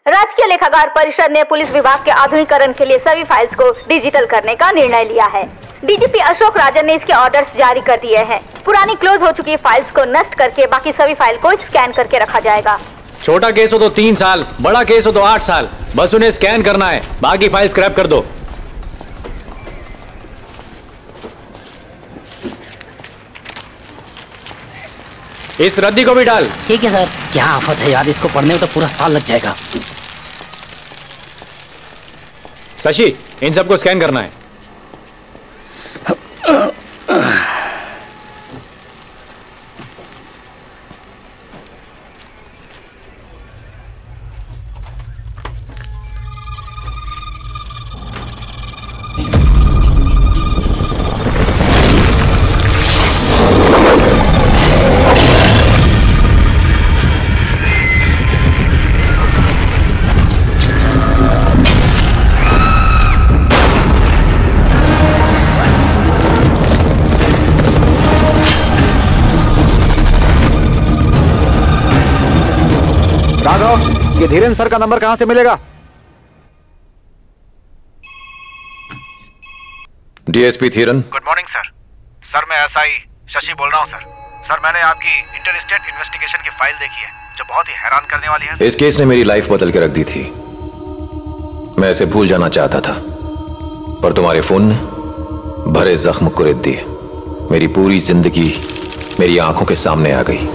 राजकीय लेखागार परिषद ने पुलिस विभाग के आधुनिकीकरण के लिए सभी फाइल्स को डिजिटल करने का निर्णय लिया है। डीजीपी अशोक राजन ने इसके ऑर्डर्स जारी कर दिए हैं। पुरानी क्लोज हो चुकी फाइल्स को नष्ट करके बाकी सभी फाइल को स्कैन करके रखा जाएगा। छोटा केस हो तो 3 साल, बड़ा केस हो तो 8 साल, बस उन्हें स्कैन करना है, बाकी फाइल स्क्रैप कर दो। इस रद्दी को भी डाल। ठीक है सर। क्या आफत है यार, इसको पढ़ने में तो पूरा साल लग जाएगा। शशि, इन सबको स्कैन करना है। ये धीरेन सर का नंबर कहां से मिलेगा? DSP Dheeran. Good morning sir. Sir मैं एसआई शशि बोल रहा हूं सर। सर मैंने आपकी इंटर स्टेट इन्वेस्टिगेशन की फाइल देखी है जो बहुत ही हैरान करने वाली है। इस केस ने मेरी लाइफ बदल के रख दी थी। मैं इसे भूल जाना चाहता था, पर तुम्हारे फोन ने भरे जख्म कुरेद दिए। मेरी पूरी जिंदगी मेरी आंखों के सामने आ गई।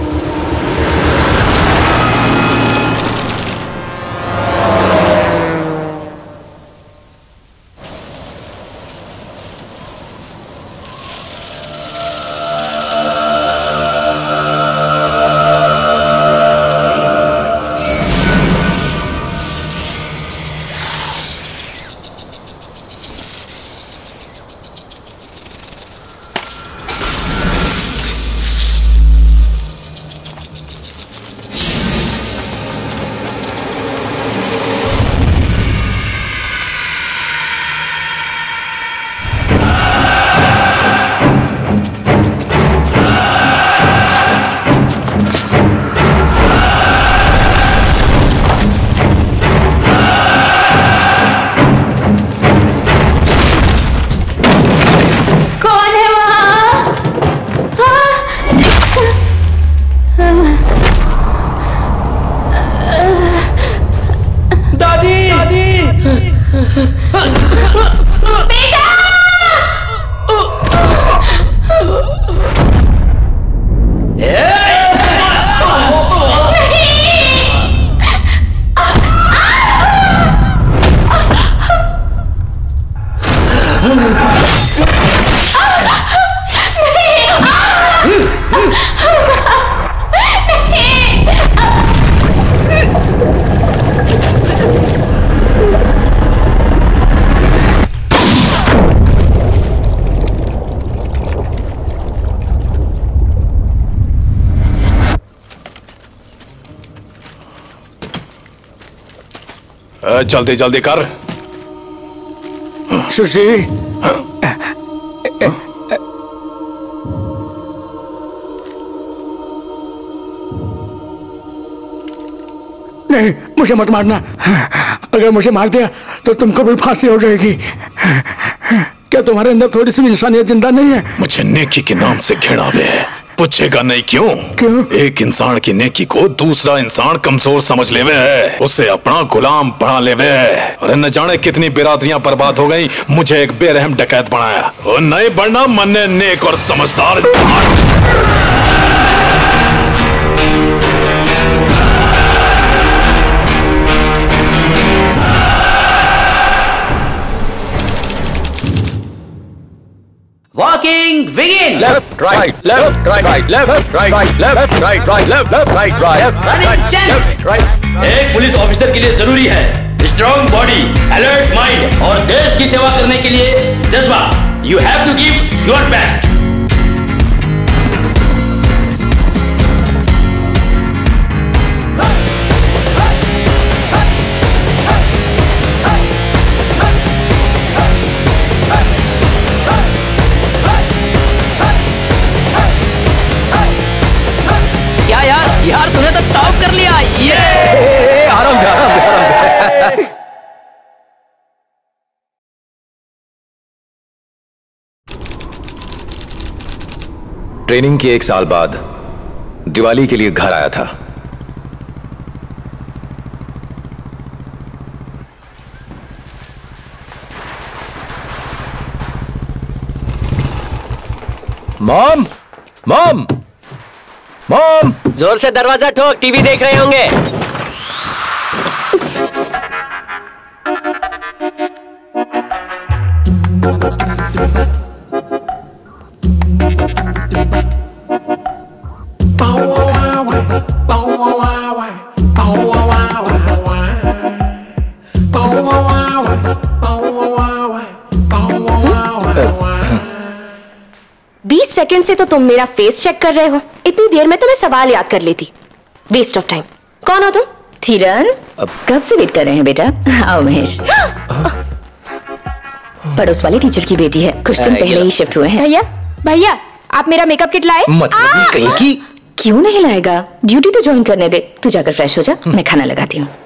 जल्दी जल्दी कर। शशि, नहीं, मुझे मत मारना। अगर मुझे मार दिया तो तुमको भी फांसी हो जाएगी। क्या तुम्हारे अंदर थोड़ी सी इंसानियत जिंदा नहीं है? मुझे नेकी के नाम से घिनावे है। पूछेगा नहीं क्यों? क्यों? एक इंसान की नेकी को दूसरा इंसान कमजोर समझ लेवे है, उसे अपना गुलाम बना लेवे है। और न जाने कितनी बिरादरियां बर्बाद हो गई, मुझे एक बेरहम डकैत बनाया। और नहीं बनना मन्ने नेक और समझदार इंसान। Walking begin. Left, right, left, right, left, right, left, right, left, right, left, right. एक पुलिस ऑफिसर के लिए जरूरी है स्ट्रॉन्ग बॉडी, अलर्ट माइंड और देश की सेवा करने के लिए जज्बा। You have to give your best. यार तूने तो टॉप कर लिया। ये आराम से आराम से आराम से। ट्रेनिंग के 1 साल बाद दिवाली के लिए घर आया था। Mom, mom, mom! जोर से दरवाजा ठोक, टीवी देख रहे होंगे। सेकंड से तो तुम मेरा फेस चेक कर रहे हो, इतनी देर में तो मैं सवाल याद कर लेती। Waste of time. कौन हो तुम? धीरन, कब से वेट कर रहे हैं बेटा? आओ महेश। पड़ोस वाले टीचर की बेटी है, कुछ दिन पहले ही शिफ्ट हुए हैं। भैया, भैया, आप मेरा मेकअप किट लाए? मतलब कहीं की? क्यों नहीं लाएगा? ड्यूटी तो ज्वाइन करने दे। तू जाकर फ्रेश हो जा, मैं खाना लगाती हूँ।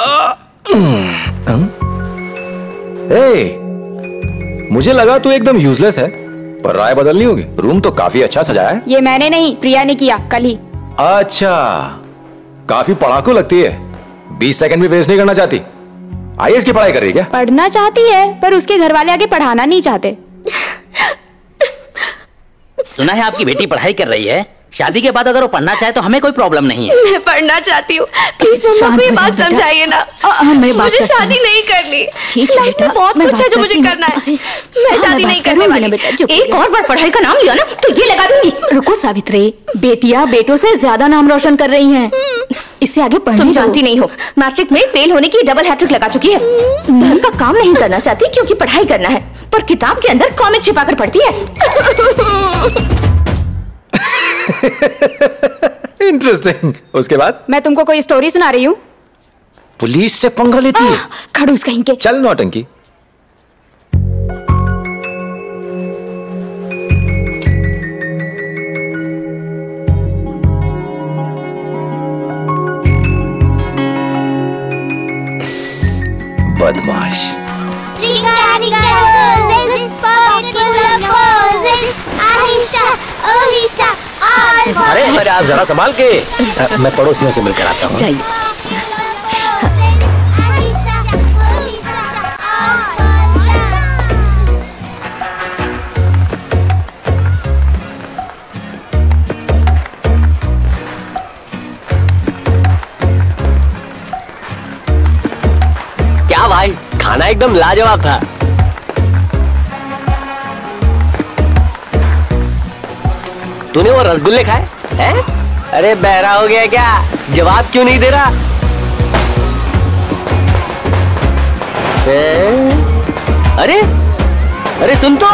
मुझे लगा तू एकदम यूजलेस है, पर राय बदलनी होगी। रूम तो काफी अच्छा सजाया है। ये मैंने नहीं, प्रिया ने किया कल ही। अच्छा, काफी पढ़ाकू लगती है। 20 सेकंड भी वेस्ट नहीं करना चाहती। IAS की पढ़ाई कर रही है क्या? पढ़ना चाहती है, पर उसके घर वाले आगे पढ़ाना नहीं चाहते। सुना है आपकी बेटी पढ़ाई कर रही है। शादी के बाद अगर वो पढ़ना चाहे तो हमें कोई प्रॉब्लम नहीं है। मैं पढ़ना चाहती हूँ, प्लीज मम्मा को ये बात समझाइए ना। मुझे शादी नहीं करनी। लाइफ में बहुत कुछ है जो मुझे करना है। मैं शादी नहीं करने वाली। एक और बार पढ़ाई का नाम लिया ना तो ये लगा दूंगी। रुको सावित्री, बेटियां बेटों से ज्यादा नाम रोशन कर रही हैं। इससे आगे पढ़ने तुम जानती नहीं हो, मैट्रिक में फेल होने की डबल हैट्रिक लगा चुकी है। घर का काम नहीं करना चाहती क्योंकि पढ़ाई करना है, पर किताब के अंदर कॉमिक छिपाकर पढ़ती है। इंटरेस्टिंग। उसके बाद? मैं तुमको कोई स्टोरी सुना रही हूँ। पुलिस से पंगा लेती है? खड़ूस कहीं के। चल नौटंकी। बदमाश। अरे आप जरा संभाल के। मैं पड़ोसियों से मिलकर आता हूँ। चाहिए। क्या भाई, खाना एकदम लाजवाब था। तूने वो रसगुल्ले खाए हैं? अरे बहरा हो गया क्या? जवाब क्यों नहीं दे रहा? अरे अरे सुन तो।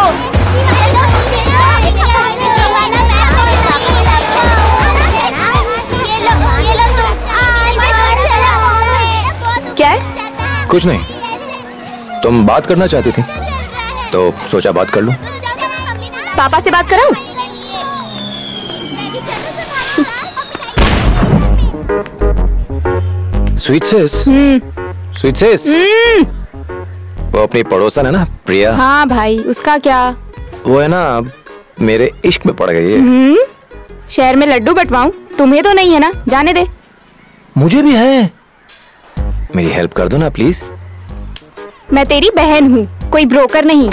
क्या है? कुछ नहीं, तुम बात करना चाहती थी तो सोचा बात कर लूं। पापा से बात कराऊं? स्वीट सिस। स्वीट सिस। वो अपनी पड़ोसन है ना, प्रिया। हाँ भाई, उसका क्या? वो है ना, मेरे इश्क में पड़ गई है। शहर में लड्डू बंटवाऊं? तुम्हें तो नहीं है ना, जाने दे। मुझे भी है। मेरी हेल्प कर दो ना प्लीज। मैं तेरी बहन हूँ, कोई ब्रोकर नहीं।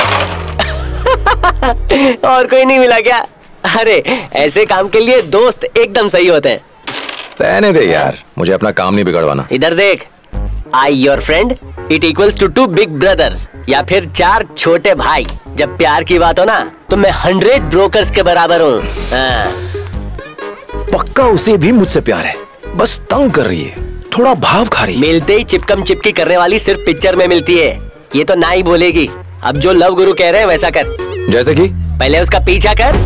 और कोई नहीं मिला क्या? अरे ऐसे काम के लिए दोस्त एकदम सही होते हैं। रहने दे यार, मुझे अपना काम नहीं बिगड़वाना। इधर देख, I your friend it equals to 2 big brothers, या फिर 4 छोटे भाई। जब प्यार की बात हो ना तो मैं 100 ब्रोकर्स के बराबर हूँ। पक्का उसे भी मुझसे प्यार है, बस तंग कर रही है, थोड़ा भाव खा रही है। मिलते ही चिपकम चिपकी करने वाली सिर्फ पिक्चर में मिलती है। ये तो ना ही बोलेगी। अब जो लव गुरु कह रहे हैं वैसा कर। जैसे कि? पहले उसका पीछा कर।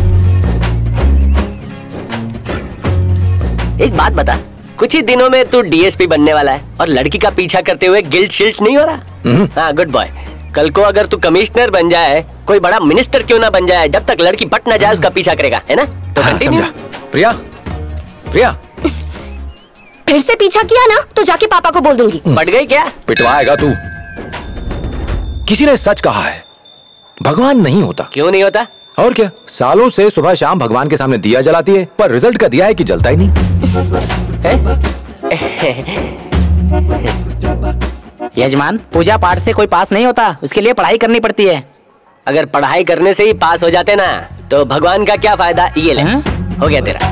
एक बात बता, कुछ ही दिनों में तू डीएसपी बनने वाला है और लड़की का पीछा करते हुए गिल्ट शिल्ट नहीं हो रहा? हाँ, गुड बॉय। कल को अगर तू कमिश्नर बन जाए, कोई बड़ा मिनिस्टर क्यों ना बन जाए, जब तक लड़की पट ना जाए उसका पीछा करेगा, है ना? तो कंटिन्यू। प्रिया, प्रिया। फिर से पीछा किया ना तो जाके पापा को बोल दूंगी। पट गई क्या? पिटवाएगा तू। किसी ने सच कहा है, भगवान नहीं होता। क्यों नहीं होता? और क्या, सालों से सुबह शाम भगवान के सामने दिया जलाती है, पर रिजल्ट का दिया है कि जलता ही नहीं। यजमान, पूजा पाठ से कोई पास नहीं होता, उसके लिए पढ़ाई करनी पड़ती है। अगर पढ़ाई करने से ही पास हो जाते ना तो भगवान का क्या फायदा। ये ले, हो गया तेरा।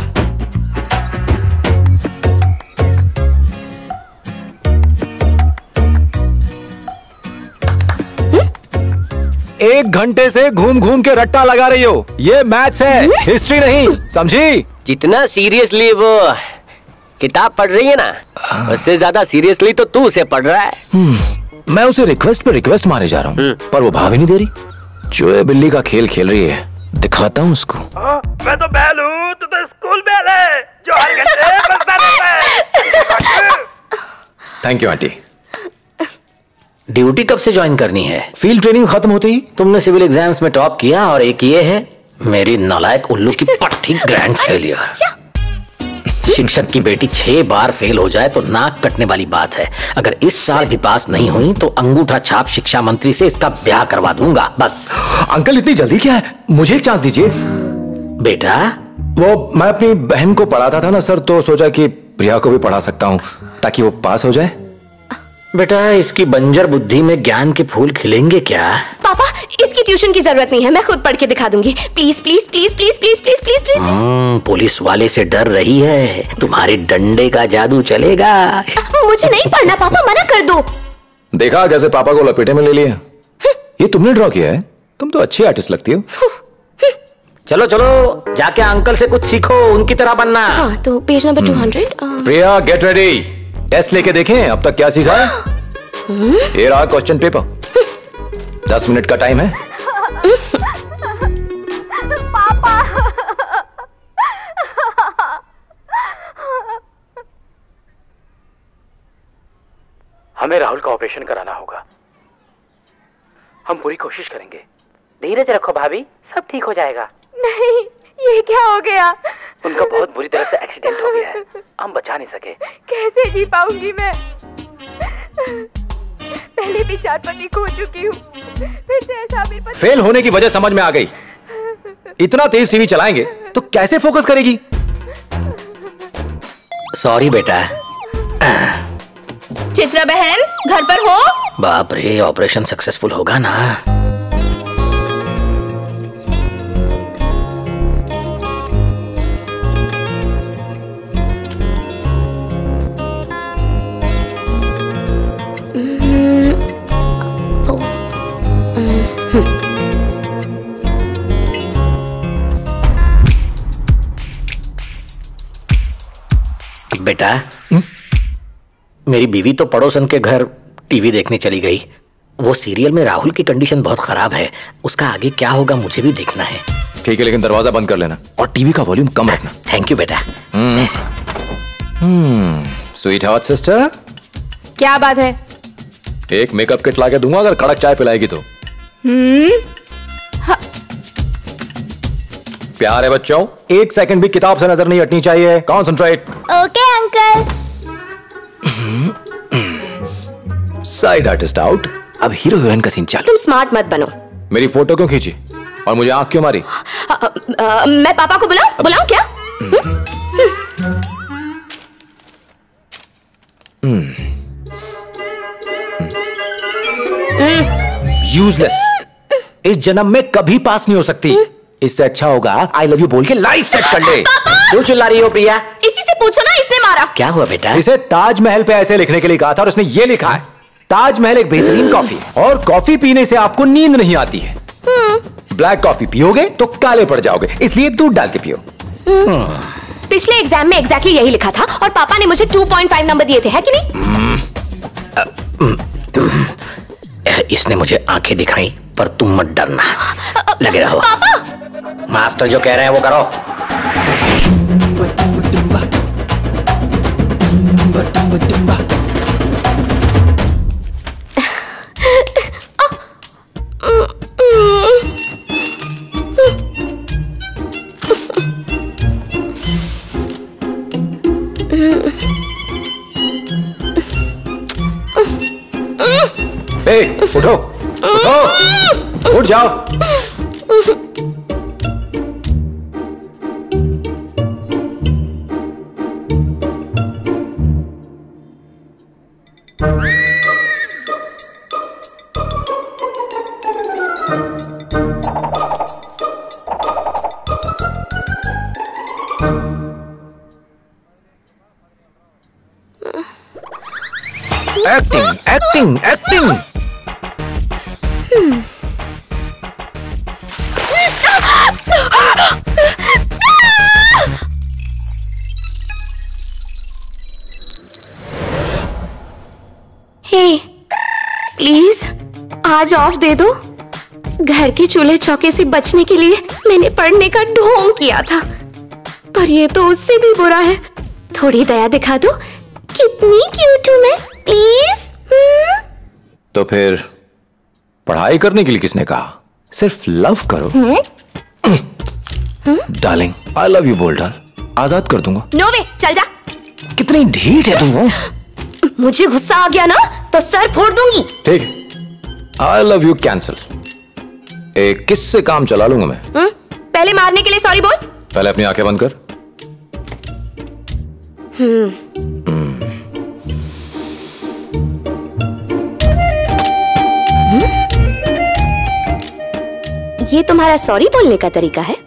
1 घंटे से घूम घूम के रट्टा लगा रही हो। ये मैथ्स है, हिस्ट्री नहीं, समझी? जितना सीरियसली वो किताब पढ़ रही है ना, उससे ज्यादा सीरियसली तो तू उसे पढ़ रहा है। मैं उसे रिक्वेस्ट पे रिक्वेस्ट मारे जा रहा हूँ, पर वो भाव ही नहीं दे रही। चूहे बिल्ली का खेल खेल रही है, दिखाता हूँ उसको। मैं तो बैल हूँ, तू तो स्कूल बैल है जो हर घंटे बजता रहता है। Thank you aunty. ड्यूटी कब से ज्वाइन करनी है? फील्ड ट्रेनिंग खत्म होते ही। तुमने सिविल एग्जाम्स में टॉप किया और एक ये है मेरी नालायक उल्लू की पट्टी ग्रैंड फेलियर। शिक्षक की बेटी 6 बार फेल हो जाए तो नाक कटने वाली बात है। अगर इस साल भी पास नहीं हुई तो अंगूठा छाप शिक्षा मंत्री से इसका ब्याह करवा दूंगा बस। अंकल इतनी जल्दी क्या है, मुझे एक चांस दीजिए। बेटा वो मैं अपनी बहन को पढ़ाता था ना सर, तो सोचा कि प्रिया को भी पढ़ा सकता हूँ ताकि वो पास हो जाए। बेटा इसकी बंजर बुद्धि में ज्ञान के फूल खिलेंगे क्या? पापा इसकी ट्यूशन की जरूरत नहीं है, मैं खुद पढ़ के दिखा दूंगी। Please please please please please please please please. Police वाले से डर रही है, तुम्हारे डंडे का जादू चलेगा। मुझे नहीं पढ़ना पापा, मना कर दो। देखा कैसे पापा को लपेटे में ले लिया। ये तुमने ड्रॉ किया है? तुम तो अच्छी आर्टिस्ट लगती हो। चलो चलो जाके अंकल से कुछ सीखो, उनकी तरह बनना। हाँ तो page number 200। Priya get ready, test लेके देखें अब तक क्या सीखा है। ये रहा क्वेश्चन पेपर, 10 मिनट का टाइम है। पापा हमें राहुल का ऑपरेशन कराना होगा। हम पूरी कोशिश करेंगे। धीरज रखो भाभी, सब ठीक हो जाएगा। नहीं, ये क्या हो गया? उनका बहुत बुरी तरह से एक्सीडेंट हो गया है, हम बचा नहीं सके। कैसे जी पाऊंगी मैं? पहले भी 4 पति खो चुकी हूँ, फिर से ऐसा भी पति। फेल होने की वजह समझ में आ गई। इतना तेज टीवी चलाएंगे तो कैसे फोकस करेगी? सॉरी बेटा। चित्रा बहन घर पर हो? बाप रे, ऑपरेशन सक्सेसफुल होगा ना? बेटा मेरी बीवी तो पड़ोसन के घर टीवी देखने चली गई। वो सीरियल में राहुल की कंडीशन बहुत खराब है, उसका आगे क्या होगा मुझे भी देखना है। ठीक है, लेकिन दरवाजा बंद कर लेना और टीवी का वॉल्यूम कम रखना। थैंक यू बेटा। स्वीट हार्ट सिस्टर, क्या बात है? एक मेकअप किट लाके दूंगा अगर कड़क चाय पिलाएगी तो। प्यारे बच्चों, 1 सेकंड भी किताब से नजर नहीं हटनी चाहिए। Concentrate. Okay uncle. Side artist out. अब हीरो हीरोइन का सीन चालू। तुम स्मार्ट मत बनो। मेरी फोटो क्यों खींची और मुझे आंख क्यों मारी? मैं पापा को बुलाऊं क्या? यूजलेस। इस जन्म में कभी पास नहीं हो सकती। इससे अच्छा होगा आई लव यू बोल के लाइफ सेट कर ले। क्यों चिल्ला रही हो प्रिया? इसी से पूछो ना, इसने मारा। क्या हुआ बेटा? इसे ताजमहल पे ऐसे लिखने के लिए कहा था और उसने ये लिखा है, ताजमहल एक बेहतरीन कॉफी और कॉफी पीने से आपको नींद नहीं आती है। ब्लैक कॉफी पियोगे तो काले पड़ जाओगे, इसलिए दूध डाल के पियो। पिछले एग्जाम में एग्जैक्टली यही लिखा था और पापा ने मुझे 2.5 नंबर दिए थे, है कि नहीं? इसने मुझे आंखें दिखाई, पर तुम मत डरना, लगे रहो। पापा! मास्टर जो कह रहे हैं वो करो। उठो उठो, उठ जाओ। Acting acting acting. Hey, please आज ऑफ दे दो। घर के चूल्हे चौके से बचने के लिए मैंने पढ़ने का ढोंग किया था, पर ये तो उससे भी बुरा है। थोड़ी दया दिखा दो, कितनी क्यूट हूँ मैं, प्लीज। तो फिर पढ़ाई करने के लिए किसने कहा? सिर्फ लव करो। डार्लिंग आई लव यू बोल डाल, आजाद कर दूंगा। नो वे, चल जा। कितनी ढीठ है तुम। मुझे गुस्सा आ गया ना तो सर फोड़ दूंगी। ठीक, आई लव यू कैंसिल। एक किस से काम चला लूंगा मैं। पहले मारने के लिए सॉरी बोल। पहले अपनी आंखें बंद कर। ये तुम्हारा सॉरी बोलने का तरीका है?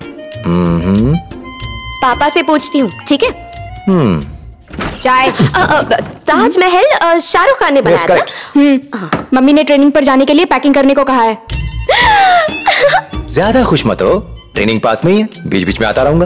पापा से पूछती हूँ, ठीक है? चाय। ताजमहल शाहरुख खान ने बनाया था। मम्मी ने ट्रेनिंग पर जाने के लिए पैकिंग करने को कहा है। ज्यादा खुश मत हो, ट्रेनिंग पास में ही है, बीच बीच में आता रहूंगा।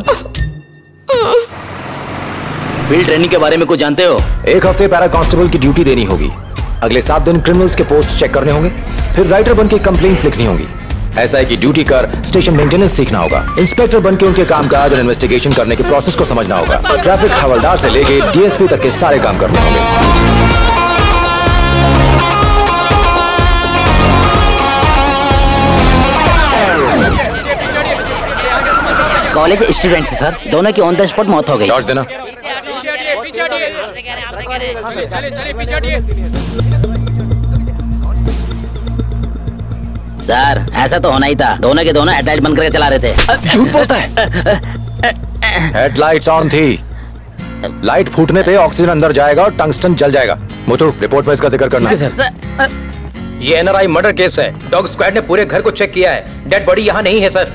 फील्ड ट्रेनिंग के बारे में कुछ जानते हो? 1 हफ्ते पैरा कांस्टेबल की ड्यूटी देनी होगी। अगले 7 दिन क्रिमिनल्स के पोस्ट चेक करने होंगे, फिर राइटर बन के कंप्लेंट्स लिखनी होंगी। एसआई की ड्यूटी कर स्टेशन मेंटेनेंस सीखना होगा। इंस्पेक्टर बनके उनके कामकाज और इन्वेस्टिगेशन करने के प्रोसेस को समझना होगा। ट्रैफिक हवलदार से लेके डीएसपी तक के सारे काम करने होंगे। कॉलेज स्टूडेंट सर, दोनों की ऑन द स्पॉट मौत हो गई। लॉज देना। सर ऐसा तो होना ही था, दोनों के दोनों अटैच बन करके चला रहे थे। झूठ बोलता है। हेडलाइट्स ऑन थी, लाइट फूटने पे ऑक्सीजन अंदर जाएगा और टंगस्टन जल जाएगा। मुतुर रिपोर्ट में इसका जिक्र करना है। सर, ये एनआरआई मर्डर केस है। डॉग स्क्वाड ने पूरे घर को चेक किया है, डेड बॉडी यहाँ नहीं है सर।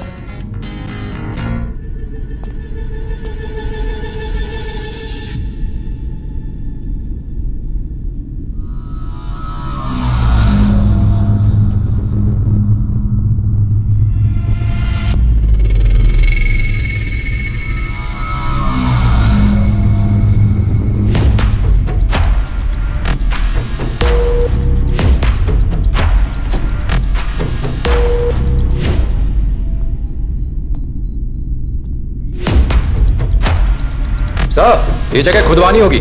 सर, ये जगह खुदवानी होगी।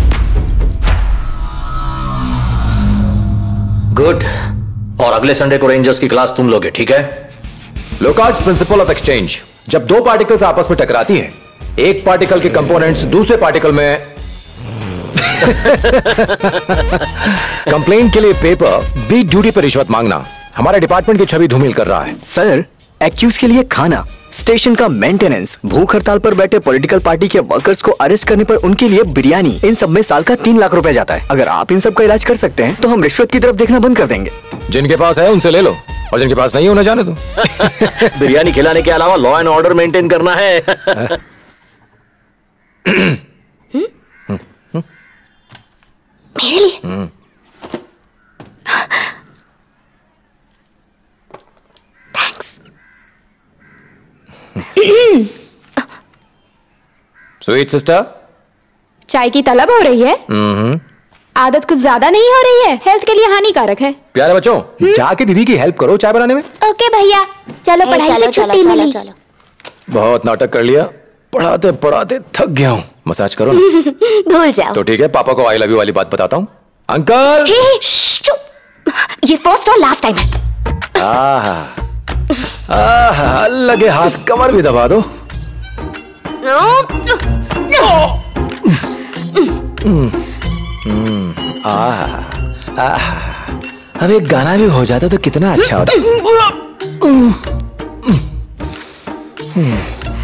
गुड। और अगले संडे को रेंजर्स की क्लास तुम लोगे, ठीक है? Locard's principle of exchange. जब 2 पार्टिकल्स आपस में टकराती हैं, एक पार्टिकल के कंपोनेंट्स दूसरे पार्टिकल में कंप्लेंट के लिए पेपर, बीट ड्यूटी पर रिश्वत मांगना हमारे डिपार्टमेंट की छवि धूमिल कर रहा है। सर, एक्यूज के लिए खाना, स्टेशन का मेंटेनेंस, भूख हड़ताल पर बैठे पॉलिटिकल पार्टी के वर्कर्स को अरेस्ट करने पर उनके लिए बिरयानी, इन सब में साल का 3 लाख रुपए जाता है। अगर आप इन सब का इलाज कर सकते हैं तो हम रिश्वत की तरफ देखना बंद कर देंगे। जिनके पास है उनसे ले लो, और जिनके पास नहीं है उन्हें जाने दो। बिरयानी खिलाने के अलावा लॉ एंड ऑर्डर मेंटेन करना है। मेरे लिए स्वीट सिस्टर, चाय की तलब हो रही है? आदत कुछ ज्यादा नहीं हो रही है, हेल्थ के लिए हानिकारक है। प्यारे बच्चों, जाके दीदी की हेल्प करो चाय बनाने में। ओके भैया, चलो पढ़ाई से छुट्टी मिली। बहुत नाटक कर लिया, पढ़ाते पढ़ाते थक गया हूँ। मसाज करो ना। भूल जाओ। तो ठीक है, पापा को आई लव यू वाली बात बताता हूँ। अंकल, ये फर्स्ट और लास्ट टाइम है। आहा, लगे हाथ कमर भी दबा दो। अब एक गाना भी हो जाता तो कितना अच्छा होता।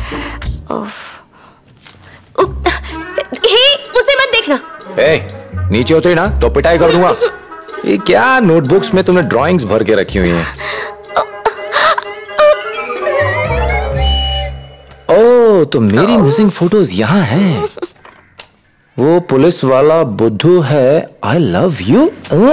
उसे मत देखना। नीचे उतरी ना तो पिटाई कर दूंगा। ये क्या नोटबुक्स में तुमने ड्राइंग्स भर के रखी हुई हैं? ओह, तो मेरी मिसिंग फोटोज यहाँ हैं। वो पुलिस वाला बुद्धू है, आई लव यू।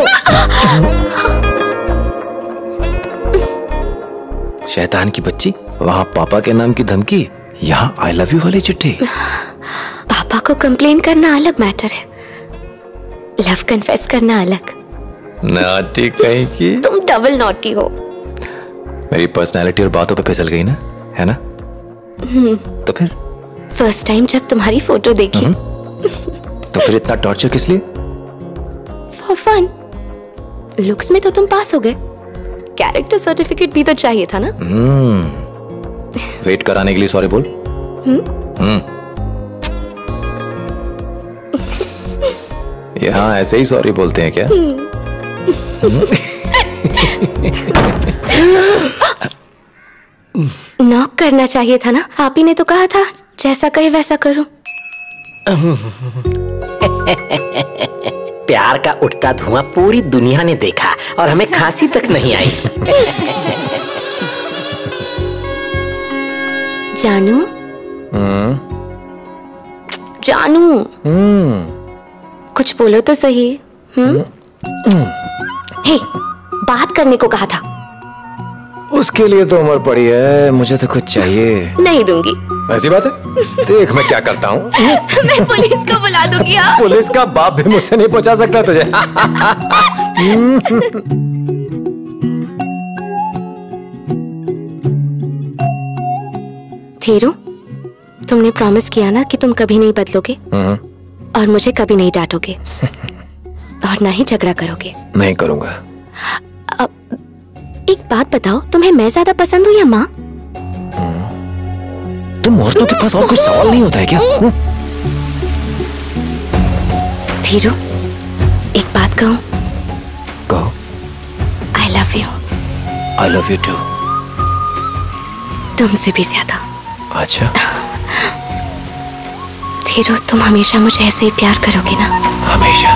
शैतान की बच्ची, वहाँ पापा के नाम की धमकी, यहाँ आई लव यू वाली चिट्ठी। पापा को कंप्लेन करना अलग मैटर है, लव कन्फेस करना अलग। नॉटी कहीं की। तुम डबल नॉटी हो। मेरी पर्सनालिटी और बातों पे फिसल गई ना, है ना? तो फिर फर्स्ट टाइम जब तुम्हारी फोटो देखी। तो फिर इतना टॉर्चर किस लिए? For fun. लुक्स में तो तुम पास हो गए, कैरेक्टर सर्टिफिकेट भी तो चाहिए था ना। वेट कराने के लिए सॉरी बोल। यहाँ ऐसे ही सॉरी बोलते हैं क्या? नॉक करना चाहिए था ना, आप ही ने तो कहा था जैसा कहे वैसा करो। प्यार का उठता धुआं पूरी दुनिया ने देखा और हमें खांसी तक नहीं आई। जानू, जानू, कुछ बोलो तो सही। हे, बात करने को कहा था। उसके लिए तो उम्र पड़ी है, मुझे तो कुछ चाहिए। नहीं दूंगी। ऐसी बात है? देख मैं क्या करता हूँ। मैं पुलिस को बुला दूंगी। पुलिस का बाप भी मुझसे नहीं पहुंचा सकता तुझे। थीरू, तुमने प्रॉमिस किया ना कि तुम कभी नहीं बदलोगे और मुझे कभी नहीं डांटोगे और ना ही झगड़ा करोगे। नहीं करूंगा। एक बात बताओ, तुम्हें मैं ज्यादा पसंद हूँ या माँ? तुम औरतों के पास और कुछ सवाल नहीं होता है क्या? थीरू, एक बात कहूँ? कहो। I love you. I love you too. तुमसे भी ज्यादा। अच्छा। थीरू, तुम हमेशा मुझे ऐसे ही प्यार करोगे ना? हमेशा।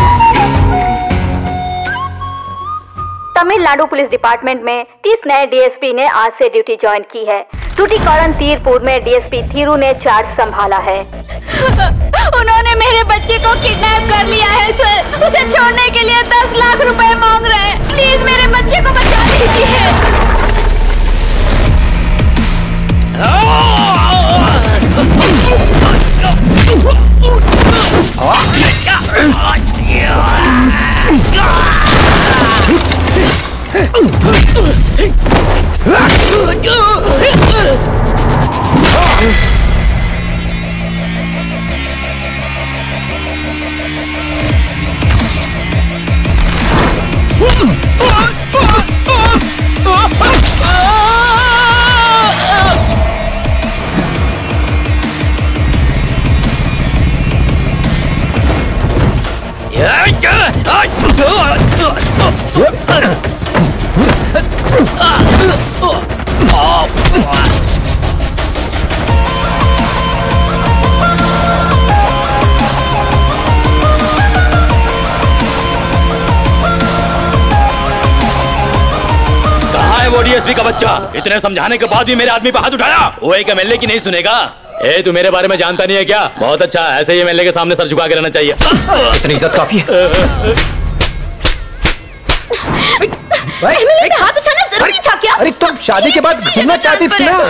तमिलनाडु पुलिस डिपार्टमेंट में 30 नए डीएसपी ने आज से ड्यूटी ज्वाइन की है। टूटीकोरन तीरपुर में डीएसपी थीरू ने चार्ज संभाला है। उन्होंने मेरे बच्चे को किडनैप कर लिया है सर। उसे छोड़ने के लिए 10 लाख रुपए मांग रहे हैं। प्लीज मेरे बच्चे को बचा लीजिए। वो डीएसपी का बच्चा इतने समझाने के बाद भी मेरे आदमी पे हाथ उठाया। वो एक एमएलए की नहीं सुनेगा। ए, तू मेरे बारे में जानता नहीं है क्या? बहुत अच्छा, ऐसे ही एमएलए के सामने सर झुका के रहना चाहिए। इतनी इज्जत काफी है। एमएलए पे हाथ उठाना जरूरी था क्या? अरे तुम शादी के बाद घूमना चाहती थी ना?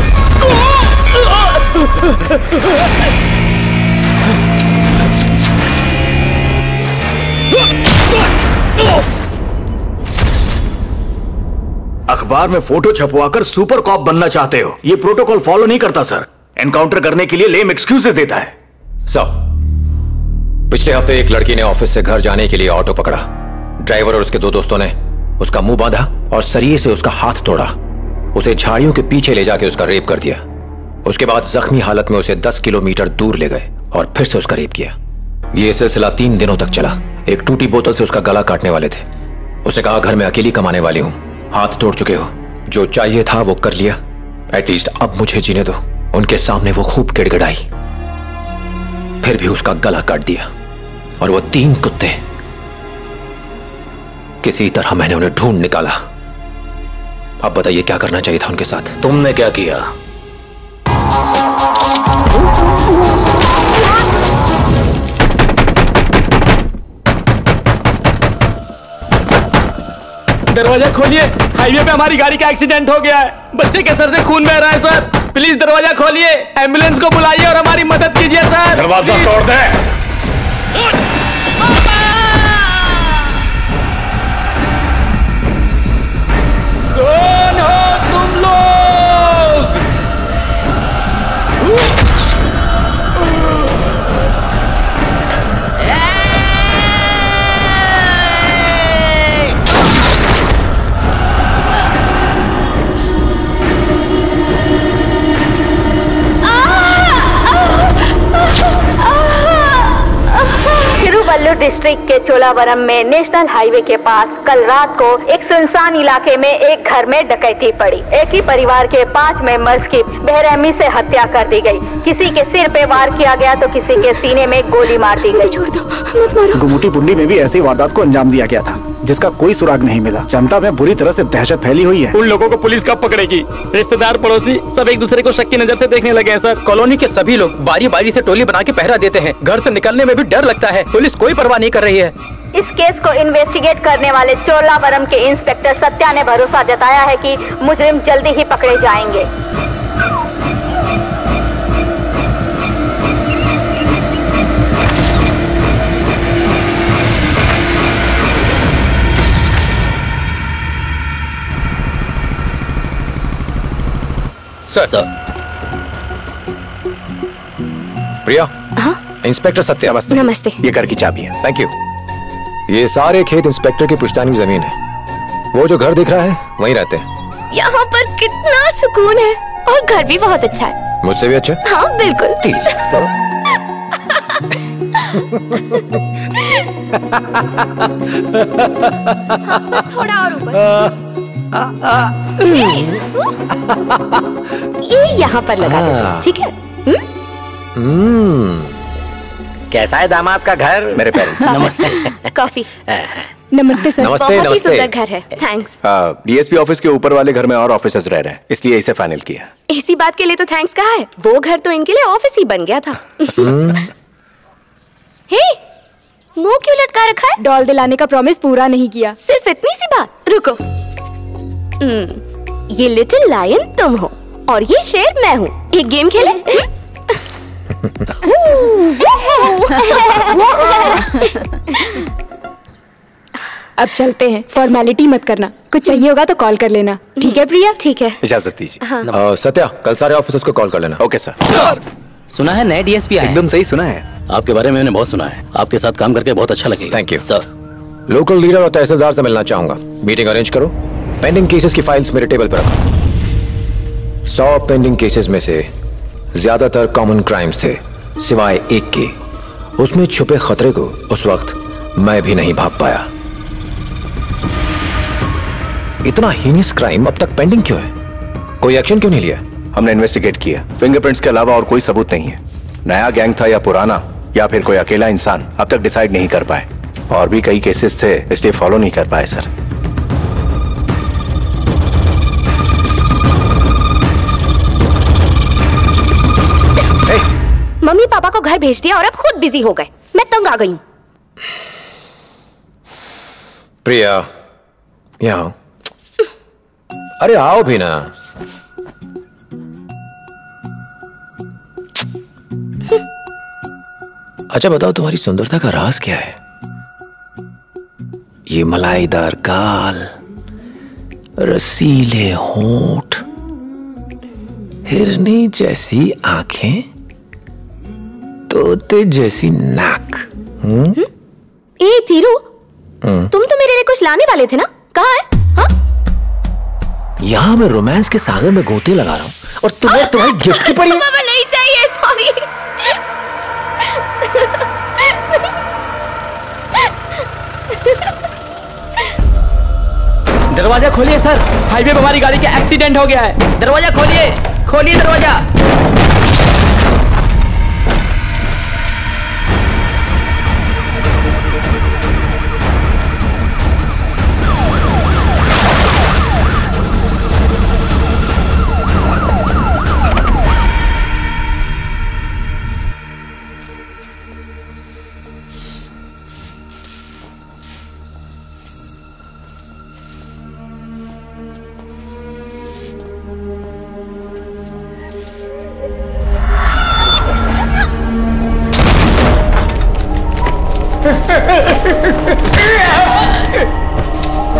अखबार में फोटो छपवाकर सुपर कॉप बनना चाहते हो? ये प्रोटोकॉल फॉलो नहीं करता सर। एनकाउंटर करने के लिए लेम एक्सक्यूजेस देता है। सर, पिछले हफ्ते एक लड़की ने ऑफिस से घर जाने के लिए ऑटो पकड़ा। ड्राइवर और उसके 2 दोस्तों ने उसका मुंह बांधा और सरिये से उसका हाथ तोड़ा। उसे झाड़ियों के पीछे ले जाके उसका रेप कर दिया। उसके बाद जख्मी हालत में उसे 10 किलोमीटर दूर ले गए और फिर से उसका रेप किया। ये सिलसिला 3 दिनों तक चला। एक टूटी बोतल से उसका गला काटने वाले थे। उसने कहा, घर में अकेली कमाने वाली हूं, हाथ तोड़ चुके हो, जो चाहिए था वो कर लिया, एटलीस्ट अब मुझे जीने दो। उनके सामने वो खूब गिड़गिड़ाई, फिर भी उसका गला काट दिया और वो 3 कुत्ते, किसी तरह मैंने उन्हें ढूंढ निकाला। अब बताइए क्या करना चाहिए था उनके साथ? तुमने क्या किया? दरवाजा खोलिए, हाईवे पे हमारी गाड़ी का एक्सीडेंट हो गया है। बच्चे के सर से खून बह रहा है सर, प्लीज दरवाजा खोलिए, एम्बुलेंस को बुलाइए और हमारी मदद कीजिए सर। दरवाजा तोड़ दे। कौन हो तुम लोग? तिरुवल्लुर डिस्ट्रिक्ट के चोलावरम में नेशनल हाईवे के पास कल रात को एक सुनसान इलाके में एक घर में डकैती पड़ी। एक ही परिवार के 5 मेंबर्स की बेरहमी से हत्या कर दी गई। किसी के सिर पे वार किया गया तो किसी के सीने में गोली मार दी गई। छोड़ दो, मत मारो। गुमुटी पुंडी में भी ऐसी वारदात को अंजाम दिया गया था जिसका कोई सुराग नहीं मिला। जनता में बुरी तरह से दहशत फैली हुई है। उन लोगों को पुलिस कब पकड़ेगी? रिश्तेदार पड़ोसी सब एक दूसरे को शक की नजर से देखने लगे हैं सर। कॉलोनी के सभी लोग बारी बारी से टोली बना के पहरा देते हैं। घर से निकलने में भी डर लगता है। पुलिस कोई परवाह नहीं कर रही है। इस केस को इन्वेस्टिगेट करने वाले चोलावरम के इंस्पेक्टर सत्या ने भरोसा जताया है कि मुजरिम जल्दी ही पकड़े जाएंगे। सर। प्रिया। हाँ? इंस्पेक्टर सत्या। नमस्ते। नमस्ते। ये घर की चाबी है। Thank you. ये सारे खेत इंस्पेक्टर की पुश्तैनी जमीन है। वो जो घर दिख रहा है वहीं रहते हैं। यहाँ पर कितना सुकून है और घर भी बहुत अच्छा है। मुझसे भी अच्छा? हाँ बिल्कुल। हाँ, बस थोड़ा और ऊपर। ये यहाँ पर लगा देते, ठीक है? कैसा है दामाद का घर? मेरे पेरेंट्स। नमस्ते। कॉफी। नमस्ते सर। नमस्ते, बहुत ही नमस्ते। सुंदर घर है। थैंक्स। डीएसपी ऑफिस के ऊपर वाले घर में और ऑफिसर्स रह रहे हैं, इसलिए इसे फाइनल किया। इसी बात के लिए तो थैंक्स कहा है। वो घर तो इनके लिए ऑफिस ही बन गया था। हे, मुंह क्यों लटका रखा है? डॉल दिलाने का प्रॉमिस पूरा नहीं किया। सिर्फ इतनी सी बात। रुको। ये लिटिल लायन तुम हो और ये शेर मैं हूँ। एक गेम खेले? अब चलते हैं। फॉर्मेलिटी मत करना, कुछ चाहिए होगा तो कॉल कर लेना। ठीक है प्रिया? ठीक है। इजाजत दीजिए। हाँ। सत्या, कल सारे ऑफिसर्स को कॉल कर लेना। Okay sir. सुना है नए डीएसपी आए हैं। एकदम सही सुना है। आपके बारे में मैंने बहुत सुना है। आपके साथ काम करके बहुत अच्छा लगेगा। Thank you sir. Local leader और तहसीलदार से मिलना चाहूंगा। मीटिंग अरेंज करो। पेंडिंग केसेस की फाइल्स मेरे टेबल पर रखो। 100 पेंडिंग केसेस में से ज्यादातर कॉमन क्राइम्स थे, सिवाय एक के। उसमें छुपे खतरे को उस वक्त मैं भी नहीं भाप पाया। इतना हीनियस क्राइम अब तक पेंडिंग क्यों है? कोई एक्शन क्यों नहीं लिया? हमने इन्वेस्टिगेट किया, फिंगरप्रिंट्स के अलावा और कोई सबूत नहीं है। नया गैंग था या पुराना, या फिर कोई अकेला इंसान, अब तक डिसाइड नहीं कर पाए। और भी कई केसेस थे, इसलिए फॉलो नहीं कर पाए सर। मम्मी पापा को घर भेज दिया और अब खुद बिजी हो गए। मैं तंग आ गई हूँ। प्रिया, यहाँ आओ। अरे आओ भी ना। अच्छा बताओ, तुम्हारी सुंदरता का राज क्या है? ये मलाईदार गाल, रसीले होंठ, हिरनी जैसी आंखें, तोते जैसी नाक। ए धीरू, तुम तो मेरे लिए कुछ लाने वाले थे ना? कहाँ है? यहाँ मैं रोमांस के सागर में गोते लगा रहा हूँ और तुम्हें तुम्हारी गिफ्ट की परी। पापा नहीं चाहिए, सॉरी। दरवाजा खोलिए सर, हाईवे पे हमारी गाड़ी का एक्सीडेंट हो गया है। दरवाजा खोलिए, खोलिए दरवाजा।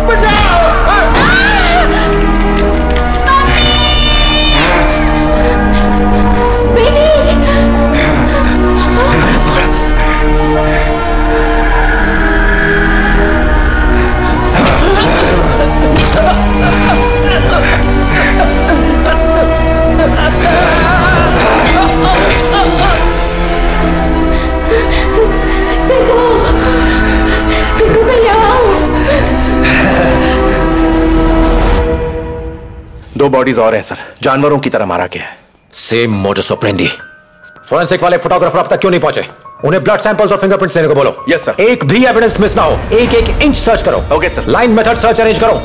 दो बॉडीज और हैं सर, जानवरों की तरह मारा गया है। Same modus operandi. फोरेंसिक वाले फोटोग्राफर अब तक क्यों नहीं पहुंचे? उन्हें ब्लड सैंपल्स और फिंगरप्रिंट्स लेने को बोलो। Yes sir. एक भी एविडेंस मिस ना हो, एक एक इंच सर्च करो। Okay sir. Line method search arrange करो।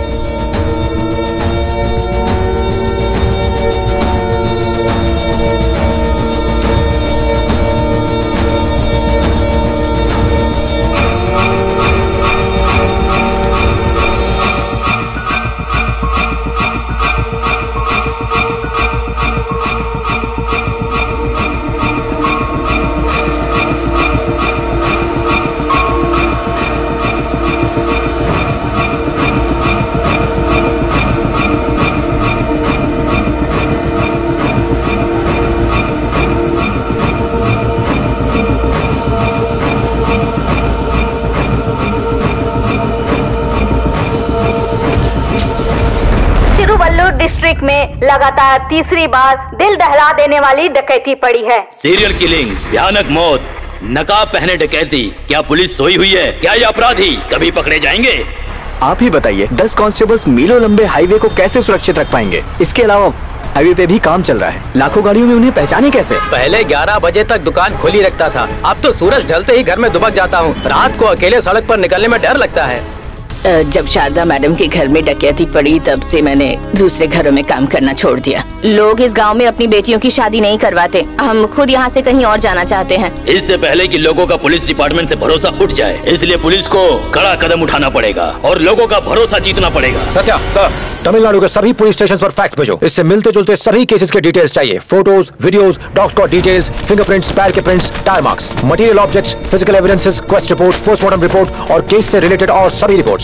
डिस्ट्रिक्ट में लगातार तीसरी बार दिल दहला देने वाली डकैती पड़ी है। सीरियल किलिंग, भयानक मौत, नकाब पहने डकैती। क्या पुलिस सोई हुई है? क्या ये अपराधी कभी पकड़े जाएंगे? आप ही बताइए, 10 कांस्टेबल्स मीलों लंबे हाईवे को कैसे सुरक्षित रख पाएंगे? इसके अलावा हाईवे पे भी काम चल रहा है, लाखों गाड़ियों में उन्हें पहचाने कैसे? पहले 11 बजे तक दुकान खुली रखता था, अब तो सूरज ढलते ही घर में दुबक जाता हूँ। रात को अकेले सड़क पर निकलने में डर लगता है। जब शारदा मैडम के घर में डकैती पड़ी तब से मैंने दूसरे घरों में काम करना छोड़ दिया। लोग इस गांव में अपनी बेटियों की शादी नहीं करवाते। हम खुद यहाँ से कहीं और जाना चाहते हैं। इससे पहले कि लोगों का पुलिस डिपार्टमेंट से भरोसा उठ जाए, इसलिए पुलिस को कड़ा कदम उठाना पड़ेगा और लोगों का भरोसा जीतना पड़ेगा। सत्या सर, तमिलनाडु के सभी पुलिस स्टेशन पर फैक्स भेजो। इससे मिलते जुलते सभी केसेस के डिटेल्स चाहिए। Photos, videos, dog squad details, fingerprints, पैर के prints, tyre marks, material objects, physical evidences, quest report, postmortem report और केस से रिलेटेड और सभी रिपोर्ट्स।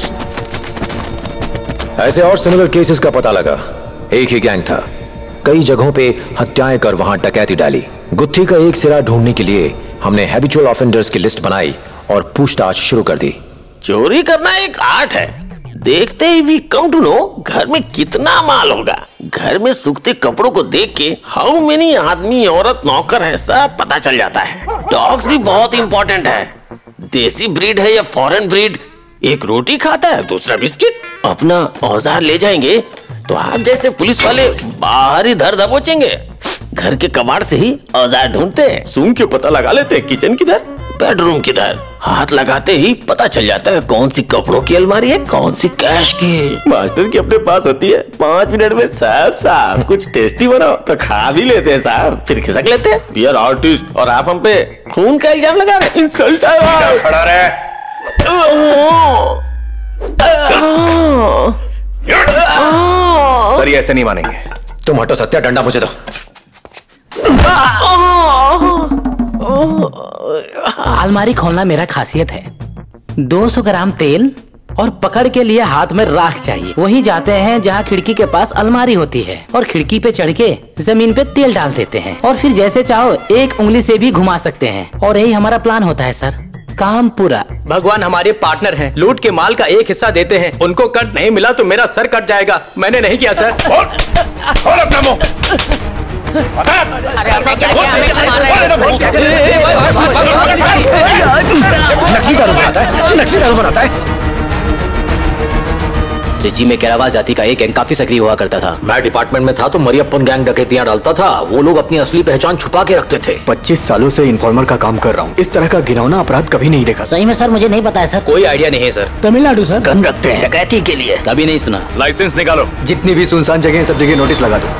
ऐसे और सिमिलर केसेस का पता लगा। एक ही गैंग था, कई जगहों पे हत्याएं कर वहां डकैती डाली। गुत्थी का एक सिरा ढूंढने के लिए हमने हैबिचुअल ऑफेंडर्स की लिस्ट बनाई और पूछताछ शुरू कर दी। चोरी करना एक आर्ट है, देखते ही वी कम टू नो घर में कितना माल होगा। घर में सूखते कपड़ों को देख के हाउ मेनी आदमी, औरत, नौकर है सब पता चल जाता है। डॉग्स भी बहुत इंपॉर्टेंट है, देसी ब्रीड है या फॉरेन ब्रीड। एक रोटी खाता है, दूसरा बिस्किट। अपना औजार ले जाएंगे तो आप जैसे पुलिस वाले बाहर ही धर दबोचेंगे। घर के कबाड़ से ही औजार ढूंढते हैं, सूंघ के पता लगा लेते हैं किचन किधर, बेडरूम किधर। हाथ लगाते ही पता चल जाता है कौन सी कपड़ों की अलमारी है, कौन सी कैश की। मास्टर की अपने पास होती है, 5 मिनट में सब साहब कुछ टेस्टी बनाओ तो खा भी लेते हैं साहब, फिर खिसक लेते हैं। वी आर आर्टिस्ट और आप हम पे खून का इल्जाम लगा रहे। इंसल्ट है। खड़ा रहे। सर ये ऐसे नहीं मानेंगे। तुम हटो सत्या, डंडा मुझे दो। अलमारी खोलना मेरा खासियत है। 200 ग्राम तेल और पकड़ के लिए हाथ में राख चाहिए। वहीं जाते हैं जहाँ खिड़की के पास अलमारी होती है और खिड़की पे चढ़ के जमीन पे तेल डाल देते हैं और फिर जैसे चाहो एक उंगली से भी घुमा सकते हैं। और यही हमारा प्लान होता है सर, काम पूरा। भगवान हमारे पार्टनर हैं, लूट के माल का एक हिस्सा देते हैं। उनको कट नहीं मिला तो मेरा सर कट जाएगा। मैंने नहीं किया सर। खोल अपना मुंह। अरे ऐसा क्या किया? नकली दारू बनाता है, नकली दारू बनाता है। त्रिची में केरावा जाति का एक गैंग काफी सक्रिय हुआ करता था। मैं डिपार्टमेंट में था तो मरियप्पन गैंग डकैतियां डालता था। वो लोग अपनी असली पहचान छुपा के रखते थे। 25 सालों से इन्फॉर्मर का काम कर रहा हूँ, इस तरह का घिनौना अपराध कभी नहीं देखा। सही में सर मुझे नहीं पता है सर। कोई आइडिया नहीं है सर। तमिलनाडु सर। गन रखते हैं डकैती के लिए। कभी नहीं सुना। लाइसेंस निकालो। जितनी भी सुनसान जगह सब जगह नोटिस लगा दो।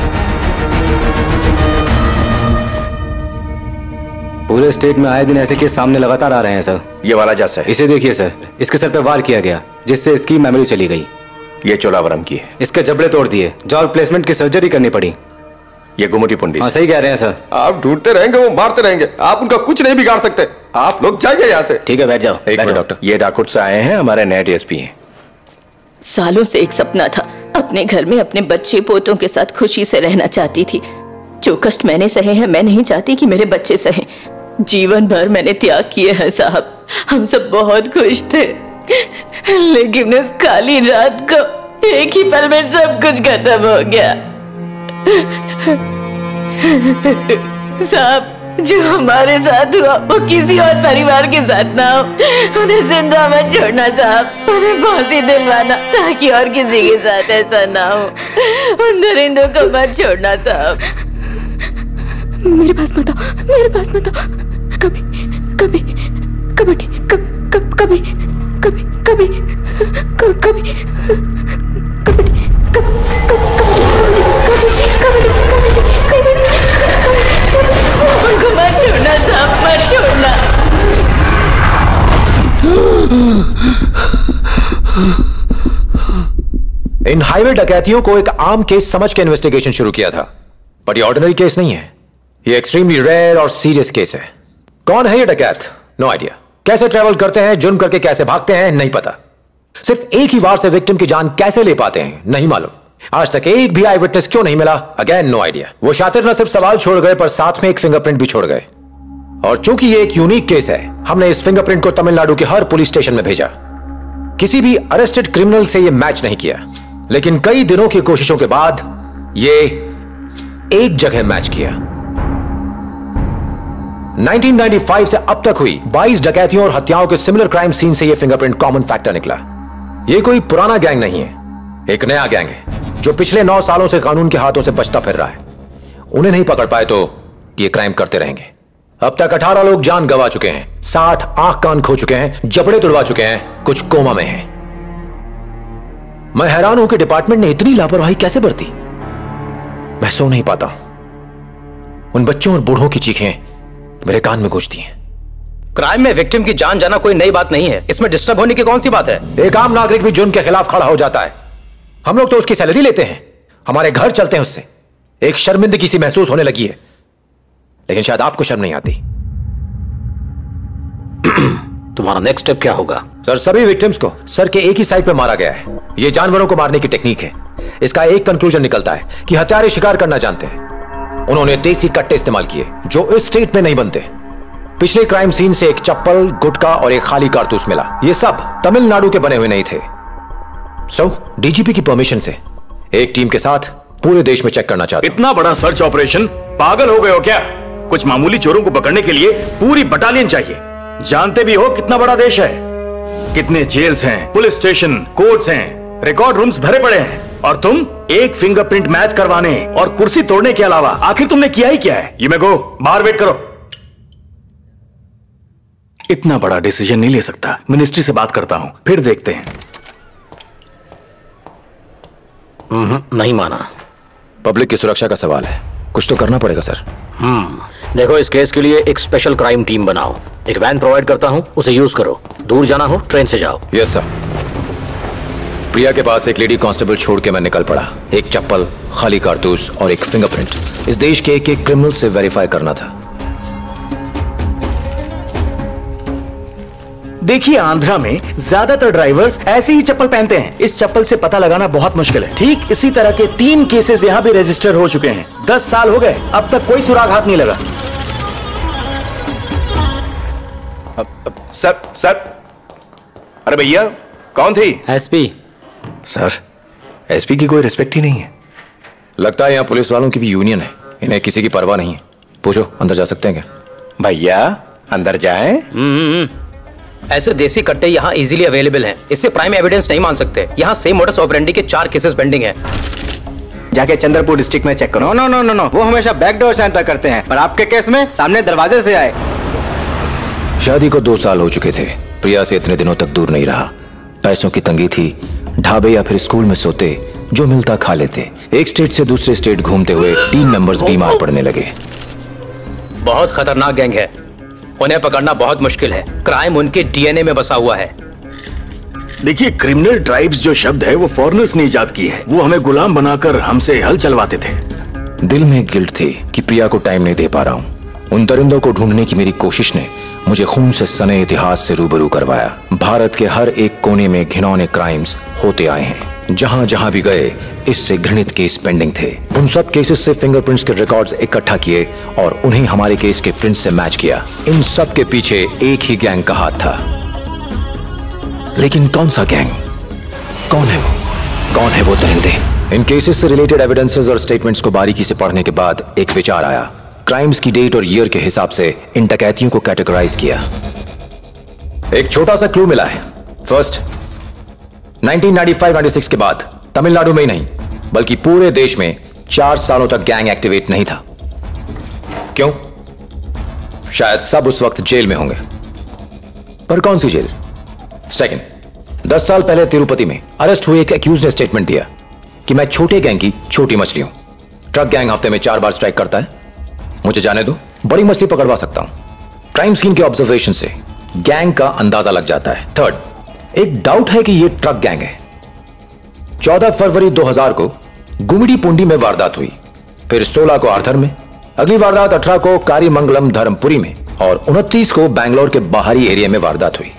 पूरे स्टेट में आए दिन ऐसे केस सामने लगातार आ रहे हैं सर। ये वाला जैसा है, इसे देखिए सर, इसके सर पे वार किया गया जिससे इसकी मेमोरी चली गई। ये चोलावरम की है। इसके जबड़े तोड़ दिए, जॉ रिप्लेसमेंट की सर्जरी करनी पड़ी। ये गुमुटी पुंडी। हाँ सही कह रहे हैं सर। आप ढूंढते रहेंगे, वो मारते रहेंगे, आप उनका कुछ नहीं बिगाड़ सकते। आप लोग जाइए यहाँ से। ठीक है बैठ जाओ। एक मिनट डॉक्टर, ये डाकुट से आए हैं, हमारे नए डीएसपी हैं। सालों से एक सपना था, अपने घर में अपने बच्चे पोतों के साथ खुशी से रहना चाहती थी। जो कष्ट मैंने सहे हैं, मैं नहीं चाहती कि मेरे बच्चे सहे। जीवन भर मैंने त्याग किए हैं साहब। हम सब बहुत खुश थे, लेकिन उस काली रात को एक ही पल में सब कुछ खत्म हो गया। साहब, जो हमारे साथ हुआ वो किसी और परिवार के साथ ना हो। उन्हें जिंदा मत छोड़ना साहब, उन्हें फांसी दिलवाना ताकि और किसी के साथ ऐसा ना हो। उन दरिंदों को मत छोड़ना साहब। मेरे पास मत आओ, मेरे पास मत आओ। कभी कभी कबड्डी कभी कभी कभी कभी उनको मत छोड़ना साहब, मत छोड़ना। इन हाईवे डकैतियों को एक आम केस समझ के इन्वेस्टिगेशन शुरू किया था, पर ये ऑर्डिनरी केस नहीं है। ये एक्सट्रीमली रेयर और सीरियस केस है। कौन है ये डकैत? No idea. कैसे ट्रैवल करते हैं, जुर्म करके कैसे भागते हैं, नहीं पता। सिर्फ एक ही वार से विक्टिम की जान कैसे ले पाते हैं, नहीं मालूम। आज तक एक भी आई विटनेस क्यों नहीं मिला, अगेन नो आइडिया। वो शातिर न सिर्फ सवाल छोड़ गए, पर साथ में एक फिंगरप्रिंट भी छोड़ गए। और चूंकि ये एक यूनिक केस है, हमने इस फिंगरप्रिंट को तमिलनाडु के हर पुलिस स्टेशन में भेजा। किसी भी अरेस्टेड क्रिमिनल से ये मैच नहीं किया, लेकिन कई दिनों की कोशिशों के बाद ये एक जगह मैच किया। 1995 से अब तक हुई 22 डकैतियों और हत्याओं के सिमिलर क्राइम सीन से यह फिंगरप्रिंट कॉमन फैक्टर निकला। यह कोई पुराना गैंग नहीं है, एक नया गैंग है जो पिछले 9 सालों से कानून के हाथों से बचता फिर रहा है। उन्हें नहीं पकड़ पाए तो ये क्राइम करते रहेंगे। अब तक 18 लोग जान गंवा चुके हैं, 60 आंख कान खो चुके हैं, जबड़े तुड़वा चुके हैं, कुछ कोमा में हैं। मैं हैरान हूं कि डिपार्टमेंट ने इतनी लापरवाही कैसे बरती। मैं सो नहीं पाता। उन बच्चों और बूढ़ों की चीखें मेरे कान में गूंजती हैं। क्राइम में विक्टिम की जान जाना कोई नई बात नहीं है, इसमें डिस्टर्ब होने की कौन सी बात है? एक आम नागरिक भी जुर्म के खिलाफ खड़ा हो जाता है। हम लोग तो उसकी सैलरी लेते हैं, हमारे घर चलते हैं उससे। एक शर्मिंदगी सी महसूस होने लगी है, लेकिन शायद आपको शर्म नहीं आती। तुम्हारा नेक्स्ट स्टेप क्या होगा? सर, सभी विक्टिम्स को सर के एक ही साइड पे मारा गया है। यह जानवरों को मारने की टेक्निक है। इसका एक कंक्लूजन निकलता है कि हत्यारे शिकार करना जानते हैं। उन्होंने देसी कट्टे इस्तेमाल किए जो इस स्टेट में नहीं बनते। पिछले क्राइम सीन से एक चप्पल, गुटखा और एक खाली कारतूस मिला। ये सब तमिलनाडु के बने हुए नहीं थे। डीजीपी की परमिशन से एक टीम के साथ पूरे देश में चेक करना चाहते। इतना बड़ा सर्च ऑपरेशन, पागल हो गए हो क्या? कुछ मामूली चोरों को पकड़ने के लिए पूरी बटालियन चाहिए। जानते भी हो कितना बड़ा देश है, कितने जेल्स हैं, पुलिस स्टेशन, कोर्ट्स हैं, रिकॉर्ड रूम्स भरे पड़े हैं, और तुम एक फिंगरप्रिंट मैच करवाने और कुर्सी तोड़ने के अलावा आखिर तुमने किया ही क्या है? यू मे गो, बाहर वेट करो। इतना बड़ा डिसीजन नहीं ले सकता, मिनिस्ट्री से बात करता हूं, फिर देखते हैं। नहीं माना। पब्लिक की सुरक्षा का सवाल है, कुछ तो करना पड़ेगा सर। देखो, इस केस के लिए एक स्पेशल क्राइम टीम बनाओ। एक वैन प्रोवाइड करता हूं, उसे यूज करो। दूर जाना हो ट्रेन से जाओ। Yes sir. प्रिया के पास एक लेडी कांस्टेबल छोड़ के मैं निकल पड़ा। एक चप्पल, खाली कारतूस और एक फिंगरप्रिंट इस देश के एक क्रिमिनल से वेरीफाई करना था। देखिए, आंध्रा में ज्यादातर ड्राइवर्स ऐसी ही चप्पल पहनते हैं। इस चप्पल से पता लगाना बहुत मुश्किल है। ठीक इसी तरह के 3 केसेस यहाँ भी रजिस्टर हो चुके हैं। 10 साल हो गए, अब तक कोई सुराग हाथ नहीं लगा। सर, अरे भैया, कौन थी? एसपी। सर, एसपी की कोई रिस्पेक्ट ही नहीं है। लगता है यहाँ पुलिस वालों की भी यूनियन है, इन्हें किसी की परवाह नहीं है। पूछो, अंदर जा सकते हैं क्या? भैया, अंदर जाएं? ऐसे देसी कट्टे यहाँ इजीली अवेलेबल हैं। इससे प्राइम एविडेंस नहीं मान सकते। यहाँ सेम मोडस ऑपरेंडी के 4 केसेस पेंडिंग हैं। जाके चंद्रपुर डिस्ट्रिक्ट में चेक करो। नो, वो हमेशा बैकडोर से एंटर करते हैं, पर आपके केस में सामने दरवाजे से आए। शादी को 2 साल हो चुके थे। प्रिया से इतने दिनों तक दूर नहीं रहा। पैसों की तंगी थी, ढाबे या फिर स्कूल में सोते, जो मिलता खा लेते। एक स्टेट से दूसरे स्टेट घूमते हुए टीम मेंबर्स बीमार पड़ने लगे। बहुत खतरनाक गैंग है, उन्हें पकड़ना बहुत मुश्किल है। क्राइम उनके डीएनए में बसा हुआ है। देखिए, क्रिमिनल ट्राइब्स जो शब्द है वो फॉरेनर्स ने इजाद की है। वो हमें गुलाम बनाकर हमसे हल चलवाते थे। दिल में गिल्ट थी कि प्रिया को टाइम नहीं दे पा रहा हूं। उन दरिंदों को ढूंढने की मेरी कोशिश ने मुझे खून से सने इतिहास से रूबरू करवाया। भारत के हर एक कोने में घिनौने क्राइम्स होते आए हैं। जहां जहां भी गए इससे घृणित केस पेंडिंग थे। उन सब केसेस से फिंगरप्रिंट्स के रिकॉर्ड्स इकट्ठा किए और उन्हें हमारे केस के प्रिंट से मैच किया। इन सब के पीछे एक ही गैंग का हाथ था। लेकिन कौन सा गैंग? कौन है वो? कौन है वो दरिंदे? इन केसेस से रिलेटेड एविडेंसेस और स्टेटमेंट्स को बारीकी से पढ़ने के बाद एक विचार आया। क्राइम्स की डेट और ईयर के हिसाब से इन डकैतियों को कैटेगराइज किया। एक छोटा सा क्लू मिला है। फर्स्ट, 1995-96 के बाद तमिलनाडु में ही नहीं बल्कि पूरे देश में 4 सालों तक गैंग एक्टिवेट नहीं था। क्यों? शायद सब उस वक्त जेल में होंगे, पर कौन सी जेल? सेकंड, 10 साल पहले तिरुपति में अरेस्ट हुए एक एक्यूज ने स्टेटमेंट दिया कि मैं छोटे गैंग की छोटी मछली हूं। ट्रक गैंग हफ्ते में 4 बार स्ट्राइक करता है, मुझे जाने दो, बड़ी मछली पकड़वा सकता हूं। क्राइम सीन के ऑब्जर्वेशन से गैंग का अंदाजा लग जाता है। थर्ड, एक डाउट है कि यह ट्रक गैंग है। 14 फरवरी 2000 को गुमिडी पुंडी में वारदात हुई, फिर 16 को आर्थर में, अगली वारदात 18 को कारीमंगलम धर्मपुरी में और 29 को बैंगलोर के बाहरी एरिया में वारदात हुई।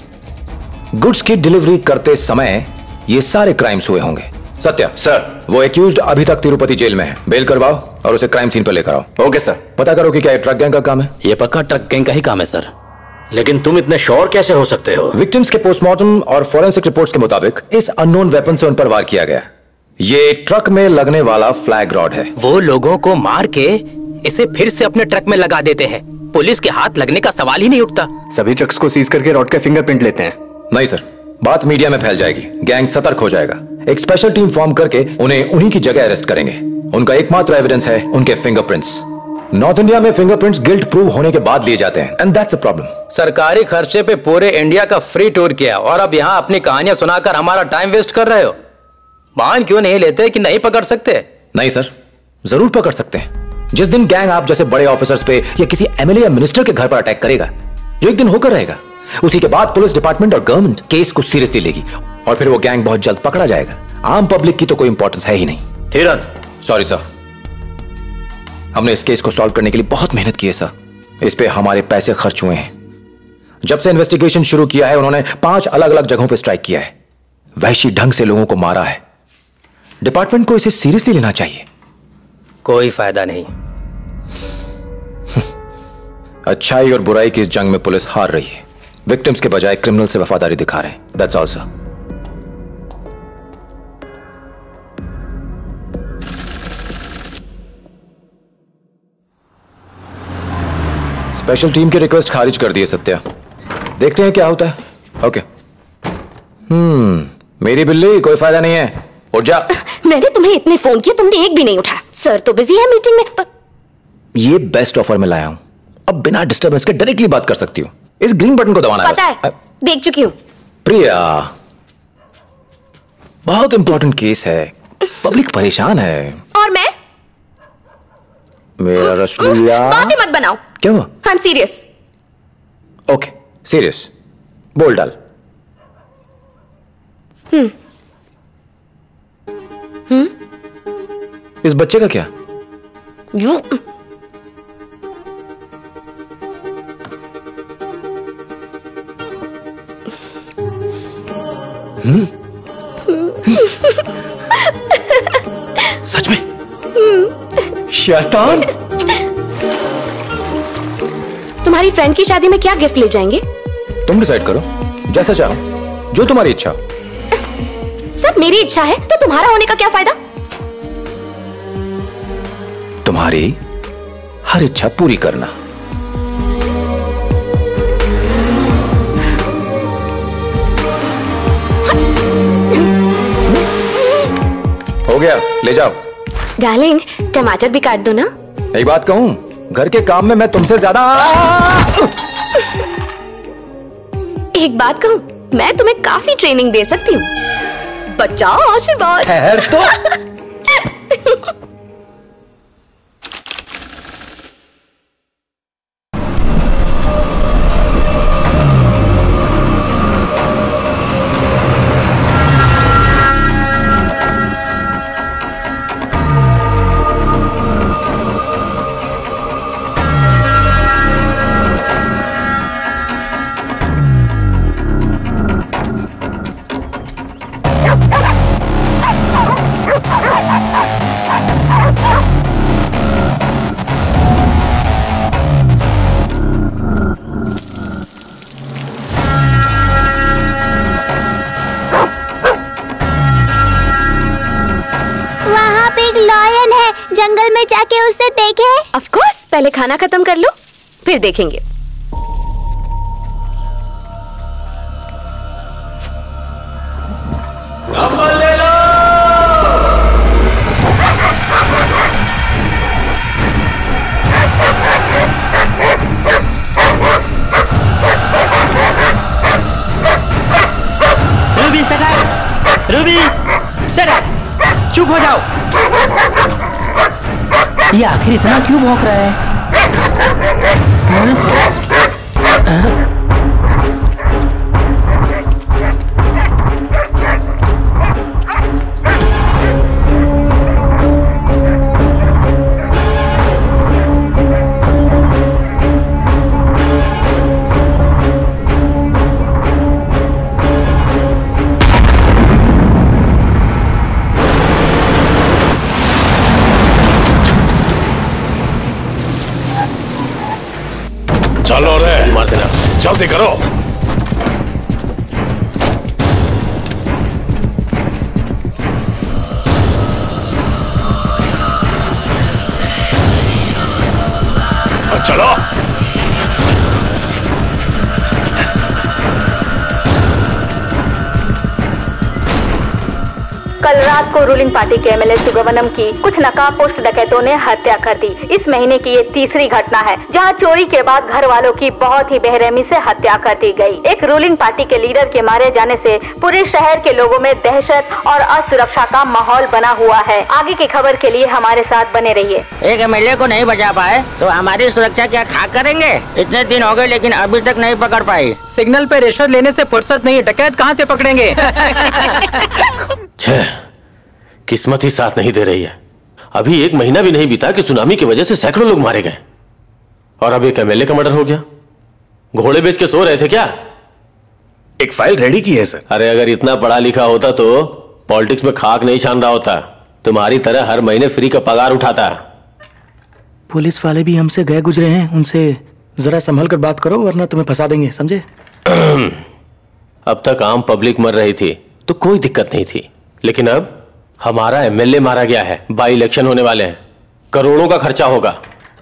गुड्स की डिलीवरी करते समय ये सारे क्राइम्स हुए होंगे। सत्या सर, वो एक्यूज्ड अभी तक तिरुपति जेल में है। बेल करवाओ और उसे क्राइम सीन पर लेकर आओ। Okay sir. पता करो कि क्या ये ट्रक गैंग का काम है। ये पक्का ट्रक गैंग का ही काम है सर। लेकिन तुम इतने श्योर कैसे हो सकते हो? विक्टिम्स के पोस्टमार्टम और फोरेंसिक रिपोर्ट्स के मुताबिक इस अननोन वेपन से उन पर वार किया गया। ये ट्रक में लगने वाला फ्लैग रॉड है। वो लोगों को मार के इसे फिर से अपने ट्रक में लगा देते हैं। पुलिस के हाथ लगने का सवाल ही नहीं उठता। सभी ट्रक्स को सीज करके रॉड के फिंगरप्रिंट लेते हैं। नहीं सर, बात मीडिया में फैल जाएगी, गैंग सतर्क हो जाएगा। एक स्पेशल टीम फॉर्म करके उन्हें उन्हीं की जगह अरेस्ट करेंगे। उनका एकमात्र एविडेंस है उनके फिंगरप्रिंट्स। नॉर्थ इंडिया में फिंगरप्रिंट्स गिल्ट प्रूव होने के बाद लिए जाते हैं एंड दैट्स अ प्रॉब्लम। सरकारी खर्चे पे पूरे इंडिया का फ्री टूर किया और अब यहाँ अपनी कहानियां सुनाकर हमारा टाइम वेस्ट कर रहे हो। मान क्यों नहीं लेते कि नहीं पकड़ सकते? नहीं सर, जरूर पकड़ सकते हैं। जिस दिन गैंग आप जैसे बड़े ऑफिसर्स पे या किसी एमएलए या मिनिस्टर के घर पर अटैक करेगा, जो एक दिन होकर रहेगा, उसी के बाद पुलिस डिपार्टमेंट और गवर्नमेंट केस को सीरियसली लेगी और फिर वो गैंग बहुत जल्द पकड़ा जाएगा। आम पब्लिक की तो कोई इंपॉर्टेंस है ही नहीं। हिरन, सॉरी सर, हमने इस केस को सॉल्व करने के लिए बहुत मेहनत की है सर। इस पे हमारे पैसे खर्च हुए हैं। जब से इन्वेस्टिगेशन शुरू किया है उन्होंने 5 अलग अलग जगहों पे स्ट्राइक किया है, वहशी ढंग से लोगों को मारा है। डिपार्टमेंट को इसे सीरियसली लेना चाहिए। कोई फायदा नहीं। अच्छाई और बुराई की इस जंग में पुलिस हार रही है। विक्टिम्स के बजाय क्रिमिनल से वफादारी दिखा रहे हैं। That's all sir. Special team की रिक्वेस्ट खारिज कर दी है सत्या। देखते हैं क्या होता है। ओके। मेरी बिल्ली, कोई फायदा नहीं है, उठ जा। मैंने तुम्हें इतने फोन किए, तुमने एक भी नहीं उठाया। सर तो बिजी है मीटिंग में। पर ये बेस्ट ऑफर में लाया हूं। अब बिना डिस्टर्बेंस के डायरेक्टली बात कर सकती हूँ। इस ग्रीन बटन को दबाना पता है, देख चुकी हूँ। प्रिया, बहुत इंपॉर्टेंट केस है, पब्लिक परेशान है। और मैं? मेरा रसगुल्ला। बातें मत बनाओ। क्या हुआ? I'm serious। Okay, serious. बोल डाल। इस बच्चे का क्या? सच में? शैतान। तुम्हारी फ्रेंड की शादी में क्या गिफ्ट ले जाएंगे? तुम डिसाइड करो, जैसा चाहो, जो तुम्हारी इच्छा। सब मेरी इच्छा है तो तुम्हारा होने का क्या फायदा? तुम्हारी हर इच्छा पूरी करना। हो गया, ले जाओ। डार्लिंग, टमाटर भी काट दो ना। एक बात कहूं, घर के काम में मैं तुमसे ज्यादा। एक बात कहूं, मैं तुम्हें काफी ट्रेनिंग दे सकती हूँ। बचाओ आशीर्वाद। ठहर तो। जंगल में जाके उसे देखे? ऑफ कोर्स, पहले खाना खत्म कर लो, फिर देखेंगे। नंबर ले लो। Ruby shut up, Ruby shut up, चुप हो जाओ। ये आखिर इतना क्यों भौंक रहा है? चलो रे, मार देना, जल्दी करो। चलो। कल रात को रूलिंग पार्टी के एमएलए सुगवनम की कुछ नकाबपोश डकैतों ने हत्या कर दी। इस महीने की ये तीसरी घटना है जहां चोरी के बाद घर वालों की बहुत ही बेरहमी से हत्या कर दी गई। एक रूलिंग पार्टी के लीडर के मारे जाने से पूरे शहर के लोगों में दहशत और असुरक्षा का माहौल बना हुआ है। आगे की खबर के लिए हमारे साथ बने रहिए। एक एमएलए को नहीं बचा पाए तो हमारी सुरक्षा क्या खाक करेंगे? इतने दिन हो गए लेकिन अभी तक नहीं पकड़ पाई। सिग्नल पे रिश्वत लेने से फुर्सत नहीं, डकैत कहाँ से पकड़ेंगे? किस्मत ही साथ नहीं दे रही है। अभी 1 महीना भी नहीं बीता कि सुनामी की वजह से सैकड़ों लोग मारे गए और अब एक एमएलए का मर्डर हो गया। घोड़े बेच के सो रहे थे क्या? एक फाइल रेडी की है सर। अरे अगर इतना पढ़ा लिखा होता तो पॉलिटिक्स में खाक नहीं छान रहा होता, तुम्हारी तरह हर महीने फ्री का पगार उठाता। पुलिस वाले भी हमसे गए गुजरे हैं, उनसे जरा संभल कर बात करो वरना तुम्हें फंसा देंगे, समझे? अब तक आम पब्लिक मर रही थी तो कोई दिक्कत नहीं थी, लेकिन अब हमारा एमएलए मारा गया है। बाई इलेक्शन होने वाले हैं, करोड़ों का खर्चा होगा।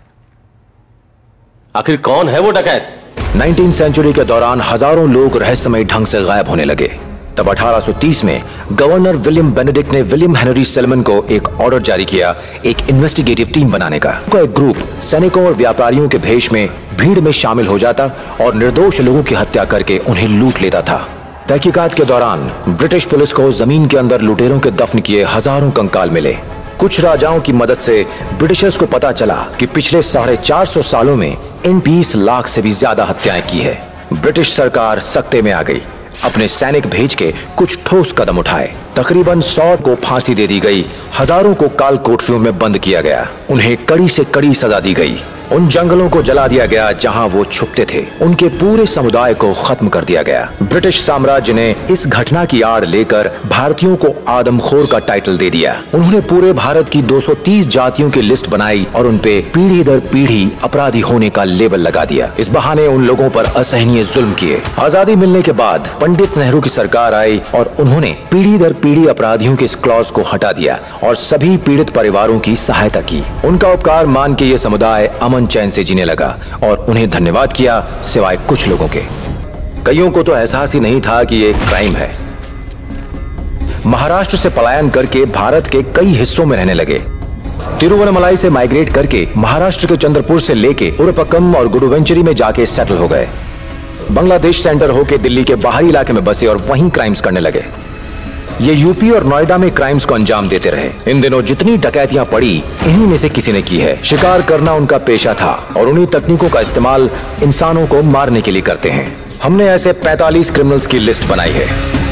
आखिर कौन है वो डकैत? 19वीं सेंचुरी के दौरान हजारों लोग रहस्यमय ढंग से गायब होने लगे। तब 1830 में गवर्नर विलियम बेनेडिक्ट ने विलियम हेनरी सेल्मन को एक ऑर्डर जारी किया एक इन्वेस्टिगेटिव टीम बनाने का। एक ग्रुप सैनिकों और व्यापारियों के भेष में भीड़ में शामिल हो जाता और निर्दोष लोगों की हत्या करके उन्हें लूट लेता था। तहकीकात के दौरान ब्रिटिश पुलिस को जमीन के अंदर लुटेरों के दफन किए हजारों कंकाल मिले। कुछ राजाओं की मदद से ब्रिटिशर्स को पता चला कि पिछले 450 सालों में इन 20 लाख से भी ज्यादा हत्याएं की है। ब्रिटिश सरकार सख्ते में आ गई, अपने सैनिक भेज के कुछ ठोस कदम उठाए। तकरीबन 100 को फांसी दे दी गई, हजारों को काल कोठरियों में बंद किया गया, उन्हें कड़ी से कड़ी सजा दी गई। उन जंगलों को जला दिया गया जहां वो छुपते थे, उनके पूरे समुदाय को खत्म कर दिया गया। ब्रिटिश साम्राज्य ने इस घटना की आड़ लेकर भारतीयों को आदमखोर का टाइटल दे दिया। उन्होंने पूरे भारत की 230 जातियों की लिस्ट बनाई और उनपे पीढ़ी दर पीढ़ी अपराधी होने का लेबल लगा दिया। इस बहाने उन लोगों पर असहनीय जुल्म किए। आजादी मिलने के बाद पंडित नेहरू की सरकार आई और उन्होंने पीढ़ी दर पीढ़ी अपराधियों के इस क्लॉज को हटा दिया और सभी पीड़ित परिवारों की सहायता की। उनका उपकार मान के ये समुदाय अमन चैन से जीने लगा और उन्हें धन्यवाद किया, सिवाय कुछ लोगों के। कईयों को तो एहसास ही नहीं था कि ये एक क्राइम है। महाराष्ट्र से पलायन करके भारत के कई हिस्सों में रहने लगे। तिरुवन्नमलाई से माइग्रेट करके महाराष्ट्र के चंद्रपुर से लेके उरपक्कम और गुडुवेंचरी में जाके सेटल हो गए। बांग्लादेश सेंटर होके दिल्ली के बाहरी इलाके में बसे और वहीं क्राइम्स करने लगे। ये यूपी और नोएडा में क्राइम्स को अंजाम देते रहे। इन दिनों जितनी डकैतियां पड़ी इन्हीं में से किसी ने की है। शिकार करना उनका पेशा था और उन्हीं तकनीकों का इस्तेमाल इंसानों को मारने के लिए करते हैं। हमने ऐसे 45 क्रिमिनल्स की लिस्ट बनाई है।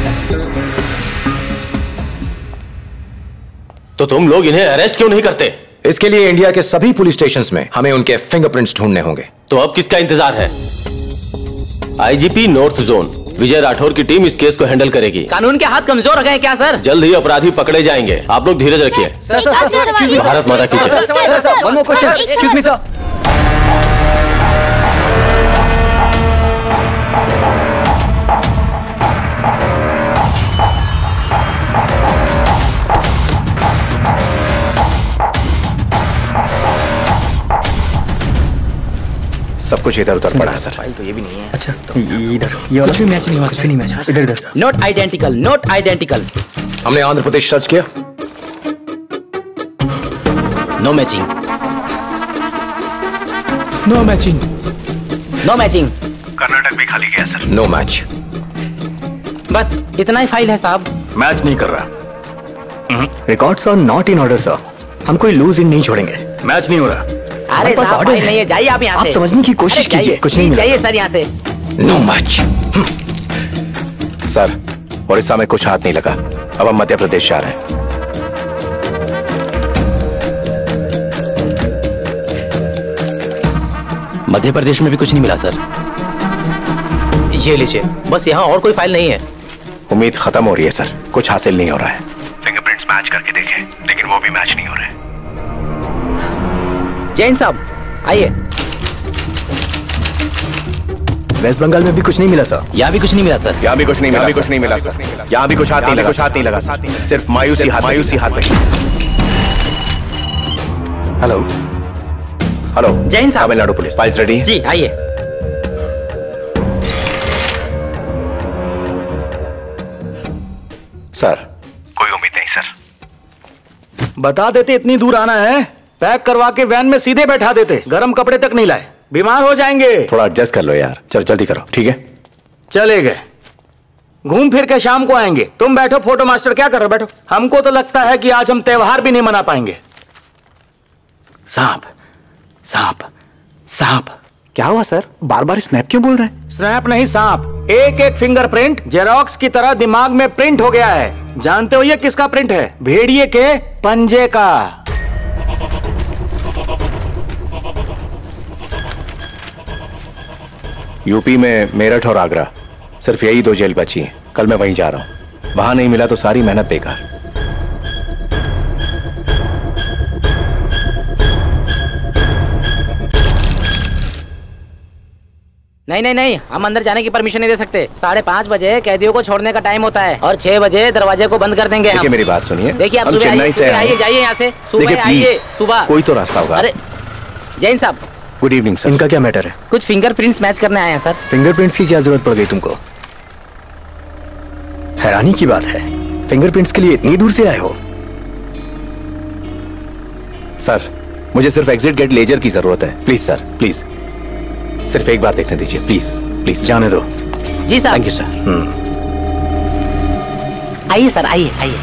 तो तुम लोग इन्हें अरेस्ट क्यों नहीं करते? इसके लिए इंडिया के सभी पुलिस स्टेशंस में हमें उनके फिंगरप्रिंट्स ढूंढने होंगे। तो अब किसका इंतजार है? IGP north zone Vijay Rathore की टीम इस केस को हैंडल करेगी। कानून के हाथ कमजोर हो गए क्या सर? जल्द ही अपराधी पकड़े जाएंगे, आप लोग धीरज रखिए। भारत माता की जय। सब कुछ इधर उधर पड़ा है सर। फाइल तो ये भी नहीं है। अच्छा इधर ये वाला कुछ भी मैच नहीं हुआ, कुछ भी नहीं मैच। इधर इधर नॉट आइडेंटिकल, नॉट आइडेंटिकल। हमने आंध्र प्रदेश सर्च किया, no matching, no matching, no matching. Karnataka भी खाली गया सर। No match. बस इतना ही फाइल है साहब। मैच नहीं कर रहा। Records are not in order sir. हम कोई लूज इन नहीं छोड़ेंगे। मैच नहीं हो रहा। अरे साहब फाइल नहीं है, जाइए आप यहाँ से। आप समझने की कोशिश कीजिए, कुछ नहीं मिला। जाइए सर यहाँ से। No match. सर उड़ीसा में कुछ हाथ नहीं लगा, अब हम मध्य प्रदेश जा रहे हैं। मध्य प्रदेश में भी कुछ नहीं मिला सर। ये लीजिए, बस यहाँ और कोई फाइल नहीं है। उम्मीद खत्म हो रही है सर, कुछ हासिल नहीं हो रहा है। फिंगरप्रिंट्स मैच करके देखे, लेकिन वो भी मैच नहीं हो रहे। जैन साहब आइए। वेस्ट बंगाल में भी कुछ नहीं मिला सर। यहाँ भी कुछ नहीं मिला सर। यहाँ भी कुछ नहीं मिला, कुछ नहीं मिला सर। यहाँ भी कुछ हाथ नहीं लगा, सिर्फ मायूसी हाथ लगी। हेलो हेलो जैन साहब। Tamil Nadu police, files ready? जी आइए। सर कोई उम्मीद नहीं सर। बता देते इतनी दूर आना है, पैक करवा के वैन में सीधे बैठा देते। गर्म कपड़े तक नहीं लाए, बीमार हो जाएंगे। थोड़ा एडजस्ट कर लो यार, चलो जल्दी करो। ठीक है चले गए, घूम फिर के शाम को आएंगे। तुम बैठो फोटो मास्टर, क्या कर रहे हो? बैठो। हमको तो लगता है कि आज हम त्योहार भी नहीं मना पाएंगे। सांप सांप सांप। क्या हुआ सर, बार बार स्नैप क्यों बोल रहे हैं? स्नैप नहीं, सांप। एक एक फिंगरप्रिंट जेरोक्स की तरह दिमाग में प्रिंट हो गया है। जानते हो ये किसका प्रिंट है? भेड़िए के पंजे का। यूपी में मेरठ और आगरा, सिर्फ यही 2 जेल बची हैं। कल मैं वहीं जा रहा हूं, वहां नहीं मिला तो सारी मेहनत बेकार। नहीं नहीं नहीं, हम अंदर जाने की परमिशन नहीं दे सकते। 5:30 बजे कैदियों को छोड़ने का टाइम होता है और 6 बजे दरवाजे को बंद कर देंगे। देखिए मेरी बात सुनिए, देखिए आप हम सुबह चेन्नई से आइए, जाइए यहाँ से। सुबह आइए, सुबह। कोई तो रास्ता होगा। अरे जैन साहब, गुड इवनिंग सर। इनका क्या मैटर है? कुछ फिंगरप्रिंट्स मैच करने आए हैं सर। फिंगरप्रिंट्स की क्या जरूरत पड़ गई तुमको? हैरानी की बात है, फिंगरप्रिंट्स के लिए इतनी दूर से आए हो। सर मुझे सिर्फ एग्जिट गेट लेजर की जरूरत है। प्लीज सर, प्लीज सिर्फ एक बार देखने दीजिए, प्लीज प्लीज। जाने दो। जी साहब। Thank you sir. आइए सर, आइए आइए।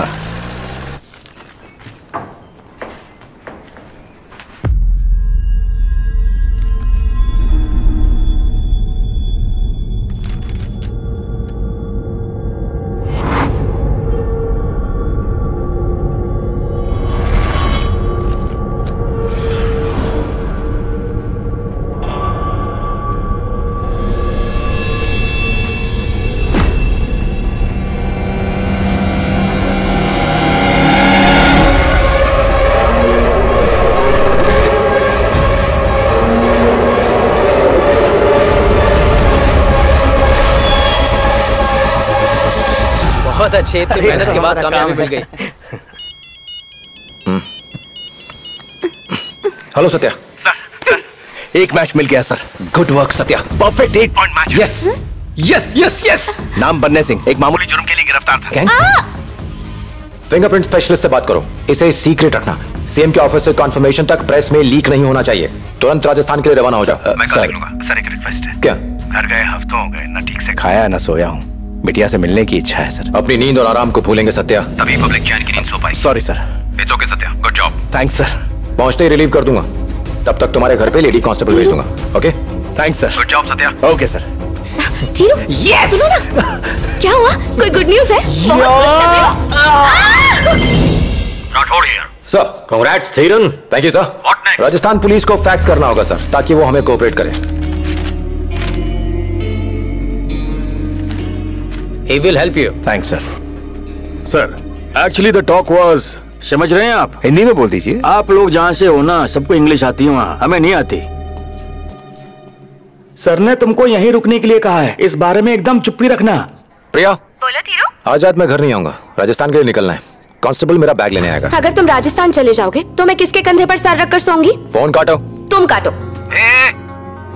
बहुत अच्छे, इतनी मेहनत के बाद कामयाबी मिल गई। हेलो सत्या। एक मैच मिल गया sir. Good work Satya, perfect hit. Yes yes yes yes. नाम बन्ने सिंह, एक मामूली जुर्म के लिए गिरफ्तार था। फिंगरप्रिंट स्पेशलिस्ट से बात करो, इसे सीक्रेट रखना। सीएम के ऑफिस से कॉन्फर्मेशन तक प्रेस में लीक नहीं होना चाहिए। तुरंत राजस्थान के लिए रवाना हो जाओ। मैं कल निकलूंगा। सर एक रिक्वेस्ट है। क्या? घर गए हफ्तों हो गए, ना ठीक से खाया ना सोया हूँ। बिटिया से मिलने की इच्छा है सर। अपनी नींद और आराम को भूलेंगे सत्या। तभी पब्लिक चैन की नींद सो पाई। Sorry sir. It's okay Satya, good job. Thanks sir. पहुंचते ही रिलीव कर दूंगा, तब तक तुम्हारे घर पे लेडी कांस्टेबल भेज दूंगा। Okay thanks sir. Good job Satya. Okay sir. Dheeru, सुनो ना, क्या हुआ? कोई गुड न्यूज है? बहुत खुश लग रहे हो। Sir congrats Theeran. Thank you sir. Rajasthan police को फैक्स करना होगा सर, ताकि वो हमें कोऑपरेट करे। He will help you. Thanks sir. Sir actually the talk was, समझ रहे हैं आप? हिंदी में बोल दीजिए। आप लोग जहाँ से हो ना, सबको इंग्लिश आती है, वहाँ हमें नहीं आती। सर ने तुमको यहीं रुकने के लिए कहा है, इस बारे में एकदम चुप्पी रखना। प्रिया बोलो धीरू। आज रात मैं घर नहीं आऊंगा, राजस्थान के लिए निकलना है। कांस्टेबल मेरा बैग लेने आएगा। अगर तुम राजस्थान चले जाओगे तो मैं किसके कंधे पर सर रखकर सोऊंगी? फोन काटो। तुम काटो।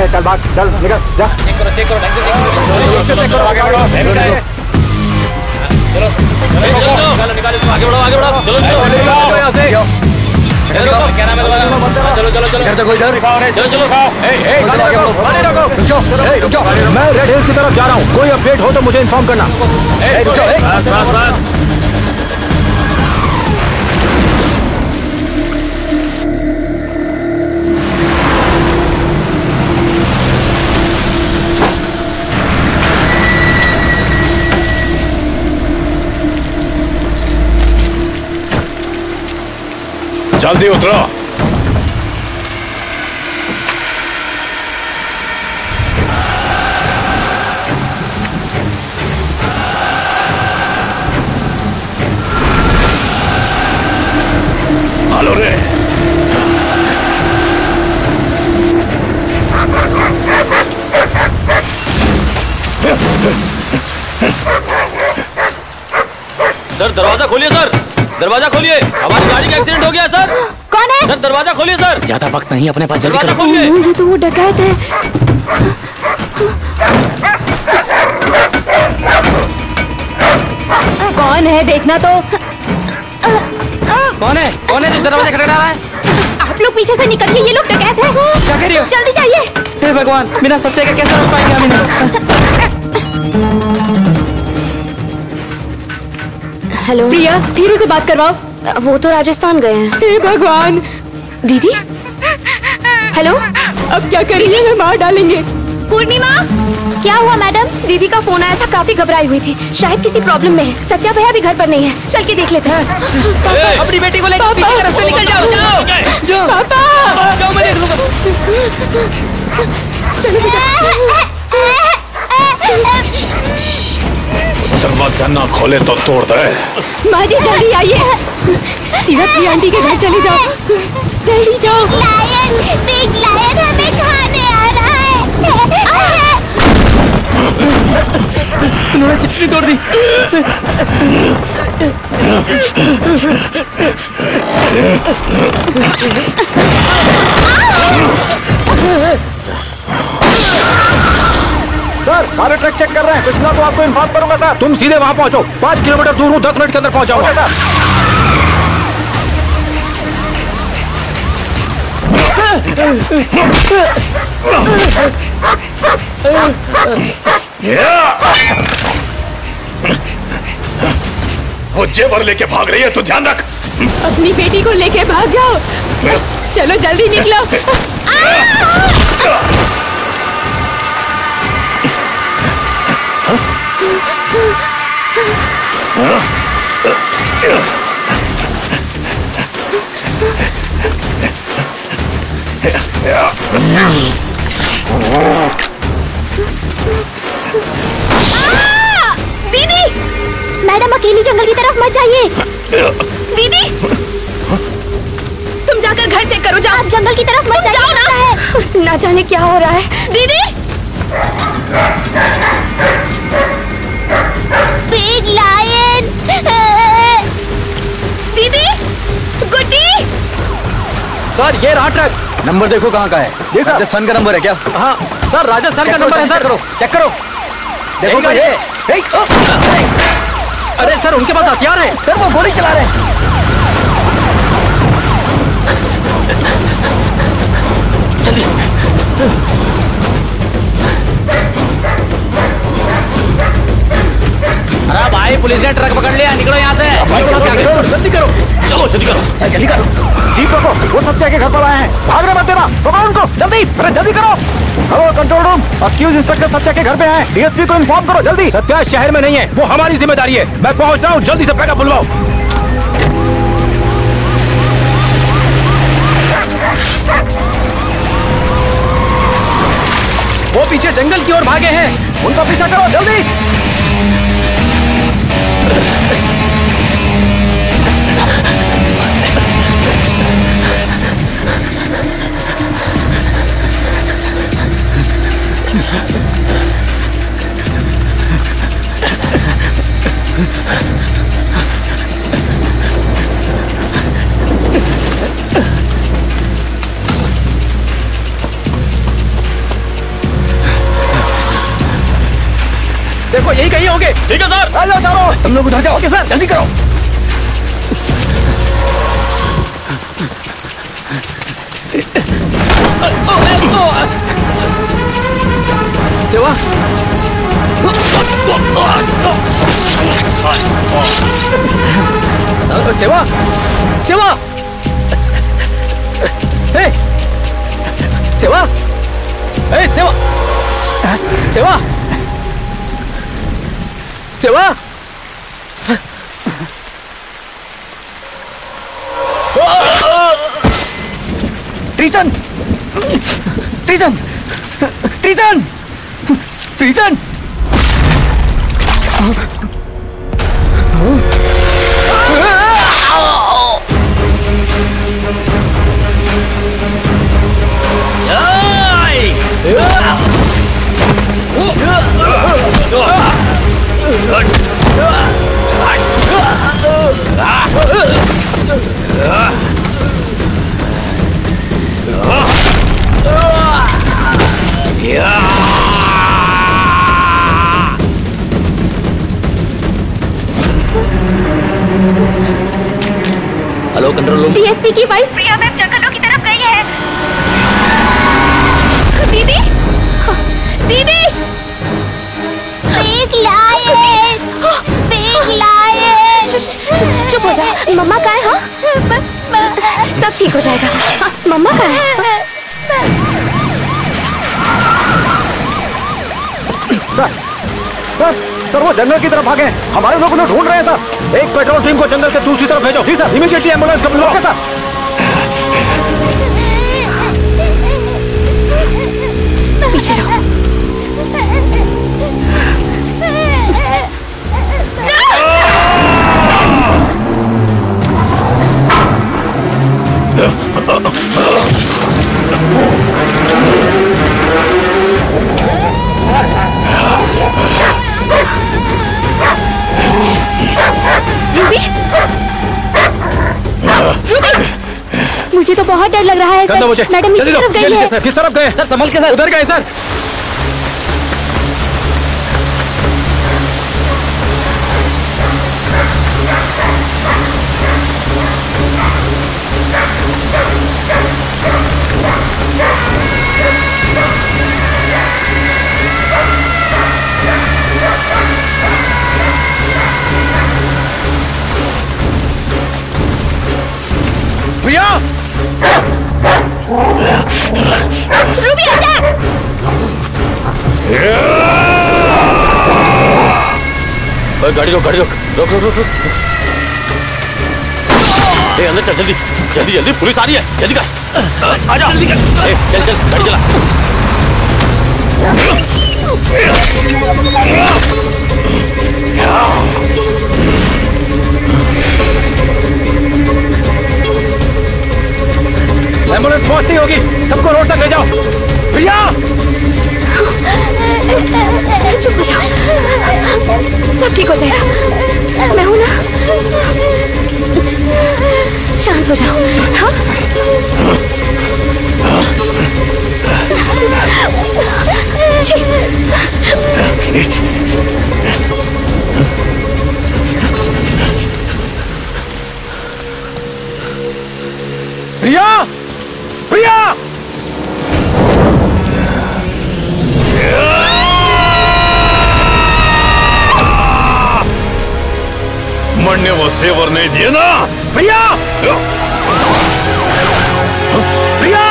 चल भाग, चल निकल जा। चेक करो चेक करो ढंग से चेक करो आगे बढ़ो। चलो निकालो आगे बढ़ो आगे बढ़ो। चलो चलो यहाँ से क्या नाम है तुम्हारा? चलो चलो चलो देखो इधर, चलो चलो रुक जाओ, मैं रेड हिल्स की तरफ जा रहा हूँ, कोई अपडेट हो तो मुझे इन्फॉर्म करना। रुक जाओ, बस बस जल्दी उतरो। हेलो रे। सर दरवाजा खोलिए सर, दरवाजा खोलिए, हमारी गाड़ी का एक्सीडेंट हो गया सर। कौन है? सर दरवाजा खोलिए सर। ज्यादा वक्त नहीं अपने पास, जल्दी दरवाजा करो। खोलिए। ये तो वो डकैत है। कौन है देखना तो। कौन है? कौन है जो दरवाजा खटखटा है? आप लोग पीछे से निकलिए, ये लोग डकैत हैं। क्या कह रही हो? जल्दी जाइए। हे भगवान, बिना सत्य का कैसे रोक पाएंगे हम इन्हें? हेलो प्रिया, धीरू से बात करवाओ। वो तो राजस्थान गए हैं। हे भगवान। दीदी, हेलो। अब क्या करेंगे? हमें मार डालेंगे। पूर्णिमा, क्या हुआ मैडम? दीदी का फोन आया था, काफी घबराई हुई थी, शायद किसी प्रॉब्लम में है। सत्या भैया भी घर पर नहीं है, चल के देख लेते हैं। अपनी बेटी को लेकर पीछे के रास्ते निकल जाओ। जाओ पापा, जाओ, मैं देख लूंगा। चलो दरवाजा ना खोले तो तोड़ दे। माँ जी जल्दी आइए, सीधा प्रिया आंटी के घर चले जाओ, जल्दी जाओ। लायन, बिग लायन हमें खाने आ रहा है। उन्होंने चिट्ठी तोड़ दी। सर सारे ट्रक चेक कर रहे हैं, कुछ ना तो आपको इन्फॉर्म करूंगा सर। तुम सीधे वहां पहुंचो, 5 किलोमीटर दूर हूँ, 10 मिनट के अंदर पहुंच जाऊंगा। वो जेवर लेके भाग रही है, तू ध्यान रख। अपनी बेटी को लेके भाग जाओ, चलो जल्दी निकलो। दीदी, मैडम अकेली जंगल की तरफ मत जाइए। दीदी, तुम जाकर घर चेक करो, जाओ। आप जंगल की तरफ मत जाओ ना। ना जाने क्या हो रहा है। दीदी, बिग लायन। दीदी, गुड्डी। सर ये रहा ट्रक, नंबर देखो कहाँ का है। जी सर। राजस्थान का नंबर है क्या? हाँ सर, राजस्थान का नंबर है सर। चेक करो, देखो तो ये। अरे सर, उनके पास हथियार है सर, वो गोली चला रहे हैं। जल्दी। अरे भाई, पुलिस ने ट्रक पकड़ लिया, निकलो यहाँ से। जल्दी करो, चलो जल्दी करो, जल्दी करो। जीप रोको, वो सत्या के घर पर आए हैं, भागने मत देना, पकड़ो उनको जल्दी। अरे जल्दी करो। Hello control room, accused inspector Satya के घर पे हैं, डीएसपी को इन्फॉर्म करो जल्दी। सत्या शहर में नहीं है, वो हमारी जिम्मेदारी है। मैं पहुंच रहा हूँ, जल्दी से बैकअप बुलवाओ। वो पीछे जंगल की ओर भागे हैं, उनका पीछा करो जल्दी। देखो यही कहीं होंगे। ठीक है सर। आ जाओ चारों, तुम लोग उधर जाओ। ओके सर, जल्दी करो। सेवा सेवा सेवा सेवा सेवा सेवा सेवा treason treason treason treason hello control room. DSP की वाइफ प्रिया मैम जंगलों की तरफ गई है। दीदी दीदी बिग लायन, बिग लायन। चुप हो जा। मम्मा कहाँ है? हाँ सब ठीक हो जाएगा। हाँ, मम्मा कहाँ है? सर सर वो जंगल की तरफ भागे, हमारे लोग उन्हें ढूंढ रहे हैं सर। एक पेट्रोल टीम को जंगल के दूसरी तरफ भेजो। जी सर, इमीडिएटली एम्बुलेंस को बुलाओ। सर पीछे रहो। रूबी रूबी मुझे तो बहुत डर लग रहा है सर। मैडम इस तरफ गई है। किस तरफ गए सर? संभल के सर। उधर गए सर। प्रिया रूबी आजा। गाड़ी रोक, गाड़ी रोक, रोक रोक रोक रोक। अंदर चल, जल्दी जल्दी जल्दी, पुलिस आ रही है, जल्दी कर। आजा जल्दी कर। चल चल गाड़ी चला। एम्बुलेंस पहुंचती होगी, सबको रोड तक ले जाओ। प्रिया चुप हो जाओ, सब ठीक हो जाएगा। मैं हूं ना, शांत हो जाओ। हाँ प्रिया प्रिया मरने वो सेवर नहीं दिए ना। प्रिया प्रिया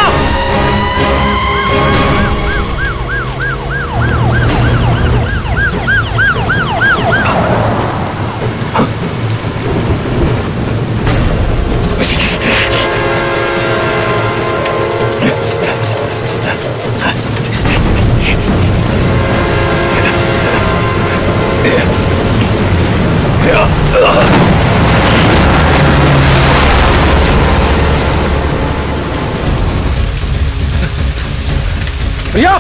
प्रिया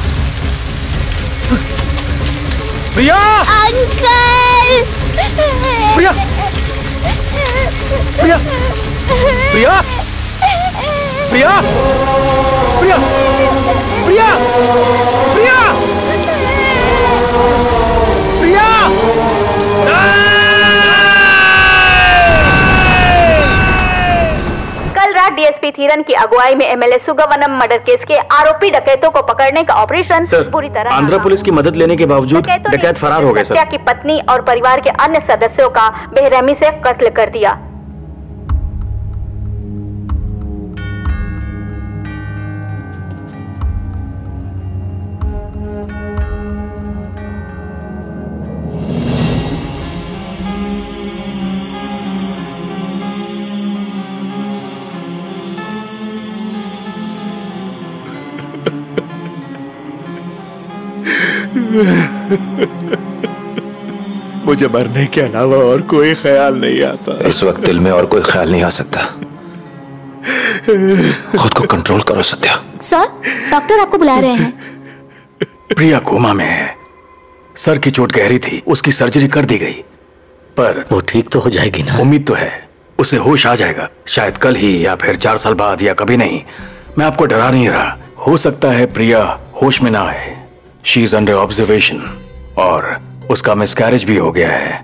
प्रिया अंकल प्रिया प्रिया प्रिया प्रिया प्रिया प्रिया प्रिया प्रिया डीएसपी थीरन की अगुवाई में एमएलए सुगवनम मर्डर केस के आरोपी डकैतों को पकड़ने का ऑपरेशन पूरी तरह आंध्र पुलिस की मदद लेने के बावजूद डकैत फरार हो गए सर। की पत्नी और परिवार के अन्य सदस्यों का बेरहमी से कत्ल कर दिया। मुझे मरने के अलावा और कोई ख्याल नहीं आता। इस वक्त दिल में और कोई ख्याल नहीं आ सकता। खुद को कंट्रोल करो सत्या। सर, डॉक्टर आपको बुला रहे हैं। प्रिया कोमा में है। सर की चोट गहरी थी, उसकी सर्जरी कर दी गई, पर वो ठीक तो हो जाएगी ना? उम्मीद तो है, उसे होश आ जाएगा, शायद कल ही या फिर 4 साल बाद या कभी नहीं। मैं आपको डरा नहीं रहा, हो सकता है प्रिया होश में ना आए। शी इज अंडर ऑब्जर्वेशन और उसका मिसकैरेज भी हो गया है।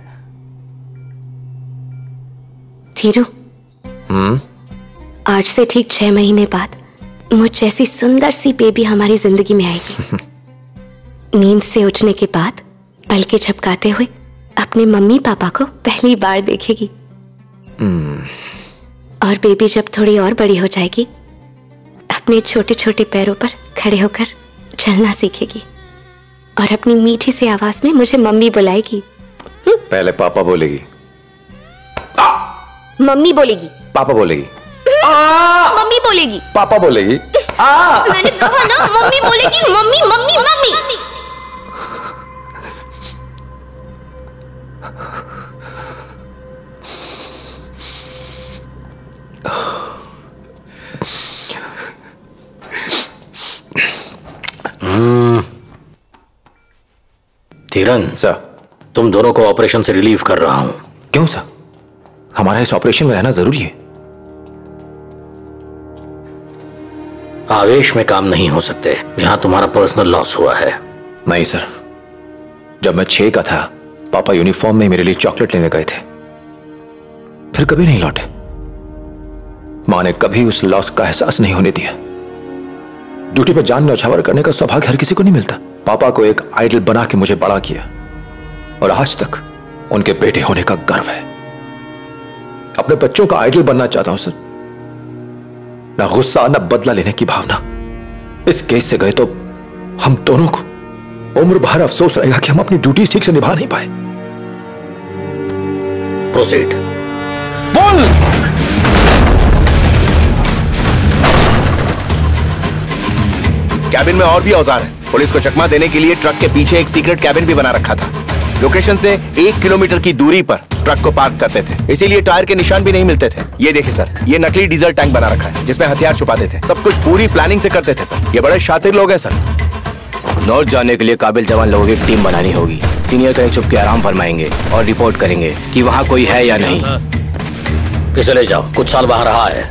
धीरू, आज से ठीक 6 महीने बाद मुझ जैसी सुंदर सी बेबी हमारी जिंदगी में आएगी। नींद से उठने के बाद पलके झपकाते हुए अपने मम्मी पापा को पहली बार देखेगी। और बेबी जब थोड़ी और बड़ी हो जाएगी, अपने छोटे छोटे पैरों पर खड़े होकर चलना सीखेगी और अपनी मीठी सी आवाज में मुझे मम्मी बुलाएगी। पहले पापा बोलेगी, मम्मी बोलेगी, पापा बोलेगी, मम्मी बोलेगी, पापा बोलेगी। मैंने कहा ना, मम्मी बोलेगी, mummy mummy mummy. Theeran sir, तुम दोनों को ऑपरेशन से रिलीव कर रहा हूं। क्यों सर? हमारा इस ऑपरेशन में रहना जरूरी है। आवेश में काम नहीं हो सकते, यहां तुम्हारा पर्सनल लॉस हुआ है। नहीं सर, जब मैं 6 का था, पापा यूनिफॉर्म में मेरे लिए चॉकलेट लेने गए थे, फिर कभी नहीं लौटे। मां ने कभी उस लॉस का एहसास नहीं होने दिया। ड्यूटी पर जान न्यौछावर करने का सौभाग्य हर किसी को नहीं मिलता। पापा को एक आइडल बना के मुझे बड़ा किया और आज तक उनके बेटे होने का गर्व है। अपने बच्चों का आइडल बनना चाहता हूं सर, ना गुस्सा ना बदला लेने की भावना। इस केस से गए तो हम दोनों को उम्र भर अफसोस रहेगा कि हम अपनी ड्यूटी ठीक से निभा नहीं पाए। प्रोसीड। बोल। कैबिन में और भी औजार हैं। पुलिस को चकमा देने के लिए ट्रक के पीछे एक सीक्रेट कैबिन भी बना रखा था। लोकेशन से 1 किलोमीटर की दूरी पर ट्रक को पार्क करते थे, इसीलिए टायर के निशान भी नहीं मिलते थे। ये देखिए सर, ये नकली डीजल टैंक बना रखा है जिसमें हथियार छुपाते थे। सब कुछ पूरी प्लानिंग से करते थे सर। ये बड़े शातिर लोग हैं सर। नॉर्थ जाने के लिए काबिल जवान लोगों की एक टीम बनानी होगी। सीनियर कहीं छुप के आराम फरमाएंगे और रिपोर्ट करेंगे कि वहाँ कोई है या नहीं। इसे ले जाओ, कुछ साल वहां रहा है।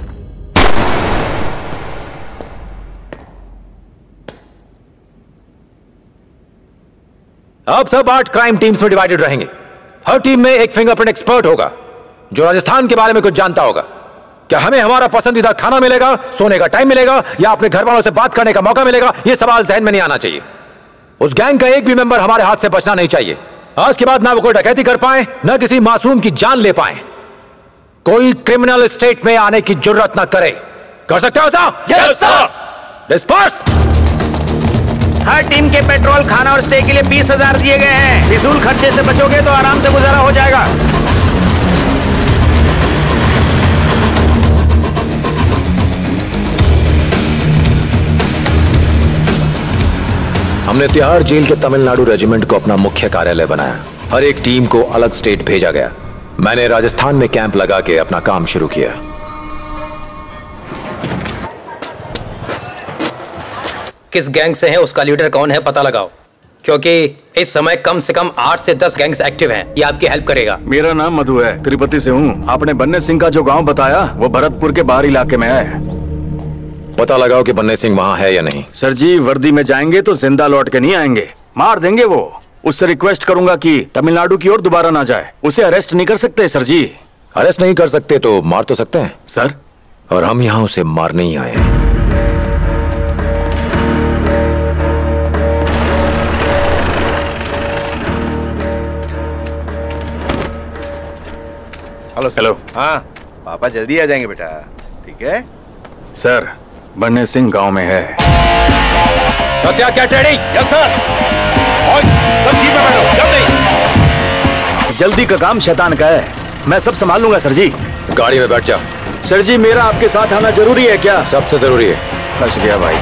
अब सब 8 क्राइम टीम्स में डिवाइडेड रहेंगे। हर टीम में एक फिंगरप्रिंट एक्सपर्ट होगा जो राजस्थान के बारे में कुछ जानता होगा। क्या हमें हमारा पसंदीदा खाना मिलेगा, सोने का टाइम मिलेगा या अपने घर वालों से बात करने का मौका मिलेगा, यह सवाल जहन में नहीं आना चाहिए। उस गैंग का एक भी मेंबर हमारे हाथ से बचना नहीं चाहिए। आज के बाद ना वो कोई डकैती कर पाए, ना किसी मासूम की जान ले पाए। कोई क्रिमिनल स्टेट में आने की जुर्रत ना करे। कर सकते हो साहब? Yes sir. डिस्पर्स। हर टीम के पेट्रोल, खाना और स्टे के लिए 20,000 दिए गए हैं। फिजूल खर्चे से बचोगे तो आराम से गुजारा हो जाएगा। हमने तिहाड़ जेल के तमिलनाडु रेजिमेंट को अपना मुख्य कार्यालय बनाया। हर एक टीम को अलग स्टेट भेजा गया। मैंने राजस्थान में कैंप लगा के अपना काम शुरू किया। किस गैंग से है, उसका लीडर कौन है, पता लगाओ, क्योंकि इस समय कम से कम 8 से 10 गैंग्स एक्टिव हैं। ये आपकी हेल्प करेगा। मेरा नाम मधु है, तिरुपति से हूँ। आपने बन्ने सिंह का जो गांव बताया वो भरतपुर के बाहरी इलाके में है। पता लगाओ कि बन्ने सिंह वहां है या नहीं। सर जी, वर्दी में जाएंगे तो जिंदा लौट के नहीं आएंगे, मार देंगे वो। उससे रिक्वेस्ट करूंगा कि तमिलनाडु की ओर दोबारा ना जाए। उसे अरेस्ट नहीं कर सकते सर जी। अरेस्ट नहीं कर सकते तो मार तो सकते हैं सर। और हम यहां उसे मारने ही आए हैं। Hello hello. हाँ पापा जल्दी आ जाएंगे बेटा, ठीक है? सर, बन्ने सिंह गांव में है। सत्या क्या ट्रेनिंग? Yes sir. और सब जीप में बैठो जल्दी। जल्दी का काम शैतान का है, मैं सब संभाल लूंगा सर जी। गाड़ी में बैठ जा। सर जी मेरा आपके साथ आना जरूरी है क्या? सबसे जरूरी है। फंस गया भाई।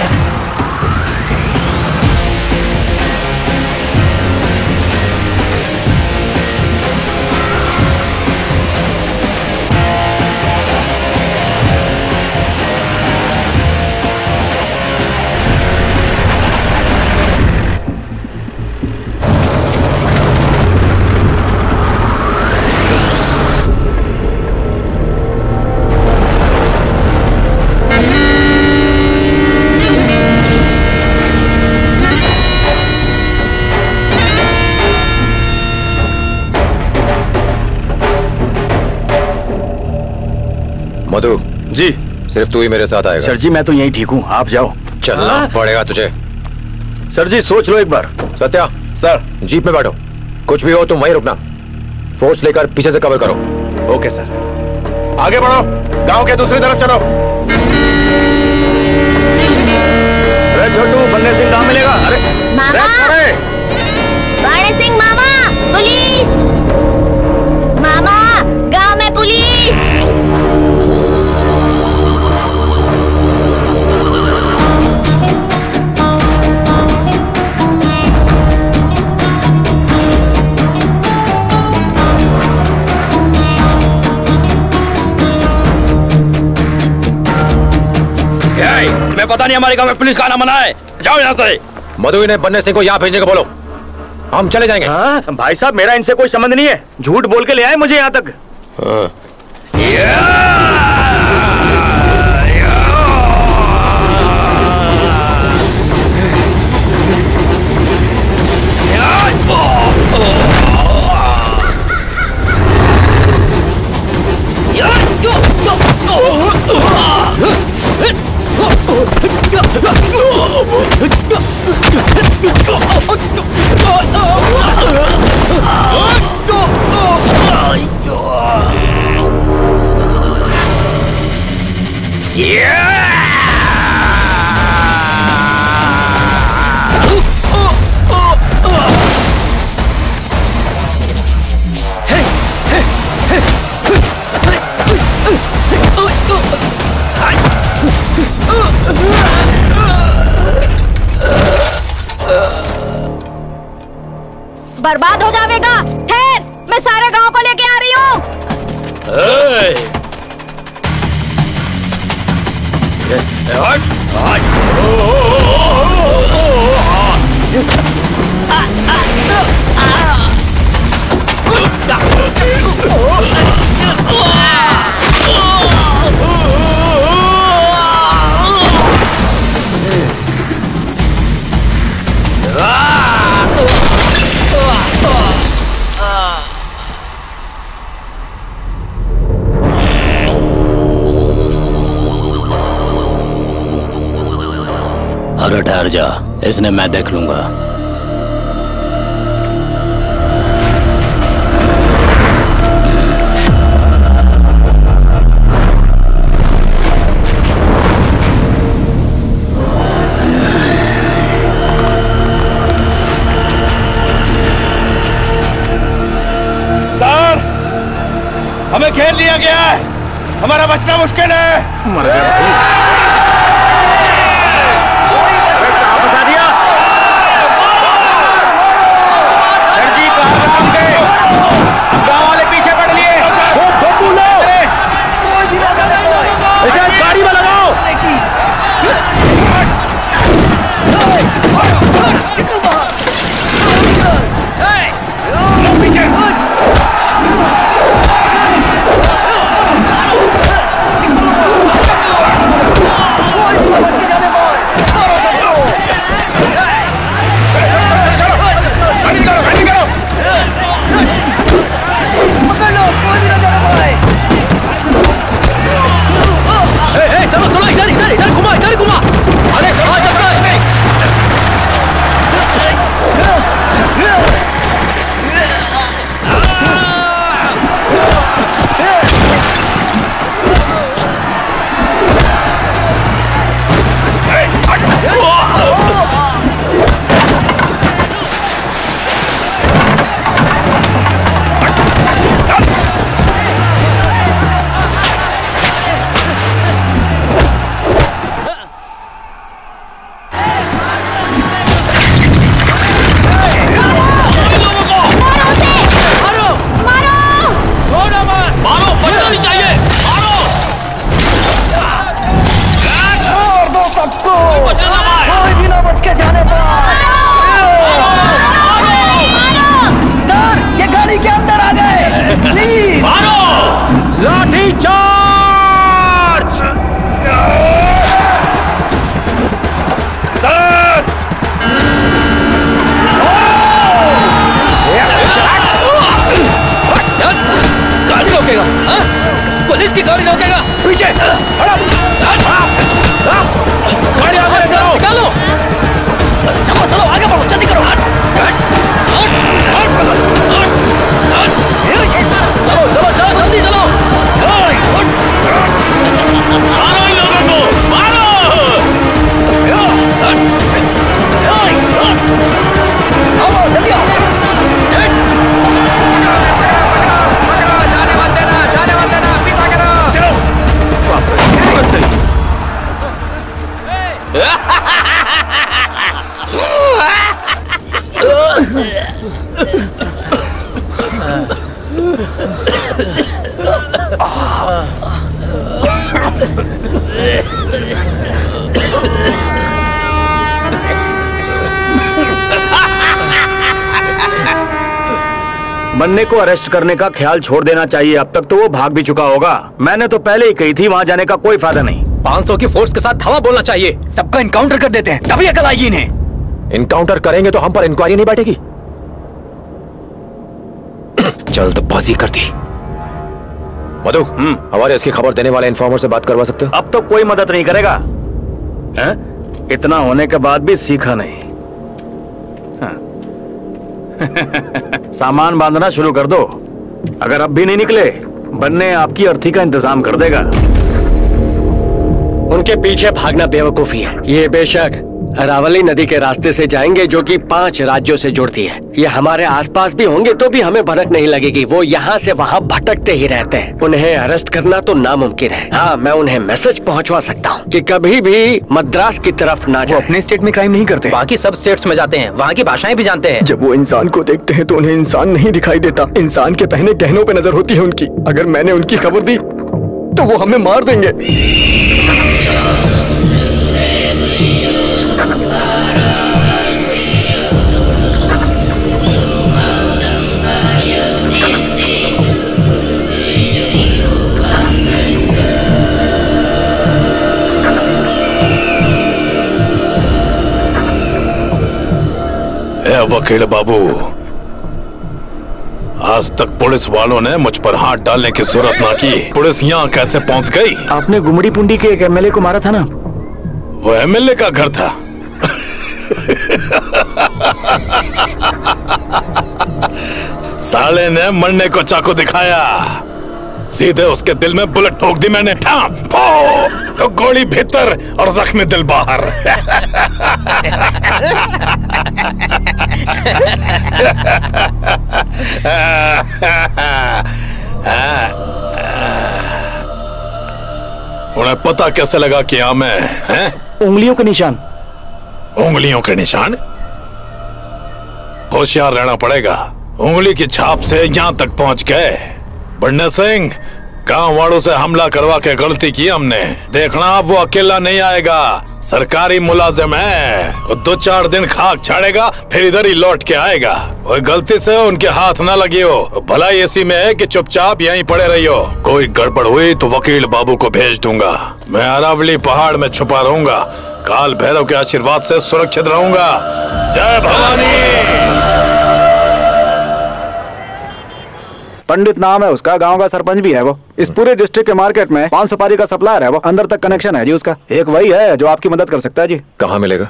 मधु जी। सिर्फ तू ही मेरे साथ आएगा। सर जी मैं तो यहीं ठीक हूँ, आप जाओ। चलना पड़ेगा तुझे। सर जी सोच लो एक बार। सत्या सर जीप में बैठो, कुछ भी हो तुम वहीं रुकना। फोर्स लेकर पीछे से कवर करो। Okay sir. आगे बढ़ो, गांव के दूसरी तरफ चलो। अरे छोटू, बन्ने सिंह कहाँ मिलेगा? अरे मामा, बन्ने सिंह मामा, पुलिस! मामा, गांव में पुलिस! तुम्हें पता नहीं हमारे गांव में पुलिस का आना मना है? जाओ यहाँ से। मधु ने बन्ने सिंह को यहाँ भेजने को बोलो, हम चले जाएंगे। हाँ भाई साहब मेरा इनसे कोई संबंध नहीं है, झूठ बोल के ले आए मुझे यहाँ तक। बर्बाद हो जाएगा। ठहर, मैं सारे गांव को लेके आ रही हूँ। अरे ठहर जा, इसने मैं देख लूंगा। सर, हमें घेर लिया गया है, हमारा बचना मुश्किल है। मर गया भाई। गांव वाले पीछे पड़ लिए। इसे गाड़ी में लगाओ। पीछे कोई भी ना बच के जाने पाए। सर ये गाड़ी के अंदर आ गए, प्लीज मारो। लाठी चार्ज। सर गाड़ी रोकेगा? पुलिस की गाड़ी रोकेगा? पीछे गाड़ी आगे निकालो। चलो चलो आगे बढ़ो, जल्दी करो। चलो चलो चलो जल्दी चलो। मारो इन लोगों को, मारो। आओ जल्दी आओ। बन्ने को अरेस्ट करने का ख्याल छोड़ देना चाहिए। अब तक तो वो भाग भी चुका होगा। मैंने तो पहले ही कही थी वहां जाने का कोई फायदा नहीं। 500 की फोर्स के साथ धावा बोलना चाहिए। सबका इनकाउंटर कर देते हैं, तभी अकल आएगी इन्हें। इनकाउंटर करेंगे तो हम पर इंक्वायरी नहीं बैठेगी। जल्दबाजी कर दी। मधु, हमारे इसकी खबर देने वाले इन्फॉर्मर से बात करवा सकते हो? अब तो कोई मदद नहीं करेगा। हैं? इतना होने के बाद भी सीखा नहीं। हाँ। सामान बांधना शुरू कर दो। अगर अब भी नहीं निकले, बन्ने आपकी अर्थी का इंतजाम कर देगा। उनके पीछे भागना बेवकूफी है। ये बेशक अरावली नदी के रास्ते से जाएंगे जो कि 5 राज्यों से जुड़ती है। ये हमारे आसपास भी होंगे तो भी हमें भनक नहीं लगेगी। वो यहाँ से वहाँ भटकते ही रहते हैं। उन्हें अरेस्ट करना तो नामुमकिन है। हाँ, मैं उन्हें मैसेज पहुँचवा सकता हूँ कि कभी भी मद्रास की तरफ ना जाए। वो अपने स्टेट में क्राइम नहीं करते, बाकी सब स्टेट्स में जाते हैं, वहाँ की भाषाएं भी जानते हैं। जब वो इंसान को देखते हैं तो उन्हें इंसान नहीं दिखाई देता, इंसान के पहने गहनों पे नजर होती है उनकी। अगर मैंने उनकी खबर दी तो वो हमें मार देंगे। वकील बाबू, आज तक पुलिस वालों ने मुझ पर हाथ डालने की जरूरत ना की। पुलिस यहाँ कैसे पहुँच गई? आपने गुमड़ी पुंडी के एक एमएलए को मारा था ना? वो एमएलए का घर था। साले ने मरने को चाकू दिखाया, सीधे उसके दिल में बुलेट ठोक दी मैंने। तो गोली भीतर और जख्मी दिल बाहर। उन्हें पता कैसे लगा कि यहाँ मैं हैं? उंगलियों के निशान। उंगलियों के निशान? होशियार रहना पड़ेगा। उंगली की छाप से यहाँ तक पहुँच गए। बन्ने सिंह, गांव वालों से हमला करवा के गलती की हमने। देखना अब वो अकेला नहीं आएगा, सरकारी मुलाजिम है। वो 2-4 दिन खाक छाड़ेगा, फिर इधर ही लौट के आएगा। वो गलती से उनके हाथ ना लगी हो। भलाई इसी में है कि चुपचाप यहीं पड़े रहियो। कोई गड़बड़ हुई तो वकील बाबू को भेज दूंगा। मैं अरावली पहाड़ में छुपा रहूंगा। काल भैरव के आशीर्वाद से सुरक्षित रहूंगा। जय भवानी। पंडित नाम है उसका, गांव का सरपंच भी है वो। इस पूरे डिस्ट्रिक्ट के मार्केट में 5 सुपारी का सप्लायर है वो। अंदर तक कनेक्शन है जी उसका। एक वही है जो आपकी मदद कर सकता है जी। कहाँ मिलेगा?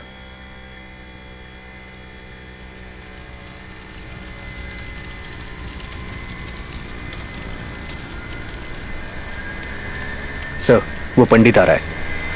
सर, वो पंडित आ रहा है।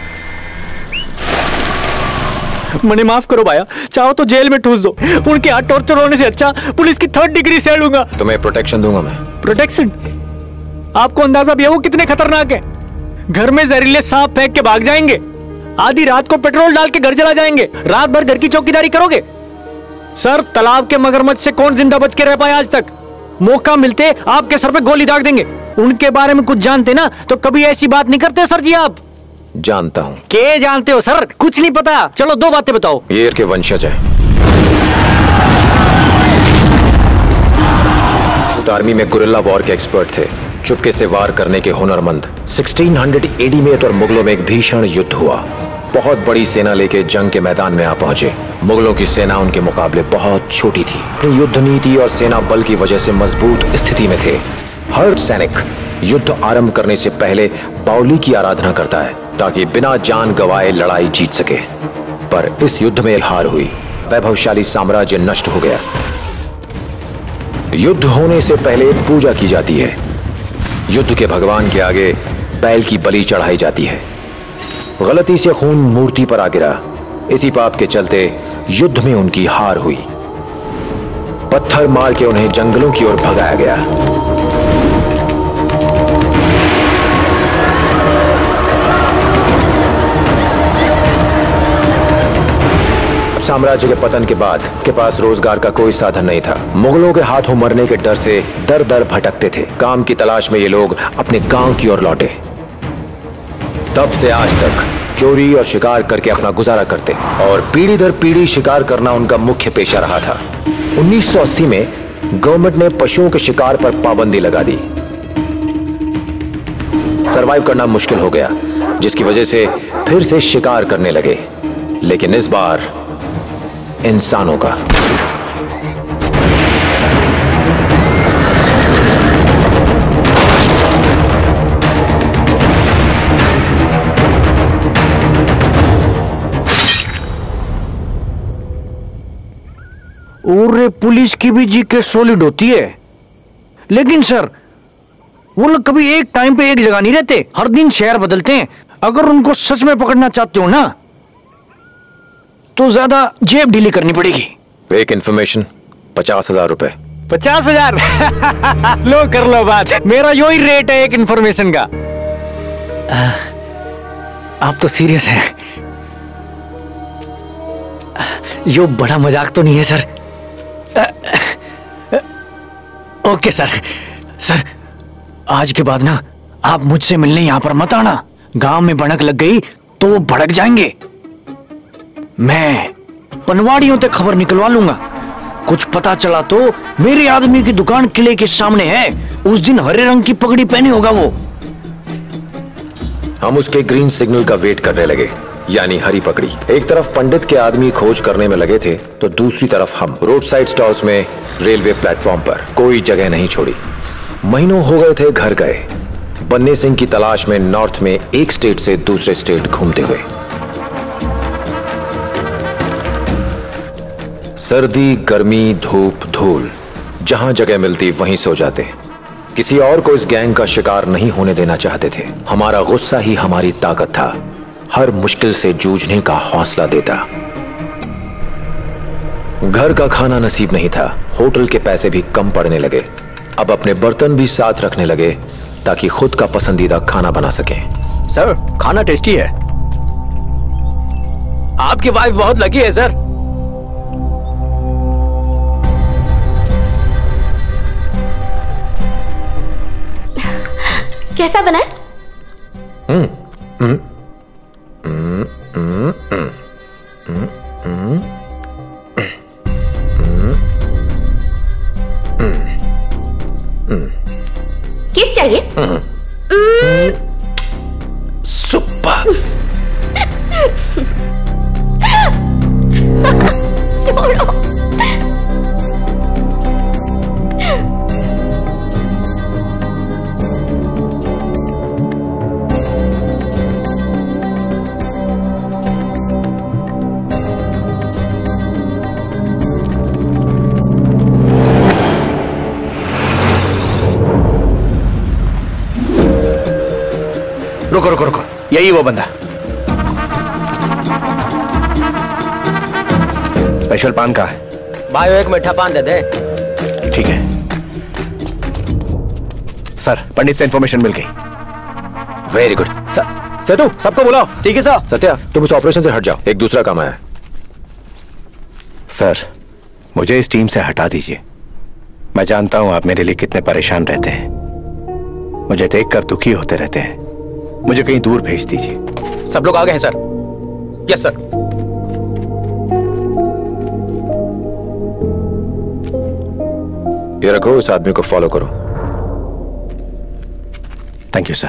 मुझे माफ करो भाया, चाहो तो जेल में ठूस दो। उनके हाथ टॉर्चर होने से अच्छा पुलिस की 3rd डिग्री से लूंगा। तुम्हें प्रोटेक्शन दूंगा मैं। प्रोटेक्शन? आपको अंदाजा भी है वो कितने खतरनाक है? घर में जहरीले सांप फेंक के भाग जाएंगे, आधी रात को पेट्रोल डाल के घर जला जाएंगे, रात भर घर की चौकीदारी करोगे। सर, तालाब के मगरमच्छ से कौन जिंदा बच के रह पाया आज तक? मौका मिलते आपके सर पे गोली दाग देंगे। उनके बारे में कुछ जानते ना तो कभी ऐसी बात नहीं करते सर जी आप। जानता हूँ। के जानते हो सर? कुछ नहीं पता। चलो 2 बातें बताओ। ये के वंशज है। आर्मी में गुरिल्ला वॉर के एक्सपर्ट थे, चुपके से वार करने के हुनरमंद। 1600 AD में और मुगलों में एक भीषण युद्ध हुआ। बहुत बड़ी सेना लेके जंग के मैदान में आ पहुंचे। मुगलों की सेना उनके मुकाबले बहुत छोटी थी। अपनी युद्ध नीति और सेना बल की वजह से मजबूत स्थिति में थे। हर सैनिक युद्ध आरंभ करने से पहले बाउली की आराधना करता है ताकि बिना जान गंवाए लड़ाई जीत सके। पर इस युद्ध में हार हुई, वैभवशाली साम्राज्य नष्ट हो गया। युद्ध होने से पहले पूजा की जाती है। युद्ध के भगवान के आगे बैल की बलि चढ़ाई जाती है। गलती से खून मूर्ति पर आ गिरा। इसी पाप के चलते युद्ध में उनकी हार हुई। पत्थर मार के उन्हें जंगलों की ओर भगाया गया। साम्राज्य के पतन के बाद उसके पास रोजगार का कोई साधन नहीं था। मुगलों के हाथों मरने के डर से दर दर भटकते थे। काम की तलाश में ये लोग अपने गांव की ओर लौटे। तब से आज तक चोरी और शिकार करके अपना गुजारा करते और पीढ़ी दर पीढ़ी शिकार करना उनका मुख्य पेशा रहा था। 1980 में गवर्नमेंट ने पशुओं के शिकार पर पाबंदी लगा दी। सरवाइव करना मुश्किल हो गया, जिसकी वजह से फिर से शिकार करने लगे, लेकिन इस बार इंसानों का। और पुलिस की भी जीके सॉलिड होती है, लेकिन सर वो लोग कभी एक टाइम पे एक जगह नहीं रहते, हर दिन शहर बदलते हैं। अगर उनको सच में पकड़ना चाहते हो ना तो ज्यादा जेब ढीली करनी पड़ेगी। एक इंफॉर्मेशन 50,000 रुपए। 50,000 लो कर लो बात। मेरा यो ही रेट है एक इंफॉर्मेशन का। आप तो सीरियस हैं? यो बड़ा मजाक तो नहीं है सर? Okay sir. सर आज के बाद ना आप मुझसे मिलने यहां पर मत आना। गांव में भड़क लग गई तो वो भड़क जाएंगे। मैं पनवाड़ियों तक खबर निकलवा लूंगा। कुछ पता चला तो मेरे आदमी की दुकान किले के सामने है। उस दिन हरे रंग की पगड़ी पहने होगा वो। हम उसके ग्रीन सिग्नल का वेट करने लगे, यानी हरी पगड़ी। एक तरफ पंडित के आदमी खोज करने में लगे थे तो दूसरी तरफ हम रोड साइड स्टॉल्स में रेलवे प्लेटफॉर्म पर कोई जगह नहीं छोड़ी। महीनों हो गए थे घर गए, बन्ने सिंह की तलाश में नॉर्थ में एक स्टेट से दूसरे स्टेट घूमते हुए। सर्दी, गर्मी, धूप, धूल, जहां जगह मिलती वहीं सो जाते। किसी और को इस गैंग का शिकार नहीं होने देना चाहते थे। हमारा गुस्सा ही हमारी ताकत था, हर मुश्किल से जूझने का हौसला देता। घर का खाना नसीब नहीं था, होटल के पैसे भी कम पड़ने लगे। अब अपने बर्तन भी साथ रखने लगे ताकि खुद का पसंदीदा खाना बना सकें। सर खाना टेस्टी है। आपकी वाइफ बहुत लकी है सर। कैसा बना है? किस चाहिए? सुपर। छोड़ो। रुको रुको रुको, यही वो बंदा। स्पेशल पान कहाँ है? भाई एक मीठा पान दे दे। ठीक है सर, पंडित से इंफॉर्मेशन मिल गई। Very good sir. सेतु सबको बुलाओ। ठीक है सर। सत्या तुम उस ऑपरेशन से हट जाओ, एक दूसरा काम आया। सर मुझे इस टीम से हटा दीजिए। मैं जानता हूं आप मेरे लिए कितने परेशान रहते हैं, मुझे देखकर दुखी होते रहते हैं। मुझे कहीं दूर भेज दीजिए। सब लोग आ गए हैं सर। Yes sir. ये रखो, इस आदमी को फॉलो करो। Thank you sir.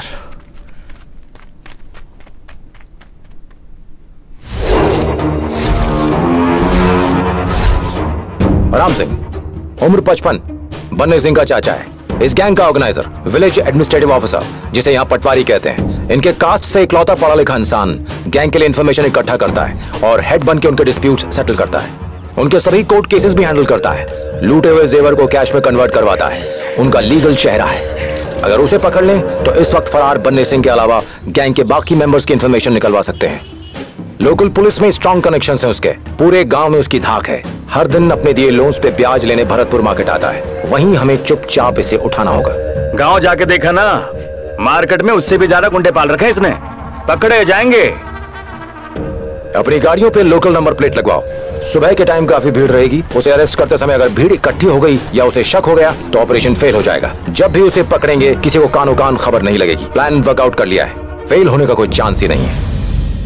Ram Singh, उम्र 55, बन्ने सिंह का चाचा है। इस गैंग का ऑर्गेनाइजर, विलेज एडमिनिस्ट्रेटिव ऑफिसर, जिसे यहाँ पटवारी कहते हैं। इनके कास्ट से इकलौता पढ़ा लिखा इंसान गैंग के लिए इंफॉर्मेशन इकट्ठा करता है और हेड बन के उनके डिस्प्यूट सेटल करता है। उनके सभी कोर्ट केसेस भी हैंडल करता है। लूटे हुए जेवर को कैश में कन्वर्ट करवाता है। उनका लीगल चेहरा है। अगर उसे पकड़ लें तो इस वक्त फरार बन्ने सिंह के अलावा गैंग के बाकी मेंबर्स की इंफॉर्मेशन निकलवा सकते हैं। लोकल पुलिस में स्ट्रॉन्ग कनेक्शंस हैं उसके। पूरे गांव में उसकी धाक है। हर दिन अपने दिए लोन्स पे ब्याज लेने भरतपुर मार्केट आता है। वहीं हमें चुपचाप इसे उठाना होगा। गांव जाके देखा ना, मार्केट में उससे भी ज्यादा गुंडे पाल रखे इसने। पकड़े जाएंगे। अपनी गाड़ियों पे लोकल नंबर प्लेट लगवाओ। सुबह के टाइम काफी भीड़ रहेगी। उसे अरेस्ट करते समय अगर भीड़ इकट्ठी हो गई या उसे शक हो गया तो ऑपरेशन फेल हो जाएगा। जब भी उसे पकड़ेंगे किसी को कानो कान खबर नहीं लगेगी। प्लान वर्कआउट कर लिया है, फेल होने का कोई चांस ही नहीं है।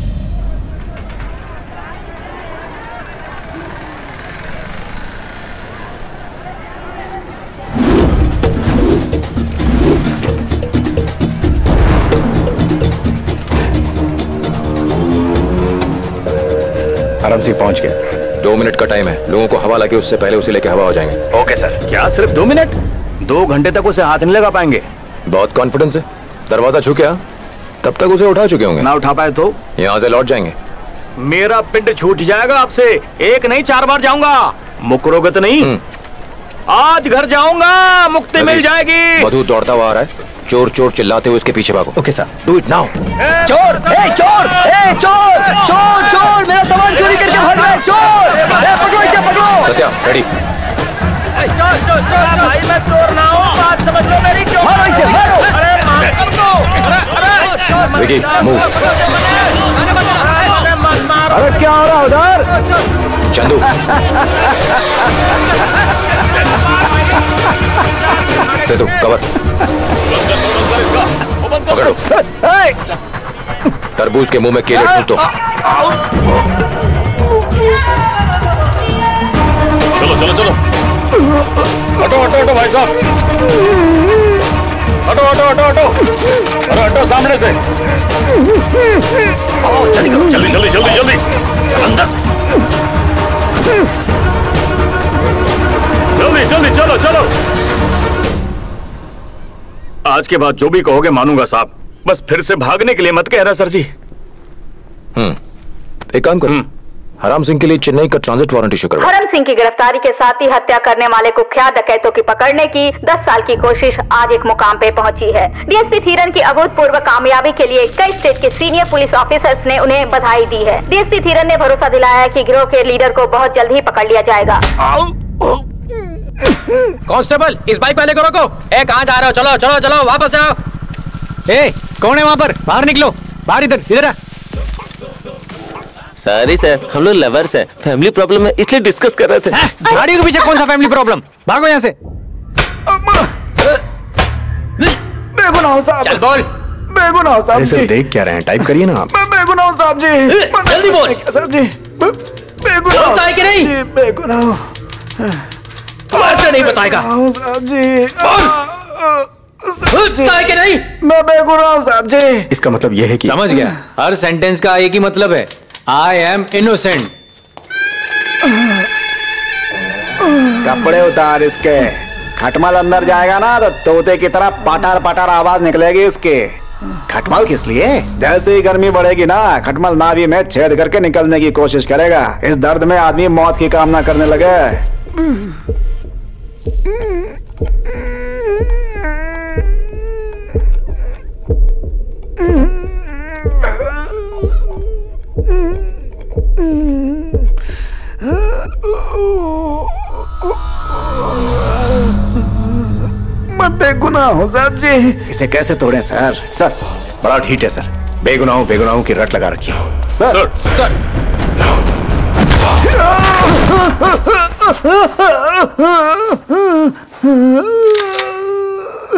आराम से पहुंच गया। 2 मिनट का टाइम है। लोगों को हवा लगे उससे पहले उसे लेके हवा हो जाएंगे। Okay sir. क्या सिर्फ 2 मिनट? 2 घंटे तक उसे हाथ नहीं लगा पाएंगे। बहुत कॉन्फिडेंस है। दरवाजा छू गया तब तक उसे उठा चुके होंगे। ना उठा पाए तो यहाँ से लौट जाएंगे। मेरा पिंड छूट जाएगा आपसे। 1 नहीं 4 बार जाऊंगा। मुकरोगे तो नहीं? आज घर जाऊंगा, मुक्ति मिल जाएगी। मधु दौड़ता हुआ आ रहा है। चोर चोर चिल्लाते हुए उसके पीछे भागो। Okay sir. Do it now. चोर! ए चोर! ए चोर! चोर! चोर! मेरा सामान चोरी करके भाग रहा है। चोर! ए पकड़ो इसे, पकड़ो! सत्या, रेडी। चोर चोर चोर! भाई मैं चोर ना हूँ, बात समझ लो मेरी। चोर मारो इसे, मारो! अरे मार दो। Vicky, move. अरे क्या हो रहा उधर? चंदू। सेतु, कवर। पकड़ो। तरबूज के मुंह में केले ठूस दो। चलो चलो चलो। हटो हटो हटो भाई साहब। हटो हटो हटो हटो। अरे हटो सामने से। जल्दी करो, जल्दी जल्दी जल्दी जल्दी। चल अंदर। जल्दी जल्दी चलो चलो। आज के बाद जो भी कहोगे मानूंगा साहब। बस फिर से भागने के लिए मत कह रहा सर जी। एक काम करो, हराम सिंह के लिए चेन्नई का ट्रांजिट वारंट इशू करवाओ। हरम सिंह की गिरफ्तारी के साथ ही हत्या करने वाले कुख्यात डकैतों की पकड़ने की 10 साल की कोशिश आज एक मुकाम पे पहुंची है। डीएसपी थीरन की अभूतपूर्व कामयाबी के लिए कई स्टेट के सीनियर पुलिस ऑफिसर्स ने उन्हें बधाई दी है। डीएसपी थीरन ने भरोसा दिलाया है कि गिरोह के लीडर को बहुत जल्द ही पकड़ लिया जाएगा। कांस्टेबल, इस बाइक वाले को रोको। ए, कहाँ जा रहे हो? चलो चलो चलो, वापस जाओ। ए, कौन है वहाँ पर? बाहर निकलो। बाहर, इधर इधर आ। सॉरी सर, हम लोग लवर्स हैं। फैमिली प्रॉब्लम है इसलिए डिस्कस कर रहे थे। झाड़ी के पीछे कौन सा फैमिली प्रॉब्लम? भागो यहाँ से। बेगुनाह साहब। चल बोल। बेगुनाह साहब जी। देख क्या रहे हैं? टाइप करिए ना आप। बेगुनाह साहब जी। जल्दी बोल। साहब जी। बेगुनाह बताए कि नहीं? जी, बेगुनाह। तू ऐसे नहीं बताएगा। साहब जी। बताए कि नहीं? मैं बेगुनाह साहब जी। इसका मतलब यह है कि समझ गया। हर सेंटेंस का एक ही मतलब है, आई एम इनोसेंट। कपड़े उतार इसके। खटमल अंदर जाएगा ना तो तोते की तरह पटार पटार आवाज निकलेगी इसके। खटमल किस लिए? जैसे ही गर्मी बढ़ेगी ना, खटमल नाभि में छेद करके निकलने की कोशिश करेगा। इस दर्द में आदमी मौत की कामना करने लगे। मैं बेगुनाह हूँ साहब जी। इसे कैसे तोड़े सर? सर बड़ा ढीठ है सर। बेगुनाहों बेगुनाहों की रट लगा रखी है सर। सर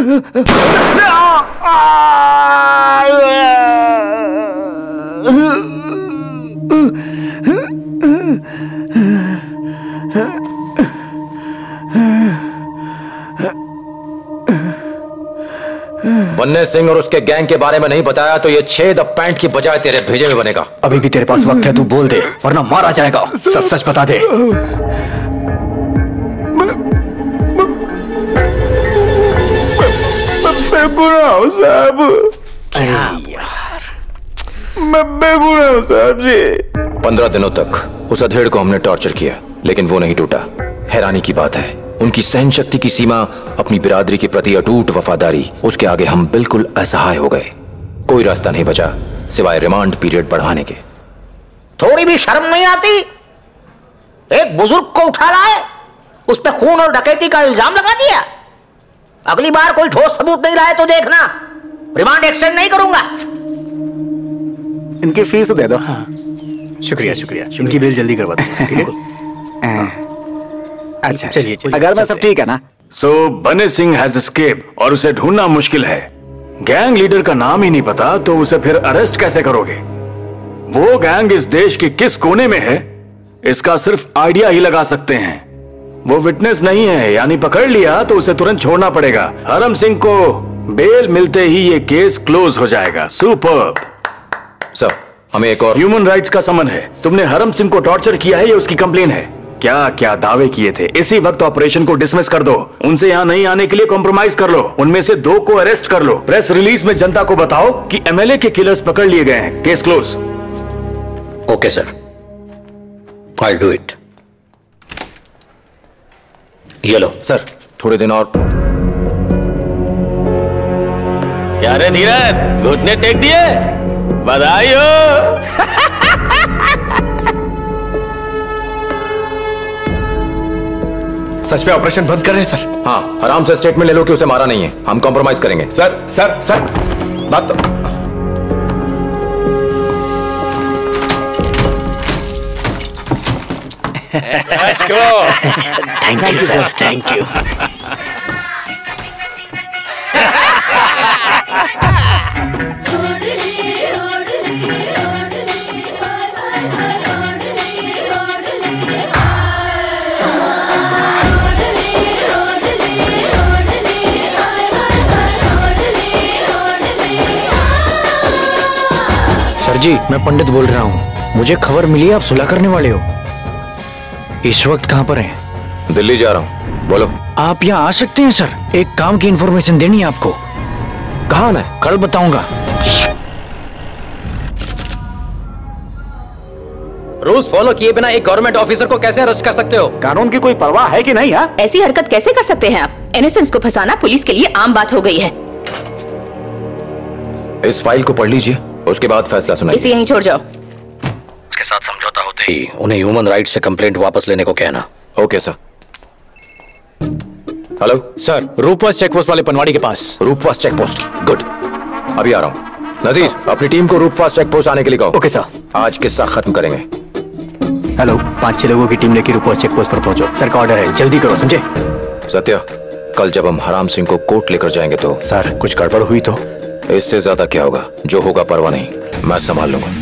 बन्ने सिंह और उसके गैंग के बारे में नहीं बताया तो ये छेद अब पैंट की बजाय तेरे भेजे में बनेगा। अभी भी तेरे पास वक्त है, तू बोल दे वरना मारा जाएगा। सच सच बता दे। मैं बुरा हूँ साहब। अरे यार, मैं बेगुनाह हूँ साहब जी। 15 दिनों तक उस अधेड़ को हमने टॉर्चर किया लेकिन वो नहीं टूटा। हैरानी की बात है उनकी सहन शक्ति की सीमा अपनी बिरादरी के प्रति अटूट वफादारी, उसके आगे हम बिल्कुल असहाय हो गए। कोई रास्ता नहीं बचा सिवाय रिमांड पीरियड बढ़ाने के। थोड़ी भी शर्म नहीं आती? एक बुजुर्ग को उठा लाए, उस पे खून और डकैती का इल्जाम लगा दिया। अगली बार कोई ठोस सबूत नहीं लाए तो देखना, रिमांड एक्सटेंड नहीं करूंगा। इनकी फीस दे दो। हाँ। शुक्रिया शुक्रिया। इनकी बिल जल्दी करवा दो, ठीक है? अच्छा चलिए, अगर मैं सब ठीक है ना। सो बने सिंह हैज एस्केप और उसे ढूंढना मुश्किल है। गैंग लीडर का नाम ही नहीं पता तो उसे फिर अरेस्ट कैसे करोगे? वो गैंग इस देश के किस कोने में है इसका सिर्फ आइडिया ही लगा सकते हैं। वो विटनेस नहीं है, यानी पकड़ लिया तो उसे तुरंत छोड़ना पड़ेगा। हरम सिंह को बेल मिलते ही ये केस क्लोज हो जाएगा। सुपर्ब सर, हमें एक और ह्यूमन राइट्स का समन है। तुमने हरम सिंह को टॉर्चर किया है, ये उसकी कंप्लेन है। क्या क्या दावे किए थे। इसी वक्त ऑपरेशन को डिसमिस कर दो। उनसे यहाँ नहीं आने के लिए कॉम्प्रोमाइज कर लो। उनमें से 2 को अरेस्ट कर लो। प्रेस रिलीज में जनता को बताओ कि एमएलए के किलर्स पकड़ लिए गए हैं। Case close. Okay sir, I do it. ये लो सर, थोड़े दिन और। क्या रे धीरज, घुटने टेक दिए? बधाई हो। सच में ऑपरेशन बंद कर रहे हैं सर? हाँ, आराम से स्टेटमेंट ले लो कि उसे मारा नहीं है। हम कॉम्प्रोमाइज करेंगे। सर सर सर, बात तो thank you sir, thank you. Sir जी, मैं पंडित बोल रहा हूँ। मुझे खबर मिली आप सुलह करने वाले हो। इस वक्त कहाँ पर हैं? दिल्ली जा रहा हूँ। बोलो। आप यहाँ आ सकते हैं सर, एक काम की इंफॉर्मेशन देनी है आपको। कहाँ है? कल बताऊंगा। रूल्स फॉलो किए बिना एक गवर्नमेंट ऑफिसर को कैसे अरेस्ट कर सकते हो? कानून की कोई परवाह है कि नहीं? है ऐसी हरकत कैसे कर सकते हैं आप? इनोसेंस को फंसाना पुलिस के लिए आम बात हो गई है। इस फाइल को पढ़ लीजिए, उसके बाद फैसला सुनाइए। इसे यहीं छोड़ जाओ। उसके साथ समझौता होते ही उन्हें ह्यूमन राइट्स से कंप्लेंट वापस लेने को कहना। Okay sir. Hello sir, Roopwas checkpost वाले पनवाड़ी के पास। Rupwas checkpost, good. अभी आ रहा हूँ। नजीर, अपनी टीम को रूपवास चेकपोस्ट आने के लिए कहो। Okay sir. आज किस्सा खत्म करेंगे। हेलो, 5-6 लोगों की टीम लेकर रूपवास चेकपोस्ट पर पहुंचो। सर का ऑर्डर है, जल्दी करो, समझे? सत्या, कल जब हम हराम सिंह को कोर्ट लेकर जाएंगे तो। सर, कुछ गड़बड़ हुई तो? इससे ज्यादा क्या होगा? जो होगा परवाह नहीं, मैं संभाल लूंगा।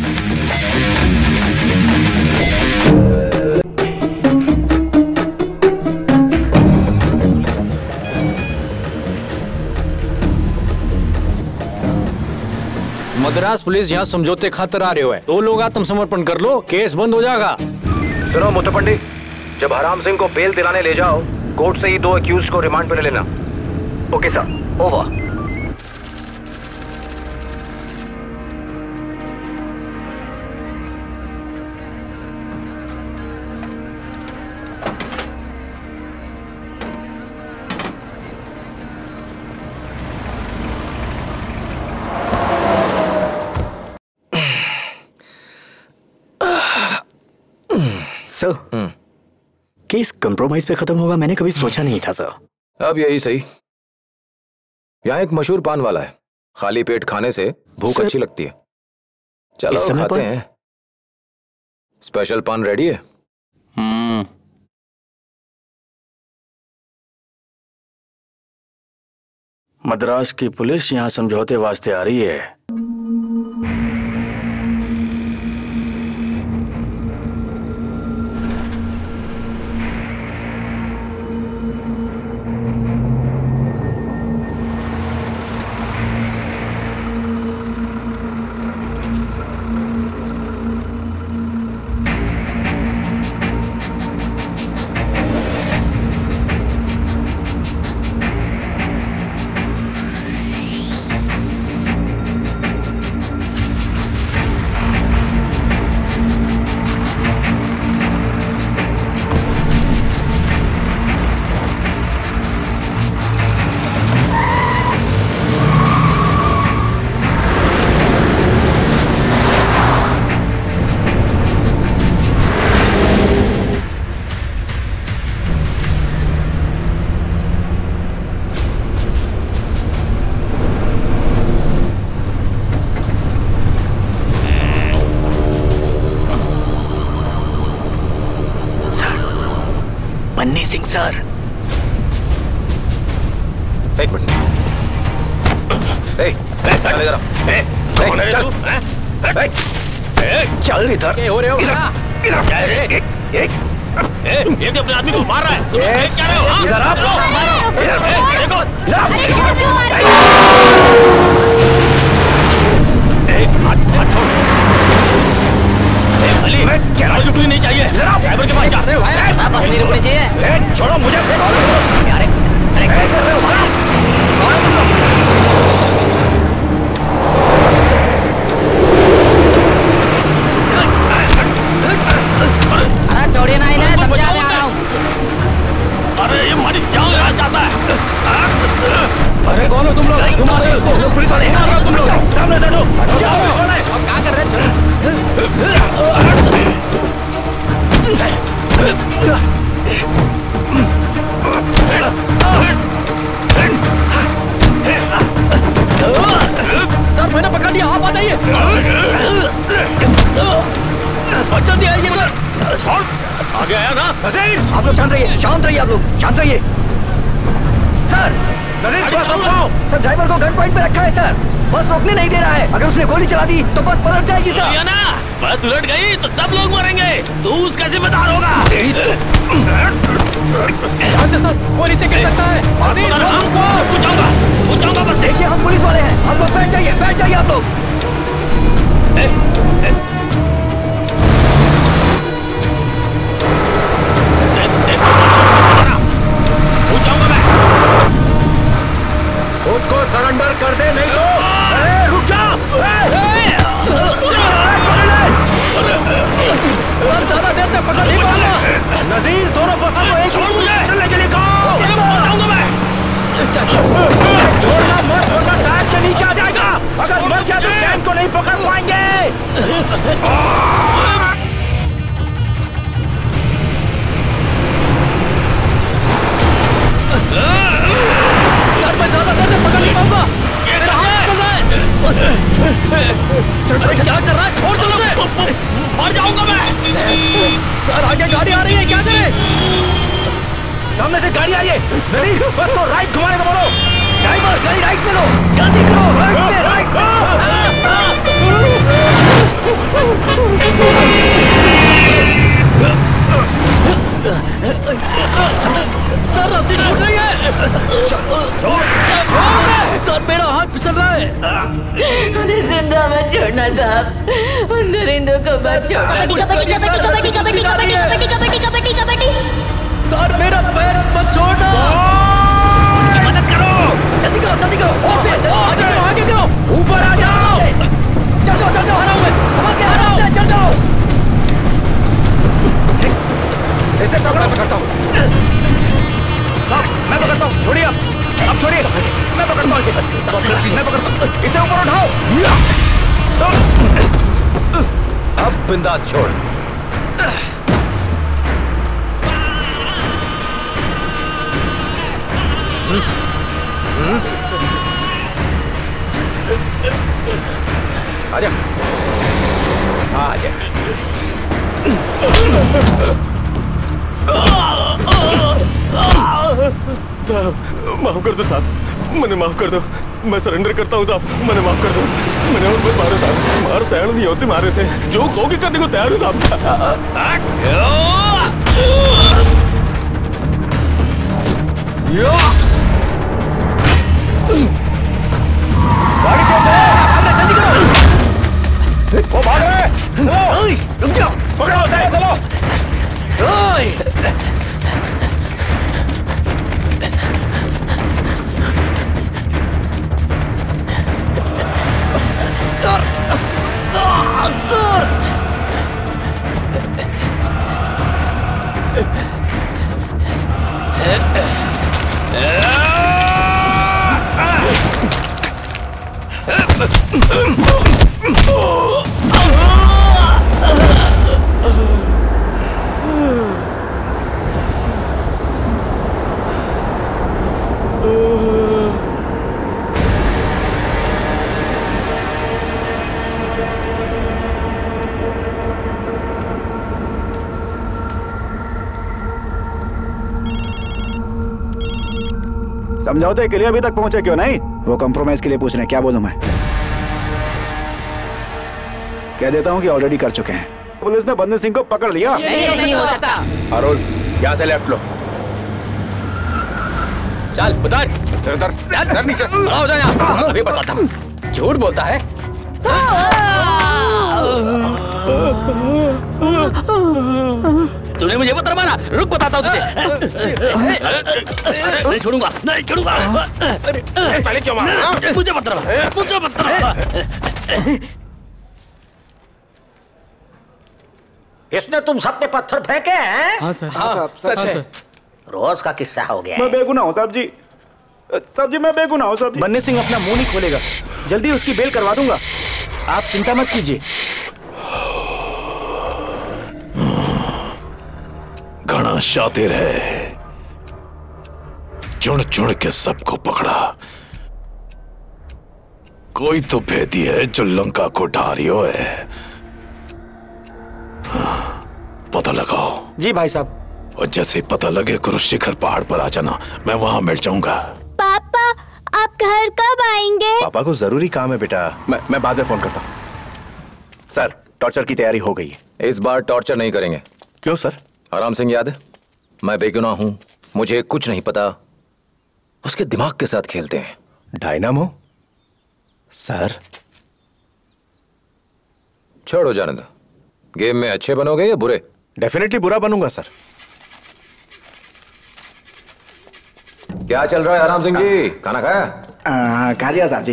मद्रास पुलिस यहाँ समझौते खातर आ रहे हो है। 2 लोग आत्मसमर्पण कर लो, केस बंद हो जाएगा। सुनो मुत्तु पंडित, जब हराम सिंह को बेल दिलाने ले जाओ, कोर्ट से ही 2 अक्यूज को रिमांड पे ले लेना। Okay sir, over. Sir, case compromise पे खत्म होगा मैंने कभी सोचा नहीं था सर। अब यही सही। यहाँ एक मशहूर पान वाला है, खाली पेट खाने से भूख अच्छी लगती है। चलो खाते हैं। स्पेशल पान रेडी है? मद्रास की पुलिस यहाँ समझौते वास्ते आ रही है। बन्नी सिंह सर। एक मिनट। चल इधर। चल इधर। हो रहे हो ये अपने आदमी को मार रहा है। तुम क्या रहे हो? इधर आप रुकनी नहीं चाहिए। ड्राइवर के पास जा रहे हो? नहीं रुकनी चाहिए। छोड़ो मुझे। अरे क्या कर रहे हो भाई? कौन है तुम लोग? अरे छोड़िए ना इन्हें, तब जा मैं आ रहा हूँ। अरे ये मारी जान लेना चाहता है। अरे कौन हो तुम लोग? तुम आ रहे हो? पुलिस वाले तुम लोग सामने से हटो। अब क्या कर रहे हो? सर मैंने पकड़ लिया, आप आ जाइए। जल्दी आइए सर। छोड़, आगे आया ना नजीर। आप लोग शांत रहिए, शांत रहिए, आप लोग शांत रहिए। सर नजीर सर ड्राइवर को गन पॉइंट पे रखा है सर। बस रोकने नहीं दे रहा है। अगर उसने गोली चला दी तो बस पलट जाएगी सर। ना बस उलट गई तो सब लोग मरेंगे। तू उसका जिम्मेदार होगा। सर वो नीचे गिर सकता है। पूछ जाऊंगा बस। देखिए हम पुलिस वाले हैं। आप लोग बैठ जाइए आप लोग। पूछ जाऊंगा मैं। खुद को सरेंडर कर दे नहीं तो। अरे रुक जा। सर ज्यादा देर से पकड़ नहीं पाऊंगा। नजीर दोनों बसों को एक ही चलने के लिए कहो। बताऊंगा मैं। छोड़ना मत वरना टायर के नीचे आ जाएगा। अगर मर गया तो कैन को नहीं पकड़ पाएंगे। सर मैं ज्यादा देर से पकड़ नहीं पाऊंगा। मेरा हाथ चल रहा है। क्या कर रहा है? छोड़ दो मुझे। मर जाऊंगा मैं। सर आगे गाड़ी आ रही है, क्या करें? सामने से गाड़ी आ रही है। नजीर बस को राइट घुमाने को बोलो। ड्राइवर गाड़ी राइट में लो, जल्दी करो। राइट सर रस्सी छूट रही है। सर मेरा हाथ फिसल रहा है। उन्हें जिंदा मत छोड़ना साहब। अंदर इंदो को मत छोड़ना। कबड्डी कबड्डी कबड्डी कबड्डी कबड्डी कबड्डी कबड्डी कबड्डी। सर मेरा पैर मत छोड़ना। उनकी मदद करो। जल्दी करो। आगे करो। ऊपर आ जाओ। चल जाओ आ रहा हूँ मैं। चल जाओ। इसे पकड़ा पकड़ता हूँ। साहब मैं पकड़ता हूँ। छोड़िए अब छोड़िए। मैं पकड़ता हूँ इसे। मैं पकड़ता हूँ इसे। ऊपर उठाओ। अब बिंदास छोड़। आजा आजा। साहब माफ कर दो साहब। मैंने माफ कर दो, मैं सरेंडर करता हूँ साहब, मैंने माफ कर दो। मैंने और मत मारो साहब, मार सहन नहीं होती मारे से, जो कहोगे करने को तैयार हूँ साहब। वो भाग रहे हैं। रुक जाओ, पकड़ो उसे, चलो। Sir, sir. समझौते के लिए अभी तक पहुंचे क्यों नहीं? वो कॉम्प्रोमाइज के लिए पूछ रहे हैं, क्या बोलूं मैं? कह देता हूं कि ऑलरेडी कर चुके हैं। पुलिस ने बंदे सिंह को पकड़ लिया। नहीं हो सकता। अरुण, यहाँ से लेफ्ट लो। चल उतर, उतर नीचे, खड़ा हो जा यहाँ। अभी बताता हूँ, झूठ बोलता है। तूने मुझे पत्थर मारा, रुक बताता हूँ तुझे। नहीं छोड़ूंगा, नहीं छोड़ूंगा। पहले क्यों मारा? मुझे पत्थर मारा, मुझे पत्थर मारा। इसने तुम सब पे पत्थर फेंके हैं? हाँ सर, हाँ साहब, सच है। रोज का किस्सा हो गया। मैं बेगुनाह हूँ साहब जी, साहब जी मैं बेगुनाह हूँ साहब जी। बन्ने सिंह अपना मुंह नहीं खोलेगा, जल्दी उसकी बेल करवा दूंगा, आप चिंता मत कीजिए। घना शातिर है, चुन चुन के सबको पकड़ा। कोई तो भेदी है जो लंका को ढारियो है। पता लगाओ। जी भाई साहब। और जैसे ही पता लगे कुरुशिखर पहाड़ पर आ जाना, मैं वहां मिल जाऊंगा। पापा, आप घर कब आएंगे? पापा को जरूरी काम है बेटा, मैं बाद में फोन करता हूँ। सर, टॉर्चर की तैयारी हो गई है। इस बार टॉर्चर नहीं करेंगे। क्यों सर? आराम सिंह याद है, मैं बेगुनाह हूं, मुझे कुछ नहीं पता। उसके दिमाग के साथ खेलते हैं। डायनामो? सर छोड़ो जाने दो। गेम में अच्छे बनोगे या बुरे? डेफिनेटली बुरा बनूंगा सर। क्या चल रहा है आराम सिंह जी? खाना खाया? खा लिया साहब जी।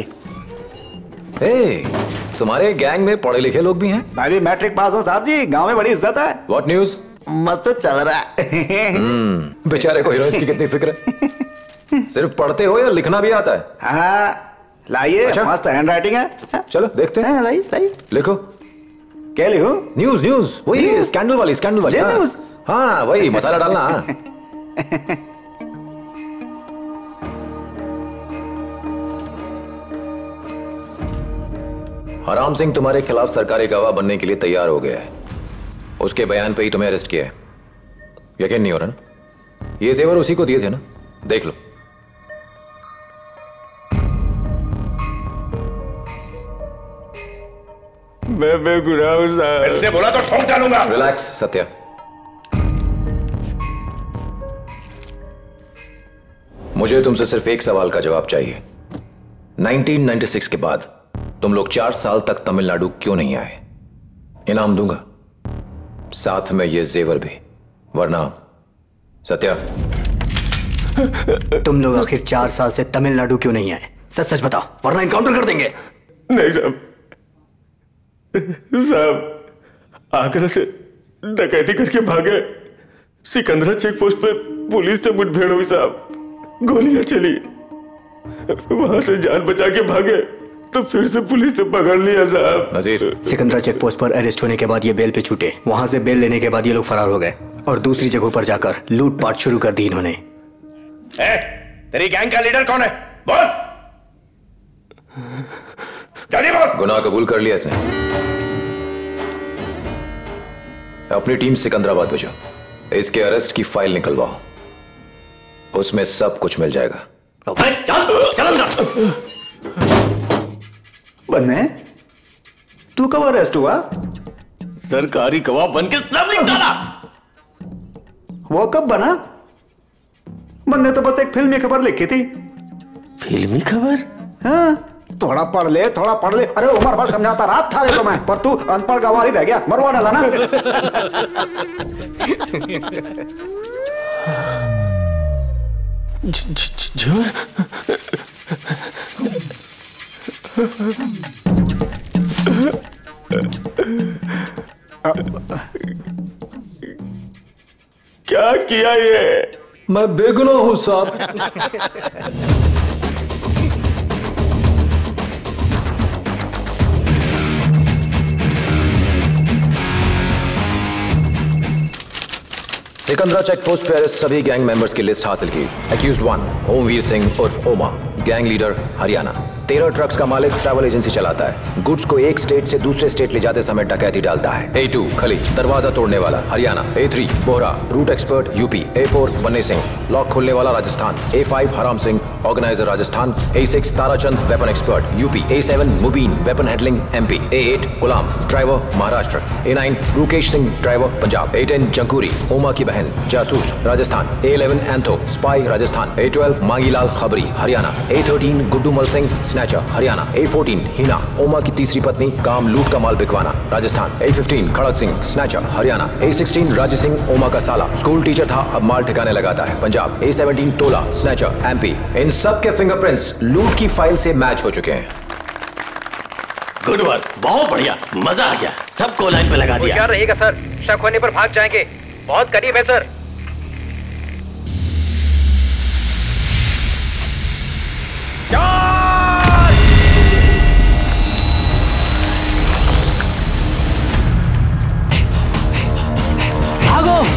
तुम्हारे गैंग में पढ़े लिखे लोग भी हैं? मैं भी मैट्रिक पास हूँ साहब जी, गांव में बड़ी इज्जत है। What news? मस्त चल रहा है। बेचारे को हीरोइंस की कितनी फिक्र है। सिर्फ पढ़ते हो या लिखना भी आता है? हाँ, लाइए। अच्छा? मस्त हैंड राइटिंग है। चलो देखते हैं। लाइए लिखो। क्या लिखूं? न्यूज न्यूज, वही स्कैंडल वाली न्यूज। हाँ वही, मसाला डालना। हराम सिंह तुम्हारे खिलाफ सरकारी गवाह बनने के लिए तैयार हो गया है। उसके बयान पे ही तुम्हें अरेस्ट किया है। यकीन नहीं हो रहा ना? ये जेवर उसी को दिए थे ना? देख लो। मैं बेगुनाह हूं साहब। फिर से बोला तो ठोक डालूंगा। रिलैक्स सत्या। मुझे तुमसे सिर्फ एक सवाल का जवाब चाहिए। 1996 के बाद तुम लोग 4 साल तक तमिलनाडु क्यों नहीं आए? इनाम दूंगा, साथ में ये जेवर भी, वरना। सत्या, तुम लोग आखिर 4 साल से तमिलनाडु क्यों नहीं आए? सच सच बताओ, वरना इनकाउंटर कर देंगे। नहीं साहब, आगरा से डकैती करके भागे, सिकंदरा चेक पोस्ट पे पुलिस से मुठभेड़ हुई साहब, गोलियां चली, वहां से जान बचा के भागे तो फिर से पुलिस ने पकड़ लिया साहब। नजीर, सिकंदरा चेक पोस्ट पर अरेस्ट होने के बाद ये बेल पे छूटे, वहां से बेल लेने के बाद ये लोग फरार हो गए और दूसरी जगहों पर जाकर लूटपाट शुरू कर दी इन्होंने। तेरी गैंग का लीडर कौन है? बोल, जल्दी बोल। गुनाह कबूल कर लिया इसने। अपनी टीम सिकंदराबाद भेजो, इसके अरेस्ट की फाइल निकलवाओ, उसमें सब कुछ मिल जाएगा। चल अंदर। बन्ने, तू कब अरेस्ट हुआ? सरकारी गवाह बन के सब निकाला। वो कब बना? बन्ने तो बस एक फिल्मी खबर लिखी थी। फिल्मी खबर? हाँ, थोड़ा पढ़ ले, थोड़ा पढ़ ले। अरे उमर भर समझाता रात था देखो मैं, पर तू अनपढ़ गवाह ही रह गया, मरवा डाला ना। क्या किया ये? मैं बेगुनाह हूं साहब। सिकंदरा चेक पोस्ट पे अरेस्ट सभी गैंग मेंबर्स की लिस्ट हासिल की। एक्यूज्ड 1 ओमवीर सिंह उर्फ ओमा, गैंग लीडर हरियाणा। 13 ट्रक्स का मालिक, ट्रैवल एजेंसी चलाता है। गुड्स को एक स्टेट से दूसरे स्टेट ले जाते समय डकैती डालता है। A2 खली, दरवाजा तोड़ने वाला Haryana. A3 Bohra, route expert UP. A4 Banne Singh, lock खोलने वाला Rajasthan. A5 Haram Singh, organiser Rajasthan. A6 Tarachand, weapon expert UP. A7 Mubeen, weapon handling MP। A8 Ghulam, driver Maharashtra. A9 Rukesh Singh, driver Punjab. A10 Jankuri, Oma की बहन, जासूस Rajasthan. A11 Antho, spy Rajasthan. A12 Mangilal खबरी हरियाणा। A13 गुड्डू मल सिंह, स्नैचर हरियाणा। A14 हिना, ओमा की तीसरी पत्नी, काम लूट का माल बिकवाना Rajasthan. A15 Khadak Singh, snatcher Haryana. A16 Raje Singh, Oma का साला, स्कूल टीचर था, अब माल ठिकाने लगाता है पंजाब। A17 तोला, स्नैचर MP। इन सब के फिंगरप्रिंट्स लूट की फाइल से मैच हो चुके हैं। गुड वर्क, बहुत बढ़िया, मजा आ गया। सबको लाइन पे लगा दिया। क्या रहेगा सर, शक होने पर भाग जाएंगे, बहुत करीब है सर। भागो।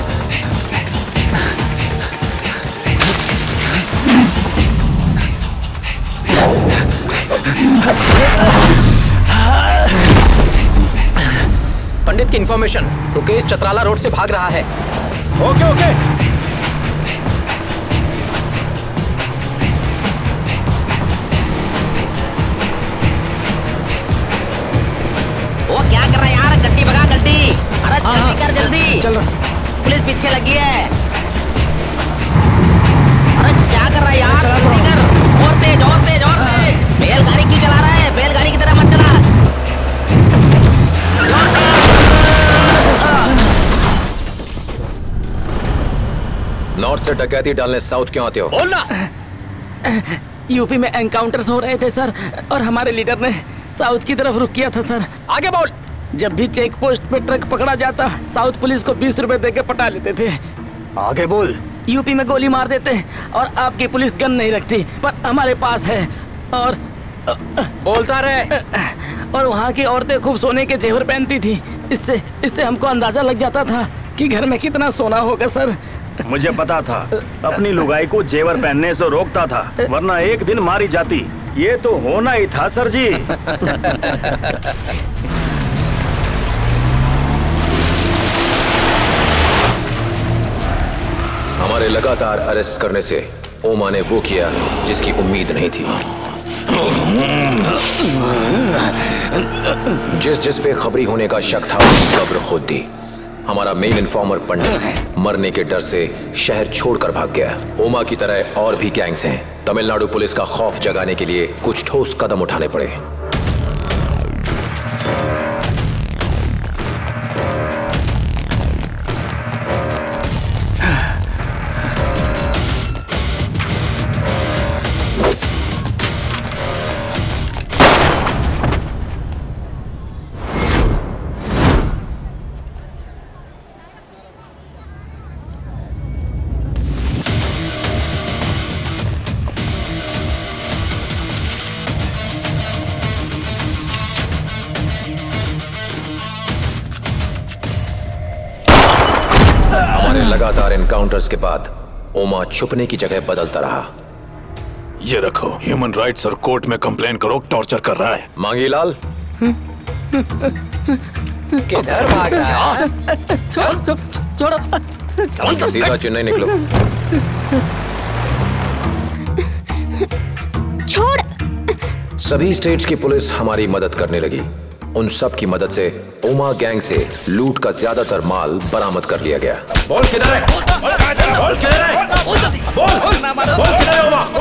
पंडित की इंफॉर्मेशन, रुकेश चतराला रोड से भाग रहा है। Okay okay. वो क्या कर रहा है यार, गड्डी भगा गड्डी। अरे जल्दी कर जल्दी, चल रहा। पुलिस पीछे लगी है। अरे क्या कर रहा है यार, जल्दी कर। और तेज और तेज और तेज। बैलगाड़ी क्यों चला रहा है, बैलगाड़ी की तरह मत चला। नॉर्थ से डकैती डालने साउथ क्यों आते हो? बोलना। यूपी में एनकाउंटर्स हो रहे थे सर, और हमारे लीडर ने साउथ की तरफ रुक किया था सर। आगे बोल। जब भी चेक पोस्ट पे ट्रक पकड़ा जाता, साउथ पुलिस को 20 रुपए देके पटा लेते थे। आगे बोल। यूपी में गोली मार देते, और आपकी पुलिस गन नहीं रखती, पर हमारे पास है। और बोलता रहे। और वहाँ की औरतें खूब सोने के जेवर पहनती थी। इससे हमको अंदाजा लग जाता था कि घर में कितना सोना होगा सर। मुझे पता था, अपनी लुगाई को जेवर पहनने से रोकता था, वरना एक दिन मारी जाती। ये तो होना ही था सर जी। हमारे लगातार अरेस्ट करने से ओमा ने वो किया जिसकी उम्मीद नहीं थी। जिस पे खबरी होने का शक था, कब्र खोद दी। हमारा मेन इन्फॉर्मर पंडित मरने के डर से शहर छोड़कर भाग गया। ओमा की तरह और भी गैंग्स हैं। तमिलनाडु पुलिस का खौफ जगाने के लिए कुछ ठोस कदम उठाने पड़े। लगातार एनकाउंटर्स के बाद ओमा छुपने की जगह बदलता रहा। ये रखो, ह्यूमन राइट्स और कोर्ट में कंप्लेन करो, टॉर्चर कर रहा है। मांगीलाल किधर भाग रहा है? छोड़ो। सीधा चेन्नई निकलो। छोड़। सभी स्टेट्स की पुलिस हमारी मदद करने लगी। उन सब की मदद से ओमा गैंग से लूट का ज्यादातर माल बरामद कर लिया गया। बोल किधर है? बोल किधर है? बोल किधर है ओमा?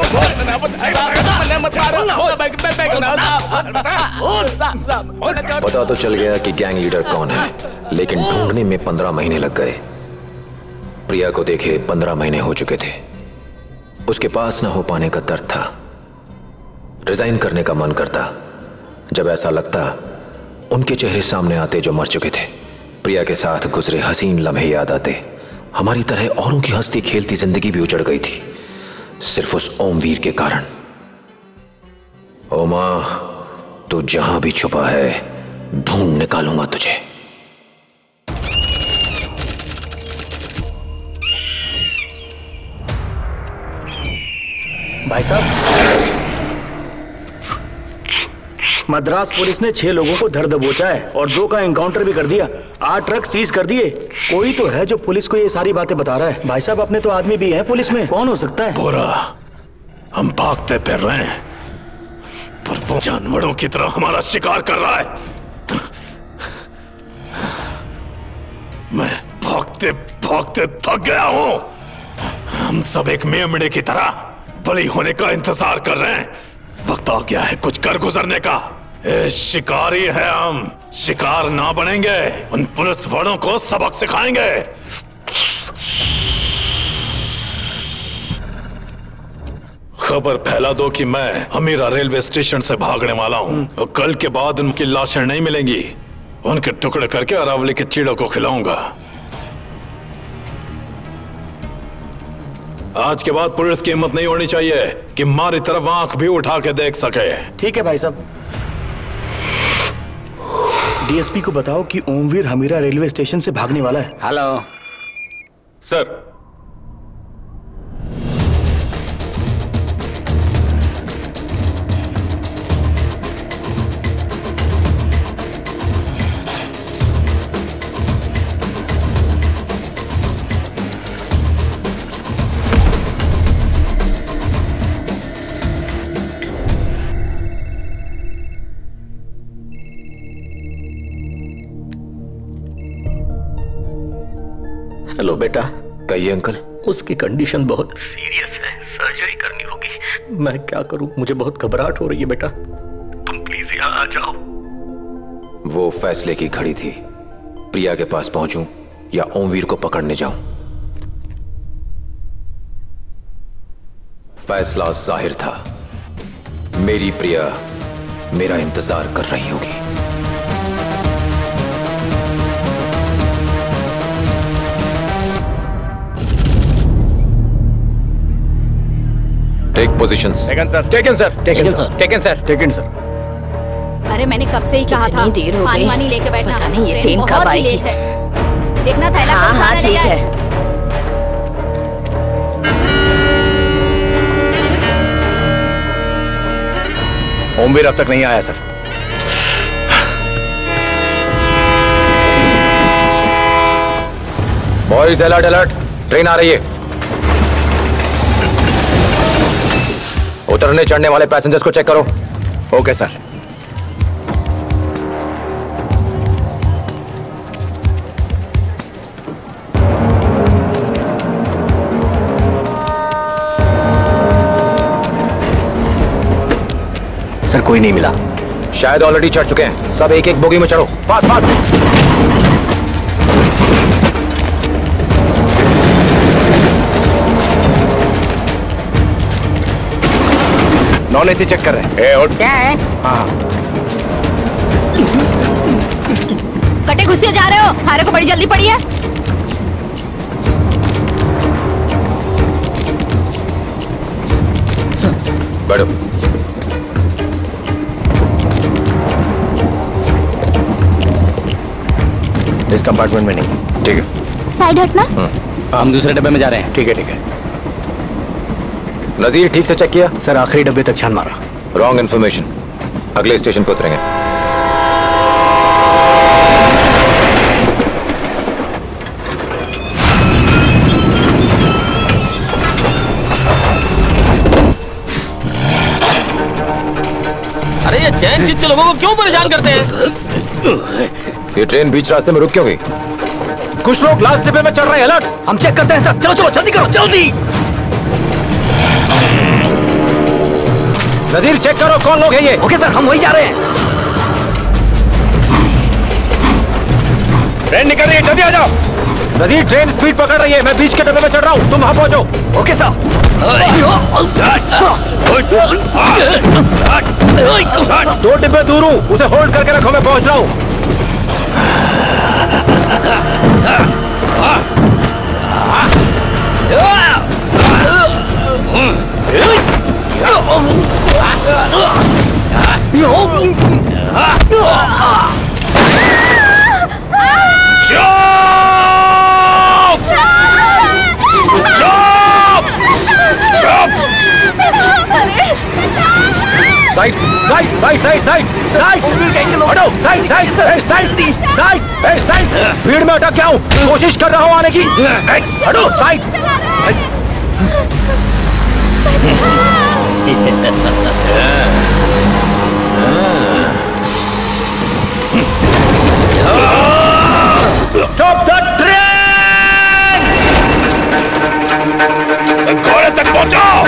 पता तो चल गया कि गैंग लीडर कौन है, लेकिन ढूंढने में 15 महीने लग गए। प्रिया को देखे 15 महीने हो चुके थे। उसके पास ना हो पाने का दर्द था। रिजाइन करने का मन करता। जब ऐसा लगता, उनके चेहरे सामने आते जो मर चुके थे। प्रिया के साथ गुजरे हसीन लम्हे याद आते। हमारी तरह औरों की हंसती खेलती जिंदगी भी उजड़ गई थी, सिर्फ उस ओमवीर के कारण। ओमा, तू जहां भी छुपा है, ढूंढ निकालूंगा तुझे। भाई साहब, मद्रास पुलिस ने 6 लोगों को धर दबोचा है और 2 का एनकाउंटर भी कर दिया। 8 ट्रक सीज कर दिए। कोई तो है जो पुलिस को ये सारी बातें बता रहा है। भाई साहब, अपने तो आदमी भी हैं पुलिस में, कौन हो सकता है? बोरा, हम भागते फिर रहे हैं, पर वो जानवरों की तरह हमारा शिकार कर रहा है। मैं भागते भागते थक गया हूं। हम सब एक मेमड़े की तरह बलि होने का इंतजार कर रहे हैं। वक्त आ गया है कुछ कर गुजरने का। शिकारी है हम, शिकार ना बनेंगे। उन पुलिस वालों को सबक सिखाएंगे। खबर फैला दो कि मैं हमीरा रेलवे स्टेशन से भागने वाला हूं और कल के बाद उनकी लाशें नहीं मिलेंगी। उनके टुकड़े करके अरावली के चीड़ों को खिलाऊंगा। आज के बाद पुलिस की हिम्मत नहीं होनी चाहिए कि हमारी तरफ आंख भी उठा के देख सके। ठीक है भाई साहब। डीएसपी को बताओ कि ओमवीर हमीरा रेलवे स्टेशन से भागने वाला है। Hello sir. हेलो बेटा। कहिए अंकल। उसकी कंडीशन बहुत सीरियस है, सर्जरी करनी होगी। मैं क्या करूं, मुझे बहुत घबराहट हो रही है बेटा। तुम प्लीज यहाँ आ जाओ। वो फैसले की घड़ी थी। प्रिया के पास पहुंचूं या ओमवीर को पकड़ने जाऊं। फैसला जाहिर था। मेरी प्रिया मेरा इंतजार कर रही होगी। Take positions. Taken sir. Taken sir. Taken sir. Taken sir. Taken sir. अरे मैंने कब से ही कहा था देर हो पानी गई। वानी लेके बैठना। पता नहीं ये ट्रेन कब बहुत ही आएगी। लेट है। देखना थैला हाँ कब हाँ खाना ठीक ले आए। है। ओमवीर अब तक नहीं आया sir. Boys alert alert, train आ रही है। उतरने चढ़ने वाले पैसेंजर्स को चेक करो। Okay sir. सर कोई नहीं मिला। शायद ऑलरेडी चढ़ चुके हैं। सब एक एक बोगी में चढ़ो। Fast fast. Non AC check कर रहे हैं। क्या है? हाँ। कटे घुसिए जा रहे हो? हारे को बड़ी जल्दी पड़ी है। बैठो। इस कंपार्टमेंट में नहीं। ठीक है। साइड हटना। हम दूसरे डब्बे में जा रहे हैं। ठीक है ठीक है। नजीर ठीक से चेक किया? सर आखिरी डब्बे तक छान मारा। Wrong information. अगले स्टेशन पे उतरेंगे। जितने लोगों को क्यों परेशान करते हैं? ये ट्रेन बीच रास्ते में रुक क्यों गई? कुछ लोग लास्ट डिब्बे में चढ़ रहे हैं। अलर्ट! हम चेक करते हैं सर। चलो चलो जल्दी करो जल्दी। नजीर चेक करो कौन लोग हैं ये। ओके सर, हम वहीं जा रहे हैं। ट्रेन निकल रही है, जल्दी आ जाओ। नजीर ट्रेन स्पीड पकड़ रही है, मैं बीच के डब्बे में चढ़ रहा हूँ, तुम वहां पहुंचो। Okay sir. दो डिब्बे दूर हूँ, उसे होल्ड करके रखो, मैं पहुंच रहा हूँ। Side side side side side side हटो, side side side side side. भीड़ में अटक गया हूँ, कोशिश कर रहा हूँ आने की। हटो साइड। Stop the train! घोड़े तक पहुंचाओ।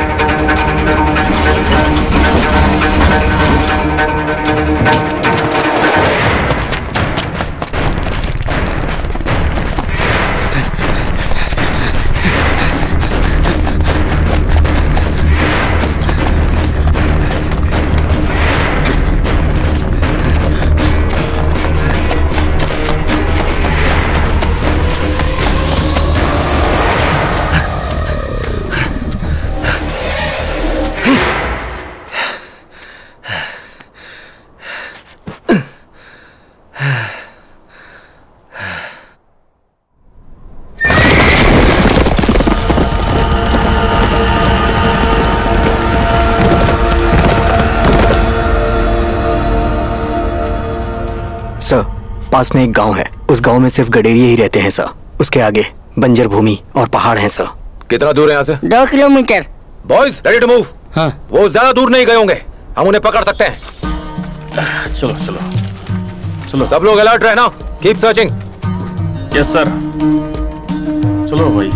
सर, पास में एक गांव है, उस गांव में सिर्फ गडेरिये ही रहते हैं सर। उसके आगे बंजर भूमि और पहाड़ हैं सर। कितना दूर है यहाँ से? 2 kilometre. Boys ready to move. हाँ, वो ज्यादा दूर नहीं गए होंगे, हम उन्हें पकड़ सकते हैं। चलो चलो चलो, सब लोग अलर्ट रहना, कीप सर्चिंग। Yes sir. चलो भाई।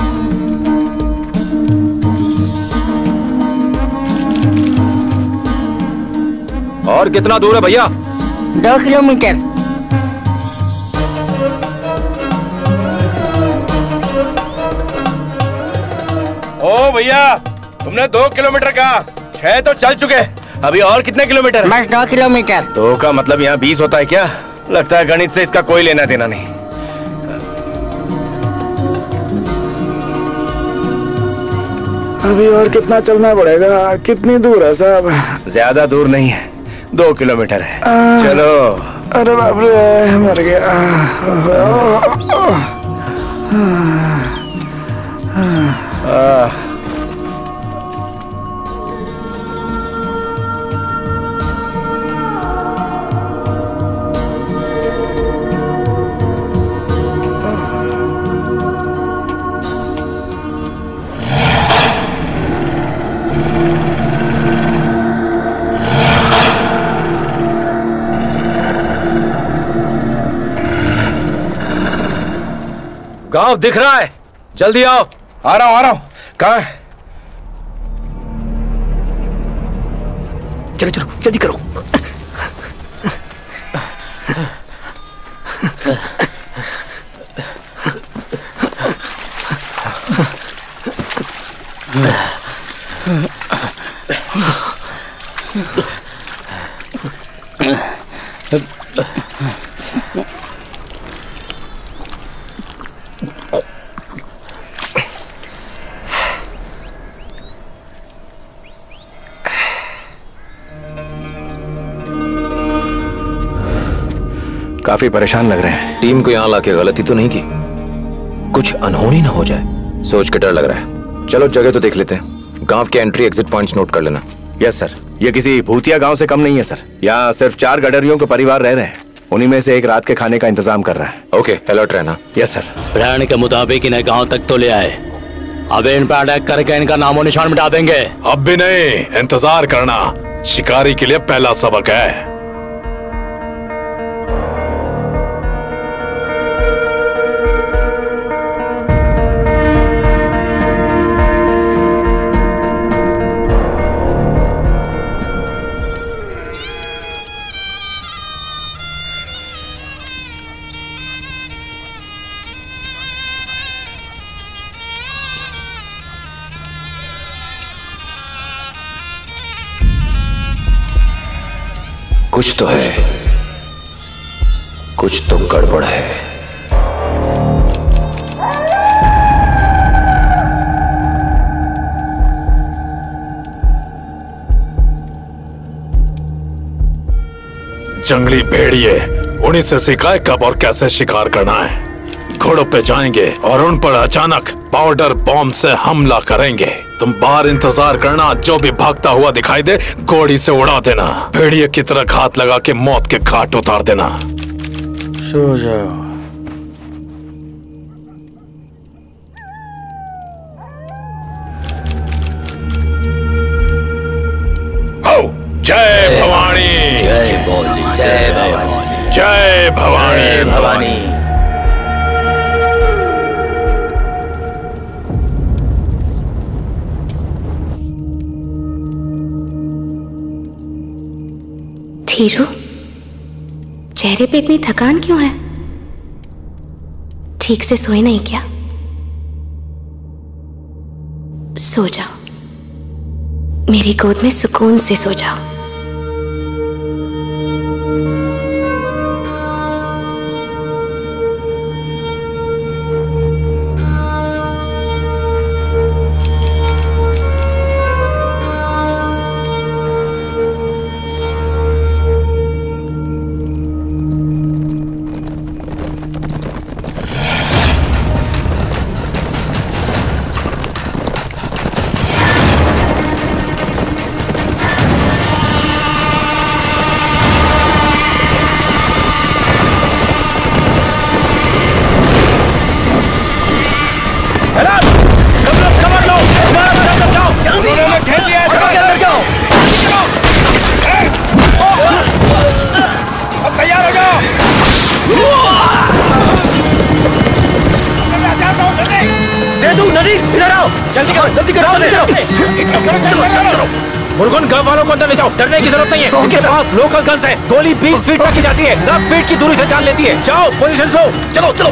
और कितना दूर है भैया? 2 किलोमीटर। ओ भैया, तुमने 2 किलोमीटर कहा, 6 तो चल चुके, अभी और कितने किलोमीटर? बस 2 किलोमीटर। 2 का मतलब यहाँ 20 होता है क्या? लगता है गणित से इसका कोई लेना देना नहीं। अभी और कितना चलना पड़ेगा? कितनी दूर है साहब? ज्यादा दूर नहीं है, 2 किलोमीटर है। चलो। अरे बाप रे, मर गया। गांव दिख रहा है, जल्दी आओ। आ रहा हूँ। कहाँ है? चलो चलो जल्दी करो। काफी परेशान लग रहे हैं। टीम को यहाँ लाके गलती तो नहीं की? कुछ अनहोनी ना हो जाए, सोच के डर लग रहा है। चलो जगह तो देख लेते हैं। गांव के एंट्री एग्जिट पॉइंट्स नोट कर लेना। Yes sir. ये किसी भूतिया गांव से कम नहीं है सर। यहाँ सिर्फ 4 गडरियों के परिवार रह रहे हैं, उन्हीं में से एक रात के खाने का इंतजाम कर रहा है। ओके, अलर्ट रहना। Yes sir. प्लान के मुताबिक इन्हें गांव तक तो ले आए, अब इन पर अटैक करके इनका नामो निशान मिटा देंगे। अब भी नहीं, इंतजार करना। शिकारी के लिए पहला सबक है। कुछ तो है, कुछ तो गड़बड़ है। जंगली भेड़िए उन्हीं से सीखा है कब और कैसे शिकार करना है। घोड़ों पे जाएंगे और उन पर अचानक पाउडर बॉम्ब से हमला करेंगे। तुम बाहर इंतजार करना, जो भी भागता हुआ दिखाई दे गोली से उड़ा देना। भेड़िए की तरह घात लगा के मौत के घाट उतार देना। सो जाओ। जय भवानी, जय बोली, जय भवानी, जय भवानी, भवानी। धीरू, चेहरे पे इतनी थकान क्यों है? ठीक से सोए नहीं क्या? सो जाओ, मेरी गोद में सुकून से सो जाओ। मुर्गन गांव वालों को अंदर ले जाओ, डरने की जरूरत नहीं है। उनके पास लोकल गन्स है। गोली 20 फीट तक की जाती है, 10 फीट की दूरी से जान लेती है। जाओ पोजीशन लो, चलो चलो।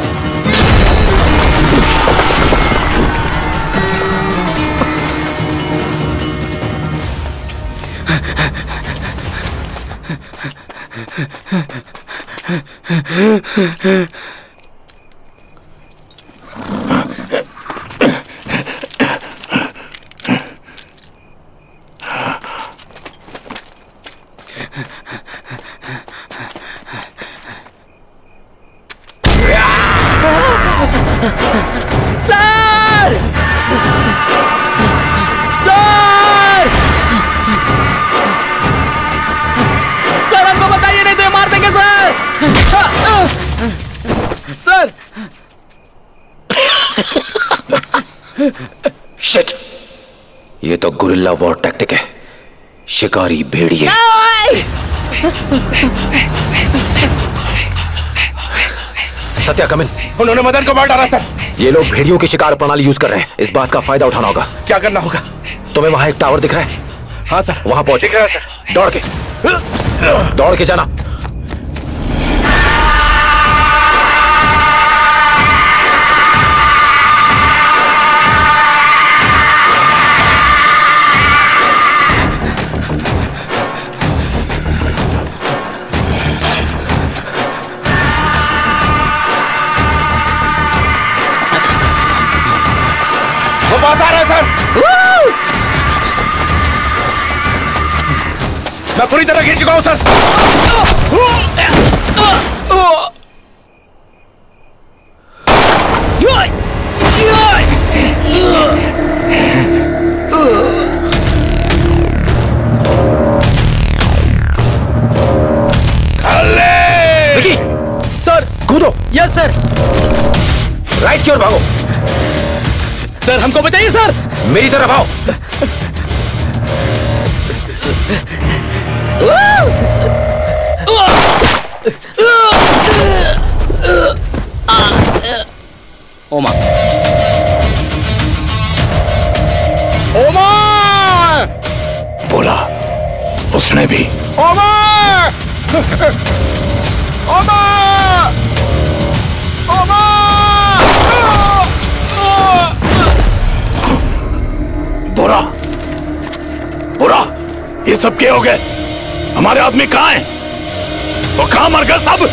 सर! सर! सर हमको बताइए, नहीं तो ये मार देंगे सर! सर! शिट! ये तो गुरिल्ला वॉर टैक्टिक है। शिकारी भेड़िए। सत्या कमिन। उन्होंने मदन को मार डाला सर। ये लोग भेड़ियों की शिकार प्रणाली यूज कर रहे हैं। इस बात का फायदा उठाना होगा। क्या करना होगा? तुम्हें वहां एक टावर दिख रहा है? हाँ सर। वहां पहुंचे। दिख रहा है सर। दौड़ के जाना। बात आ रहा है सर। मैं पूरी तरह गिर चुका हूं सर। विकी, सर कूदो। Yes sir. राइट की ओर भागो। सर हमको बचाइए सर। मेरी तरफ आओ। ओमा ओमा बोला उसने भी। ओमा ओमा ओमा बोरा बोरा ये सब क्या हो गए? हमारे आदमी कहाँ हैं? वो कहाँ मर गए सब?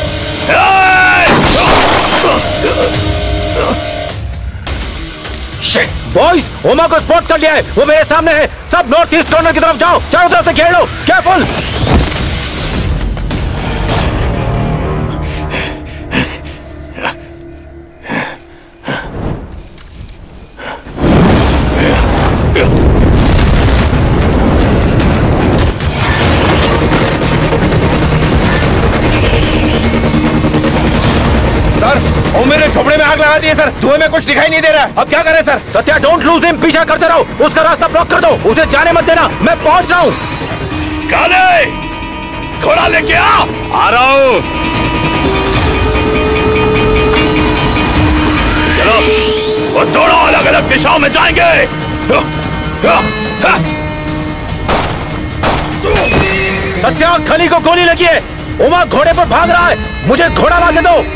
शिट बॉयज, ओमा को स्पॉट कर लिया है। वो मेरे सामने है। सब नॉर्थ ईस्ट कॉर्नर की तरफ जाओ, चारों तरफ से घेर लो। केयरफुल। वो मेरे झोपड़े में आग लगा दी है सर। धुएं में कुछ दिखाई नहीं दे रहा है। अब क्या करें sir? Satya don't lose him, पीछा करते रहो। उसका रास्ता ब्लॉक कर दो, उसे जाने मत देना। मैं पहुंच रहा हूँ। काले घोड़ा लेके आ रहा हूँ। चलो वो दोनों अलग अलग दिशाओं में जाएंगे। सत्या खली को गोली लगी है। ओमा घोड़े पर भाग रहा है। मुझे घोड़ा ला के दो।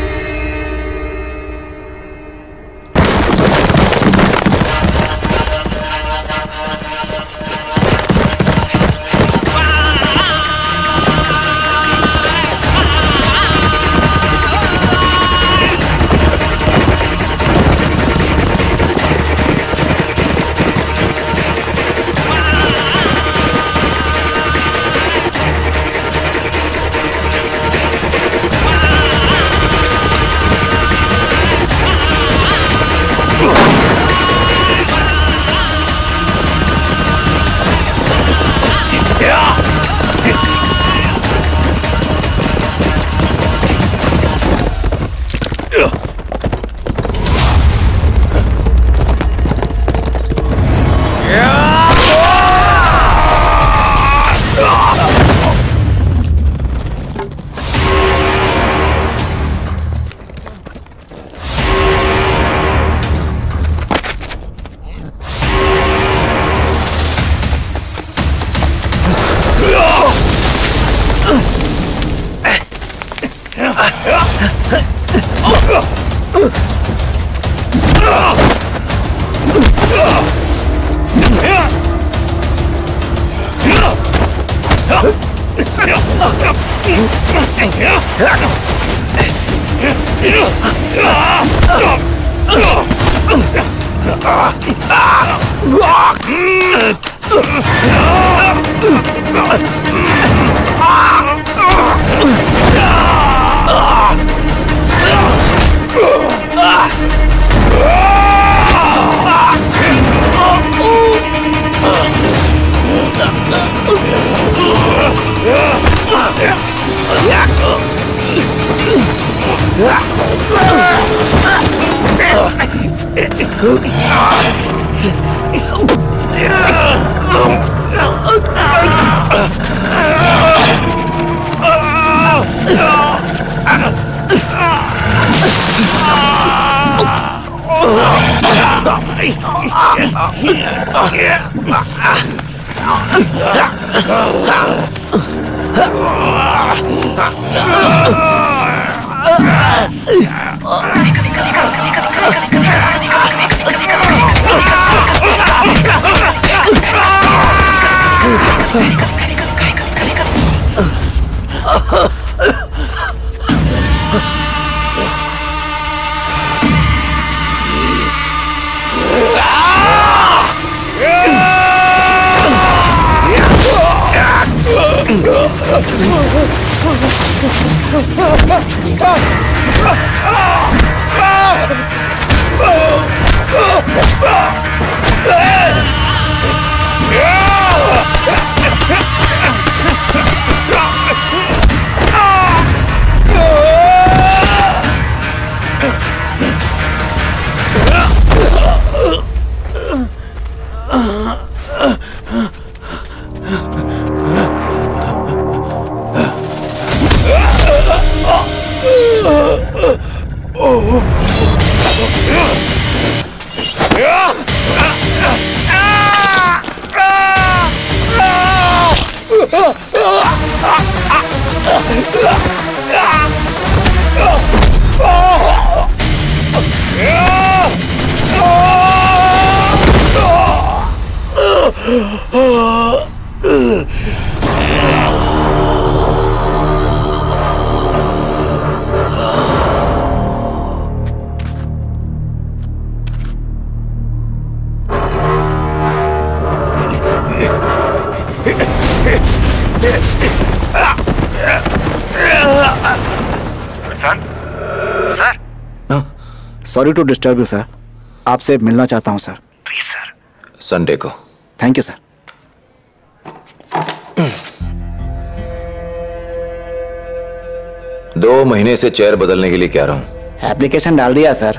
Sorry to disturb you sir, आपसे मिलना चाहता हूं सर। Please sir. संडे को। Thank you sir. 2 महीने से चेयर बदलने के लिए कह रहा हूं। एप्लीकेशन डाल दिया सर।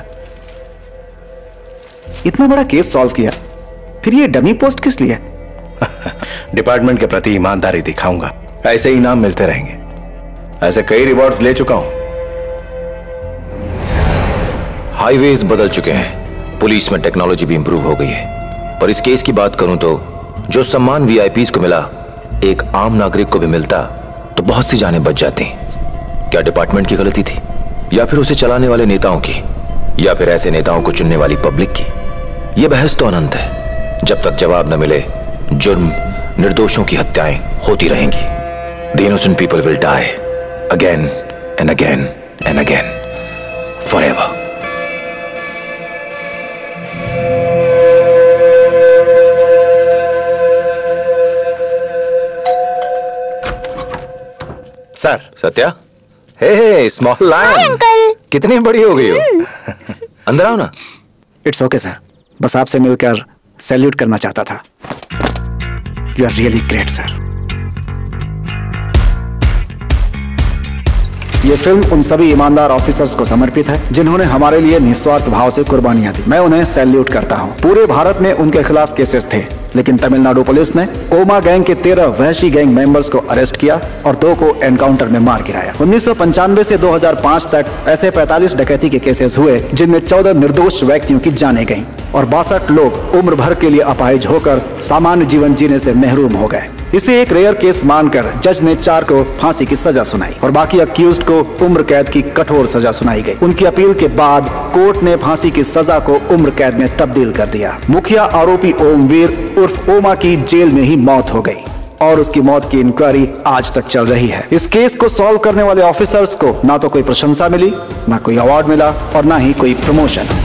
इतना बड़ा केस सॉल्व किया, फिर ये डमी पोस्ट किस लिए? डिपार्टमेंट के प्रति ईमानदारी दिखाऊंगा, ऐसे इनाम मिलते रहेंगे। ऐसे कई रिवॉर्ड्स ले चुका हूं। हाईवेज बदल चुके हैं, पुलिस में टेक्नोलॉजी भी इंप्रूव हो गई है। पर इस केस की बात करूं तो जो सम्मान वीआईपीज को मिला, एक आम नागरिक को भी मिलता तो बहुत सी जानें बच जाती। क्या डिपार्टमेंट की गलती थी, या फिर उसे चलाने वाले नेताओं की, या फिर ऐसे नेताओं को चुनने वाली पब्लिक की? यह बहस तो अनंत है। जब तक जवाब न मिले, जुर्म, निर्दोषों की हत्याएं होती रहेंगी। The innocent people will die again and again and again forever. Sir. Satya, hey small lion, कितनी बड़ी हो गई हो। अंदर आओ ना। इट्स ओके सर, बस आपसे मिलकर सैल्यूट करना चाहता था। You are really great sir. ये फिल्म उन सभी ईमानदार ऑफिसर्स को समर्पित है जिन्होंने हमारे लिए निस्वार्थ भाव से कुर्बानियां दी। मैं उन्हें सैल्यूट करता हूं। पूरे भारत में उनके खिलाफ केसेस थे, लेकिन तमिलनाडु पुलिस ने ओमा गैंग के 13 वहशी गैंग मेंबर्स को अरेस्ट किया और 2 को एनकाउंटर में मार गिराया। 1995 से 2005 तक ऐसे 45 डकैती के केसेस हुए जिनमें 14 निर्दोष व्यक्तियों की जानें गईं और 62 लोग उम्र भर के लिए अपाहिज होकर सामान्य जीवन जीने से महरूम हो गए। इसे एक रेयर केस मानकर जज ने 4 को फांसी की सजा सुनाई और बाकी अक्यूज्ड को उम्र कैद की कठोर सजा सुनाई गई। उनकी अपील के बाद कोर्ट ने फांसी की सजा को उम्र कैद में तब्दील कर दिया। मुखिया आरोपी ओमवीर उर्फ ओमा की जेल में ही मौत हो गई और उसकी मौत की इंक्वायरी आज तक चल रही है। इस केस को सॉल्व करने वाले ऑफिसर्स को ना तो कोई प्रशंसा मिली, ना कोई अवार्ड मिला और ना ही कोई प्रमोशन।